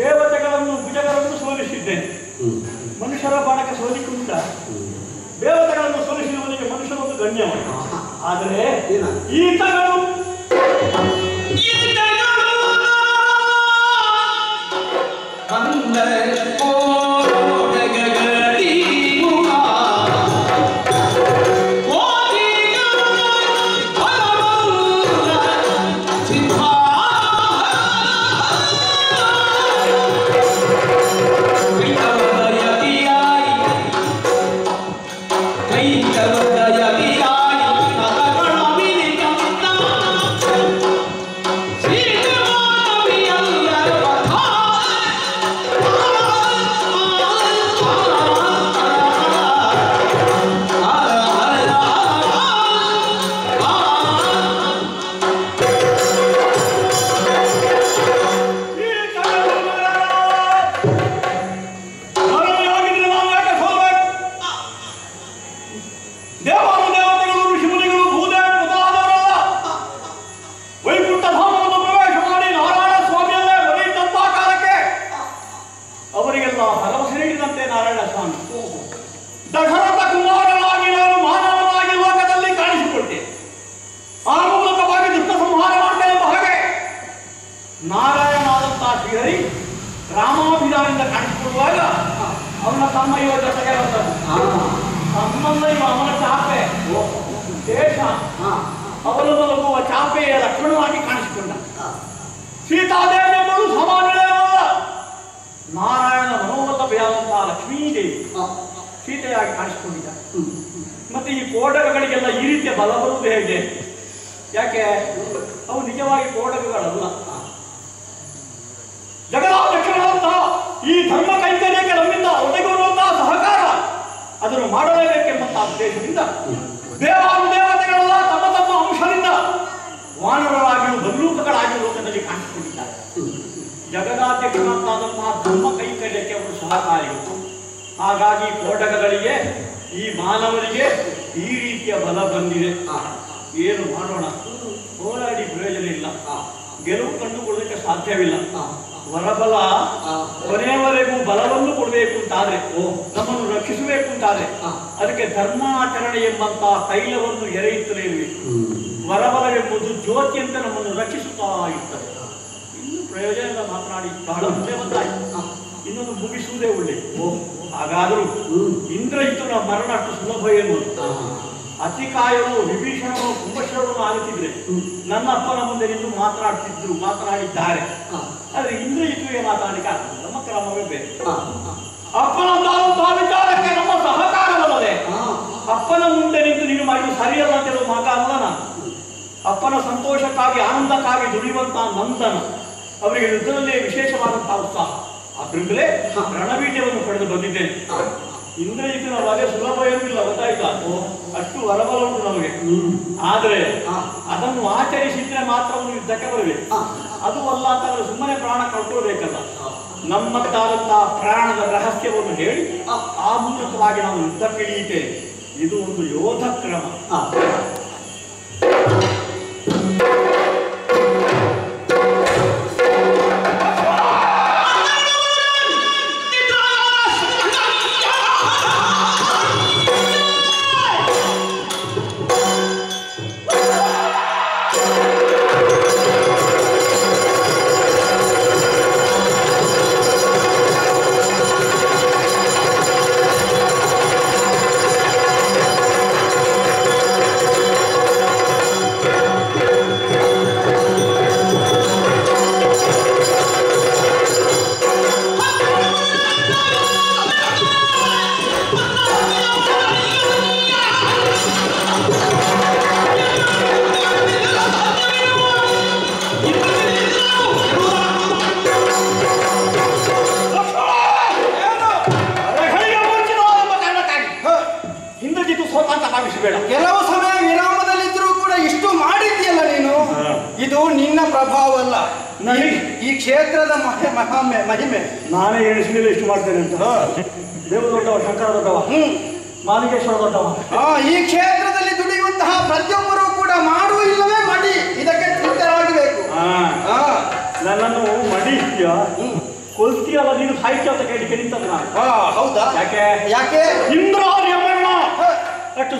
ದೇವತೆಗಳನ್ನು ಭುಜಗಳನ್ನು ಸೋಲಿಸಿದ್ದೇನೆ. ಮನುಷ್ಯರ ಬಾಣಕ್ಕೆ ಸೋಲಿಕ್ಕುಂಟ, ದೇವತೆ ಸಂಯಮ. ಆದರೆ ಈತಗಳು ರಾಮಾಭಿಧಾನದಿಂದ ಕಾಣಿಸಿಕೊಳ್ಳುವಾಗ ಅವನ ತಮ್ಮ ಇವ ಜೊತೆಗೆ ಸಂಬಂಧ ಇವ ಅವನ ಚಾಪೆ ದೇಶ ಅವನು ಮಲಗುವ ಚಾಪೆಯ ಲಕ್ಷಣವಾಗಿ ಕಾಣಿಸಿಕೊಂಡ. ಸೀತಾದೇವಿ ಎಂಬುದು ಸಾಮಾನ್ಯವೇನಲ್ಲ, ನಾರಾಯಣ ಮನೋವಲ್ಲಭೆಯಾದಂತಹ ಲಕ್ಷ್ಮೀದೇವಿ ಸೀತೆಯಾಗಿ ಕಾಣಿಸಿಕೊಂಡಿದ್ದ. ಮತ್ತೆ ಈ ಕೋಡಗಗಳಿಗೆಲ್ಲ ಈ ರೀತಿಯ ಬಲ ಬರುವುದು ಹೇಗೆ? ಯಾಕೆ ಅವು ನಿಜವಾಗಿ ಕೋಡಗಗಳಲ್ಲ, ಜಗದಾಧ್ಯಕ್ಷರಾದಂತಹ ಈ ಧರ್ಮ ಕೈಂಕರ್ಯಕ್ಕೆ ನಮ್ಮಿಂದ ಒದಗಿರುವಂತಹ ಸಹಕಾರ ಅದನ್ನು ಮಾಡಲೇಬೇಕೆಂಬಂತಹ ಉದ್ದೇಶದಿಂದ ದೇವಾನುದೇವತೆಗಳೆಲ್ಲ ತಮ್ಮ ತಮ್ಮ ಅಂಶದಿಂದ ವಾನರರಾಗಿಯೂ ಬಲ್ಲೂಕಗಳಾಗಿಯೂ ಲೋಕದಲ್ಲಿ ಕಾಣಿಸಿಕೊಂಡಿದ್ದಾರೆ. ಜಗದಾಧ್ಯಕ್ಷರಾದಂತಹ ಧರ್ಮ ಕೈಂಕರ್ಯಕ್ಕೆ ಅವರು ಸಹಕಾರಿಗಳು. ಹಾಗಾಗಿ ಕೋಡಗಗಳಿಗೆ ಈ ಮಾನವರಿಗೆ ಈ ರೀತಿಯ ಬಲ ಬಂದಿದೆ. ಏನು ಮಾಡೋಣ? ಹೋರಾಡಿ ಪ್ರಯೋಜನ ಇಲ್ಲ, ಗೆಲುವು ಕಂಡುಕೊಳ್ಳಲಿಕ್ಕೆ ಸಾಧ್ಯವಿಲ್ಲ. ವರಬಲ ಕೊನೆಯವರೆಗೂ ಬಲವನ್ನು ಕೊಡಬೇಕು ಅಂತಾದ್ರೆ, ನಮ್ಮನ್ನು ರಕ್ಷಿಸಬೇಕು ಅಂತಾದ್ರೆ ಅದಕ್ಕೆ ಧರ್ಮಾಚರಣೆ ಎಂಬಂತಹ ತೈಲವನ್ನು ಎರೆಯುತ್ತಲೇ ಇರಬೇಕು. ವರಬಲವೆಂಬುದು ಜ್ಯೋತಿಯಂತ ನಮ್ಮನ್ನು ರಕ್ಷಿಸುತ್ತಾ ಇರ್ತದೆ. ಇನ್ನು ಪ್ರಯೋಜನದ ಮಾತನಾಡಿ ಬಹಳ ಮುಂದೆ ಬಂದಾಯಿತು, ಇನ್ನೊಂದು ಮುಗಿಸುವುದೇ ಒಳ್ಳೆಯದು. ಹಾಗಾದರೂ ಇಂದ್ರಜಿತನ ಮರಣ ಅಷ್ಟು ಸುಲಭ ಏನು? ಅತಿಕಾಯರು ವಿಭೀಷಣರು ಕುಂಭಶ್ರವನು ಆಗುತ್ತಿದ್ರೆ ನನ್ನ ಅಪ್ಪನ ಮುಂದೆ ನಿಂತು ಮಾತನಾಡ್ತಿದ್ರು, ಮಾತನಾಡಿದ್ದಾರೆ. ಆದ್ರೆ ಇಂದ್ರಜಿತುವಿಗೆ ಮಾತನಾಡಲಿಕ್ಕೆ ಆಗ್ತದೆ, ನಮ್ಮ ಕ್ರಮವೇ ಬೇರೆ. ಅಪ್ಪನಂತಹ ವಿಚಾರಕ್ಕೆ ನಮ್ಮ ಸಹಕಾರವಲ್ಲದೆ ಅಪ್ಪನ ಮುಂದೆ ನಿಂತು ನೀನು ಮಾಡಿದ್ದು ಸರಿಯಲ್ಲ ಅಂತ ಹೇಳುವ ಮಗ ಅಲ್ಲ ನಾನು. ಅಪ್ಪನ ಸಂತೋಷಕ್ಕಾಗಿ ಆನಂದಕ್ಕಾಗಿ ದುಡಿಯುವಂತಹ ನಂದನ ಅವರಿಗೆ ಯುದ್ಧದಲ್ಲೇ ವಿಶೇಷವಾದಂತಹ ಉತ್ಸಾಹ. ಆದ್ರಿಂದಲೇ ರಣವೀರ್ಯವನ್ನು ಪಡೆದು ಬಂದಿದ್ದೇನೆ. ಇಂದ್ರಜಿತನ ವಧೆ ಸುಲಭ ಏನಿಲ್ಲ, ಗೊತ್ತಾಯ್ತಾ? ಅಷ್ಟು ವರಬಲ ಉಂಟು ನಮಗೆ. ಆದ್ರೆ ಅದನ್ನು ಆಚರಿಸಿದ್ರೆ ಮಾತ್ರ ಒಂದು ಯುದ್ಧಕ್ಕೆ ಬರಬೇಕು. ಅದು ಅಲ್ಲ ಅಂತಂದ್ರೆ ಸುಮ್ಮನೆ ಪ್ರಾಣ ಕಳ್ಕೊಳ್ಬೇಕಲ್ಲ. ನಮ್ಮದ್ದಾದಂತಹ ಪ್ರಾಣದ ರಹಸ್ಯವನ್ನು ಹೇಳಿ ಆ ಮೂಲಕವಾಗಿ ನಾವು ಯುದ್ಧಕ್ಕಿಳಿಯುತ್ತೇವೆ. ಇದು ಒಂದು ಯೋಧ ಕ್ರಮ. ಕೆಲವು ಸಮಯ ವಿರಾಮದಲ್ಲಿದ್ದರೂ ಕೂಡ ಇಷ್ಟು ಮಾಡಿದ್ಯಲ್ಲ ನೀನು. ಇದು ನಿನ್ನ ಪ್ರಭಾವ ಅಲ್ಲ, ಈ ಕ್ಷೇತ್ರದ ಮಹಿಮೆ ಮಹಿಮೆ. ನಾನೇ ಎಣಿಸಲಿಲ್ಲ ಇಷ್ಟು ಮಾಡ್ತೇನೆ ಅಂತ. ದೇವ ದೊಡ್ಡವ, ಶಂಕರ ದೊಡ್ಡವ, ಮಾಲಿಕೇಶ್ವರ ದೊಡ್ಡವ. ಈ ಕ್ಷೇತ್ರದಲ್ಲಿ ದುಡಿಯುವಂತಹ ಪ್ರತಿಯೊಬ್ಬರು ಕೂಡ ಮಾಡು ಇಲ್ಲವೇ ಮಡಿ, ಇದಕ್ಕೆ ತೃಪ್ತರಾಗಬೇಕು. ನನ್ನನ್ನು ಮಡಿ ಇದೆಯಾ ಕೊಲ್ತಿಯಲ್ಲ ನೀನು ಸಾಹಿತ್ಯ ಅಂತ ಕೇಳಿ ಕೇಳಿದ್ದ ನಾನು. ಹೌದಾ? ಯಾಕೆ ಯಾಕೆ ಇಂದ್ರಾರ್ಯಮಣ್ಣ ಅಷ್ಟು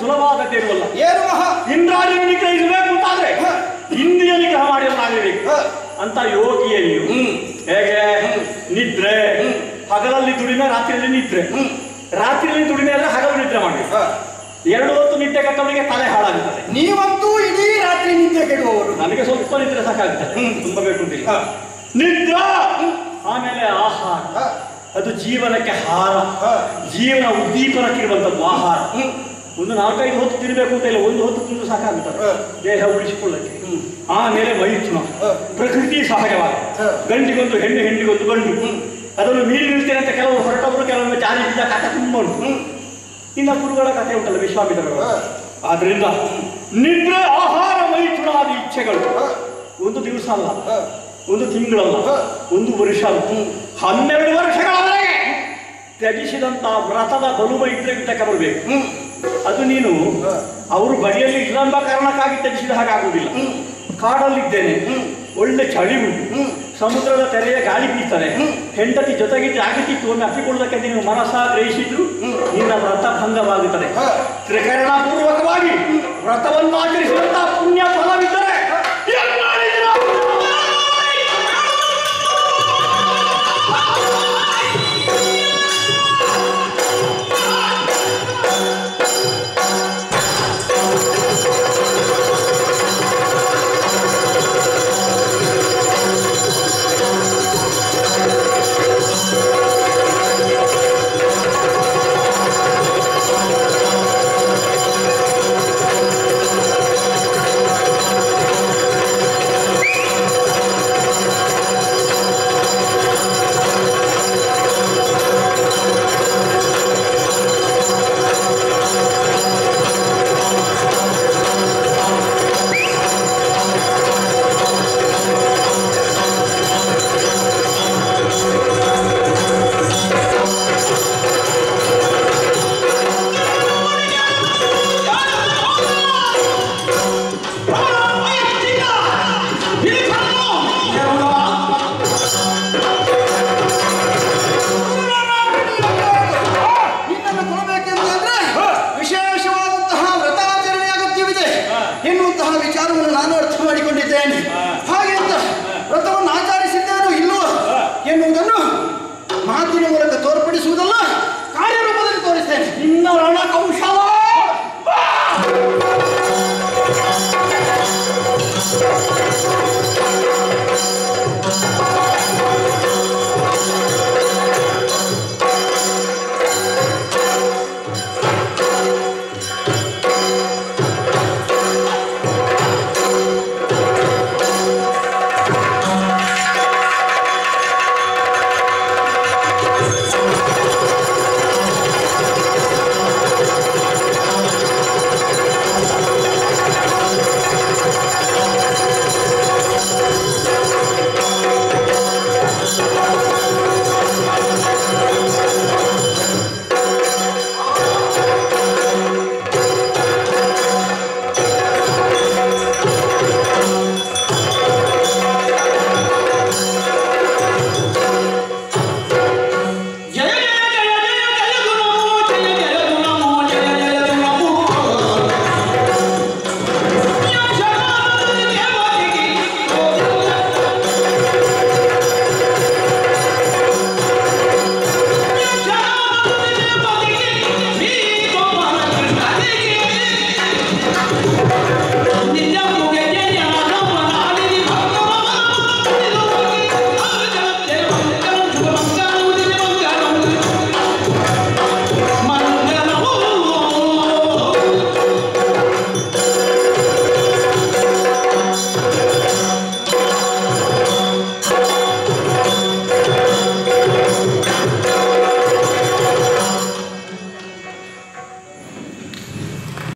ಸುಲಭವಾದದ್ದೇನುವಲ್ಲ. ಏನು ಮಹಾ ಇಂದ್ರಾಣಿಯನ್ನು ನಿಗ್ರಹಿಸಬೇಕು ಅಂತಾದ್ರೆ ಇಂದ್ರಿಯ ನಿಗ್ರಹ ಮಾಡಿರಲಾಗಬೇಕು ಅಂತ ಯೋಗಿಯಲ್ಲಿಯೂ ಹೇಗೆ ನಿದ್ರೆ ಹಗಲಲ್ಲಿ ದುಡಿಮೆ, ರಾತ್ರಿಯಲ್ಲಿ ನಿದ್ರೆ, ರಾತ್ರಿಯಲ್ಲಿ ದುಡಿಮೆ ಎಲ್ಲ ಹಗಲು ನಿದ್ರೆ ಮಾಡಬೇಕು. ಎರಡು ಹೊತ್ತು ನಿದ್ದೆ ಕೆಟ್ಟವರಿಗೆ ತಲೆ ಹಾಳಾಗುತ್ತದೆ. ನೀವಂತೂ ಇಡೀ ರಾತ್ರಿ ನಿದ್ದೆ ಕೆಡುವವರು. ನನಗೆ ಸ್ವಲ್ಪ ನಿದ್ರೆ ಸಾಕಾಗುತ್ತದೆ, ತುಂಬಾ ಬೇಕುಂಟಿಲ್ಲ. ನಿದ್ರಾ ಆಮೇಲೆ ಆಹಾರ, ಅದು ಜೀವನಕ್ಕೆ ಹಾರ, ಜೀವನ ಉದ್ದೀಪನಕ್ಕಿರುವಂಥದ್ದು ಆಹಾರ. ಒಂದು ನಾಲ್ಕೈದು ಹೊತ್ತು ತಿನ್ನಬೇಕು ಅಂತ ಇಲ್ಲ, ಒಂದು ಹೊತ್ತು ತಿಂದು ಸಾಕಾಗುತ್ತದೆ ದೇಹ ಉಳಿಸಿಕೊಳ್ಳಕ್ಕೆ. ಆಮೇಲೆ ಮೈಥುನ, ಪ್ರಕೃತಿ ಸಹಜವಾದ ಗಂಡಿಗೊಂದು ಹೆಣ್ಣು, ಹೆಣ್ಣಿಗೊಂದು ಗಂಡು. ಅದನ್ನು ಮೀರಿ ನಿಲ್ತೇನೆ ಅಂತ ಕೆಲವರು ಹೊರಟವರು, ಕೆಲವೊಮ್ಮೆ ಜಾರಿ ಬಿದ್ದ ಕಥೆ ತುಂಬ ಉಂಟು. ಇನ್ನು ಗುರುಗಳ ಕಥೆ ಉಂಟಲ್ಲ ವಿಶ್ವಾಮಿತ್ರರು. ಆದ್ರಿಂದ ನಿದ್ರೆ, ಆಹಾರ, ಮೈಥುನಾದಿ ಇಚ್ಛೆಗಳು ಒಂದು ದಿವಸ ಅಲ್ಲ, ಒಂದು ತಿಂಗಳಲ್ಲ, ಒಂದು ವರ್ಷ ಅಲ್ಲ, ಹನ್ನೆರಡು ವರ್ಷಗಳವರೆಗೆ ತ್ಯಜಿಸಿದಂತ ವ್ರತದ ಬಲುವ ಇದ್ರೆ ಗಿಟ್ಟಕ್ಕೆ ಬರಬೇಕು. ಅದು ನೀನು ಅವರು ಬಳಿಯಲ್ಲಿ ಇಲ್ಲಂಬ ಕಾರಣಕ್ಕಾಗಿ ತ್ಯಜಿಸಿದ ಹಾಗಾಗುವುದಿಲ್ಲ. ಕಾಡಲ್ಲಿದ್ದೇನೆ, ಒಳ್ಳೆ ಚಳಿ ಉಂಟು, ಸಮುದ್ರದ ತೆರೆಯ ಗಾಳಿ ಬೀಳ್ತಾರೆ, ಹೆಂಡತಿ ಜೊತೆಗಿದ್ದು ಆಗಿತ್ತು ಒಮ್ಮೆ ಅಪ್ಪಿಕೊಳ್ಳೋದಕ್ಕೆ ನೀನು ಮನಸ್ಸ ಗ್ರಹಿಸಿದ್ರು ನಿನ್ನ ವ್ರತ ಭಂಗವಾಗುತ್ತದೆ. ತ್ರಿಕರಣ ಪೂರ್ವಕವಾಗಿ ವ್ರತವನ್ನು ಆಚರಿಸಿದಂತಹ ಪುಣ್ಯ ಫಲವಿದ್ದರೆ ಮಾತಿನ ಮೂಲಕ ತೋರ್ಪಡಿಸುವುದಲ್ಲ, ಕಾರ್ಯರೂಪದಲ್ಲಿ ತೋರಿಸ್ತೇನೆ. ನಿನ್ನ ರಣ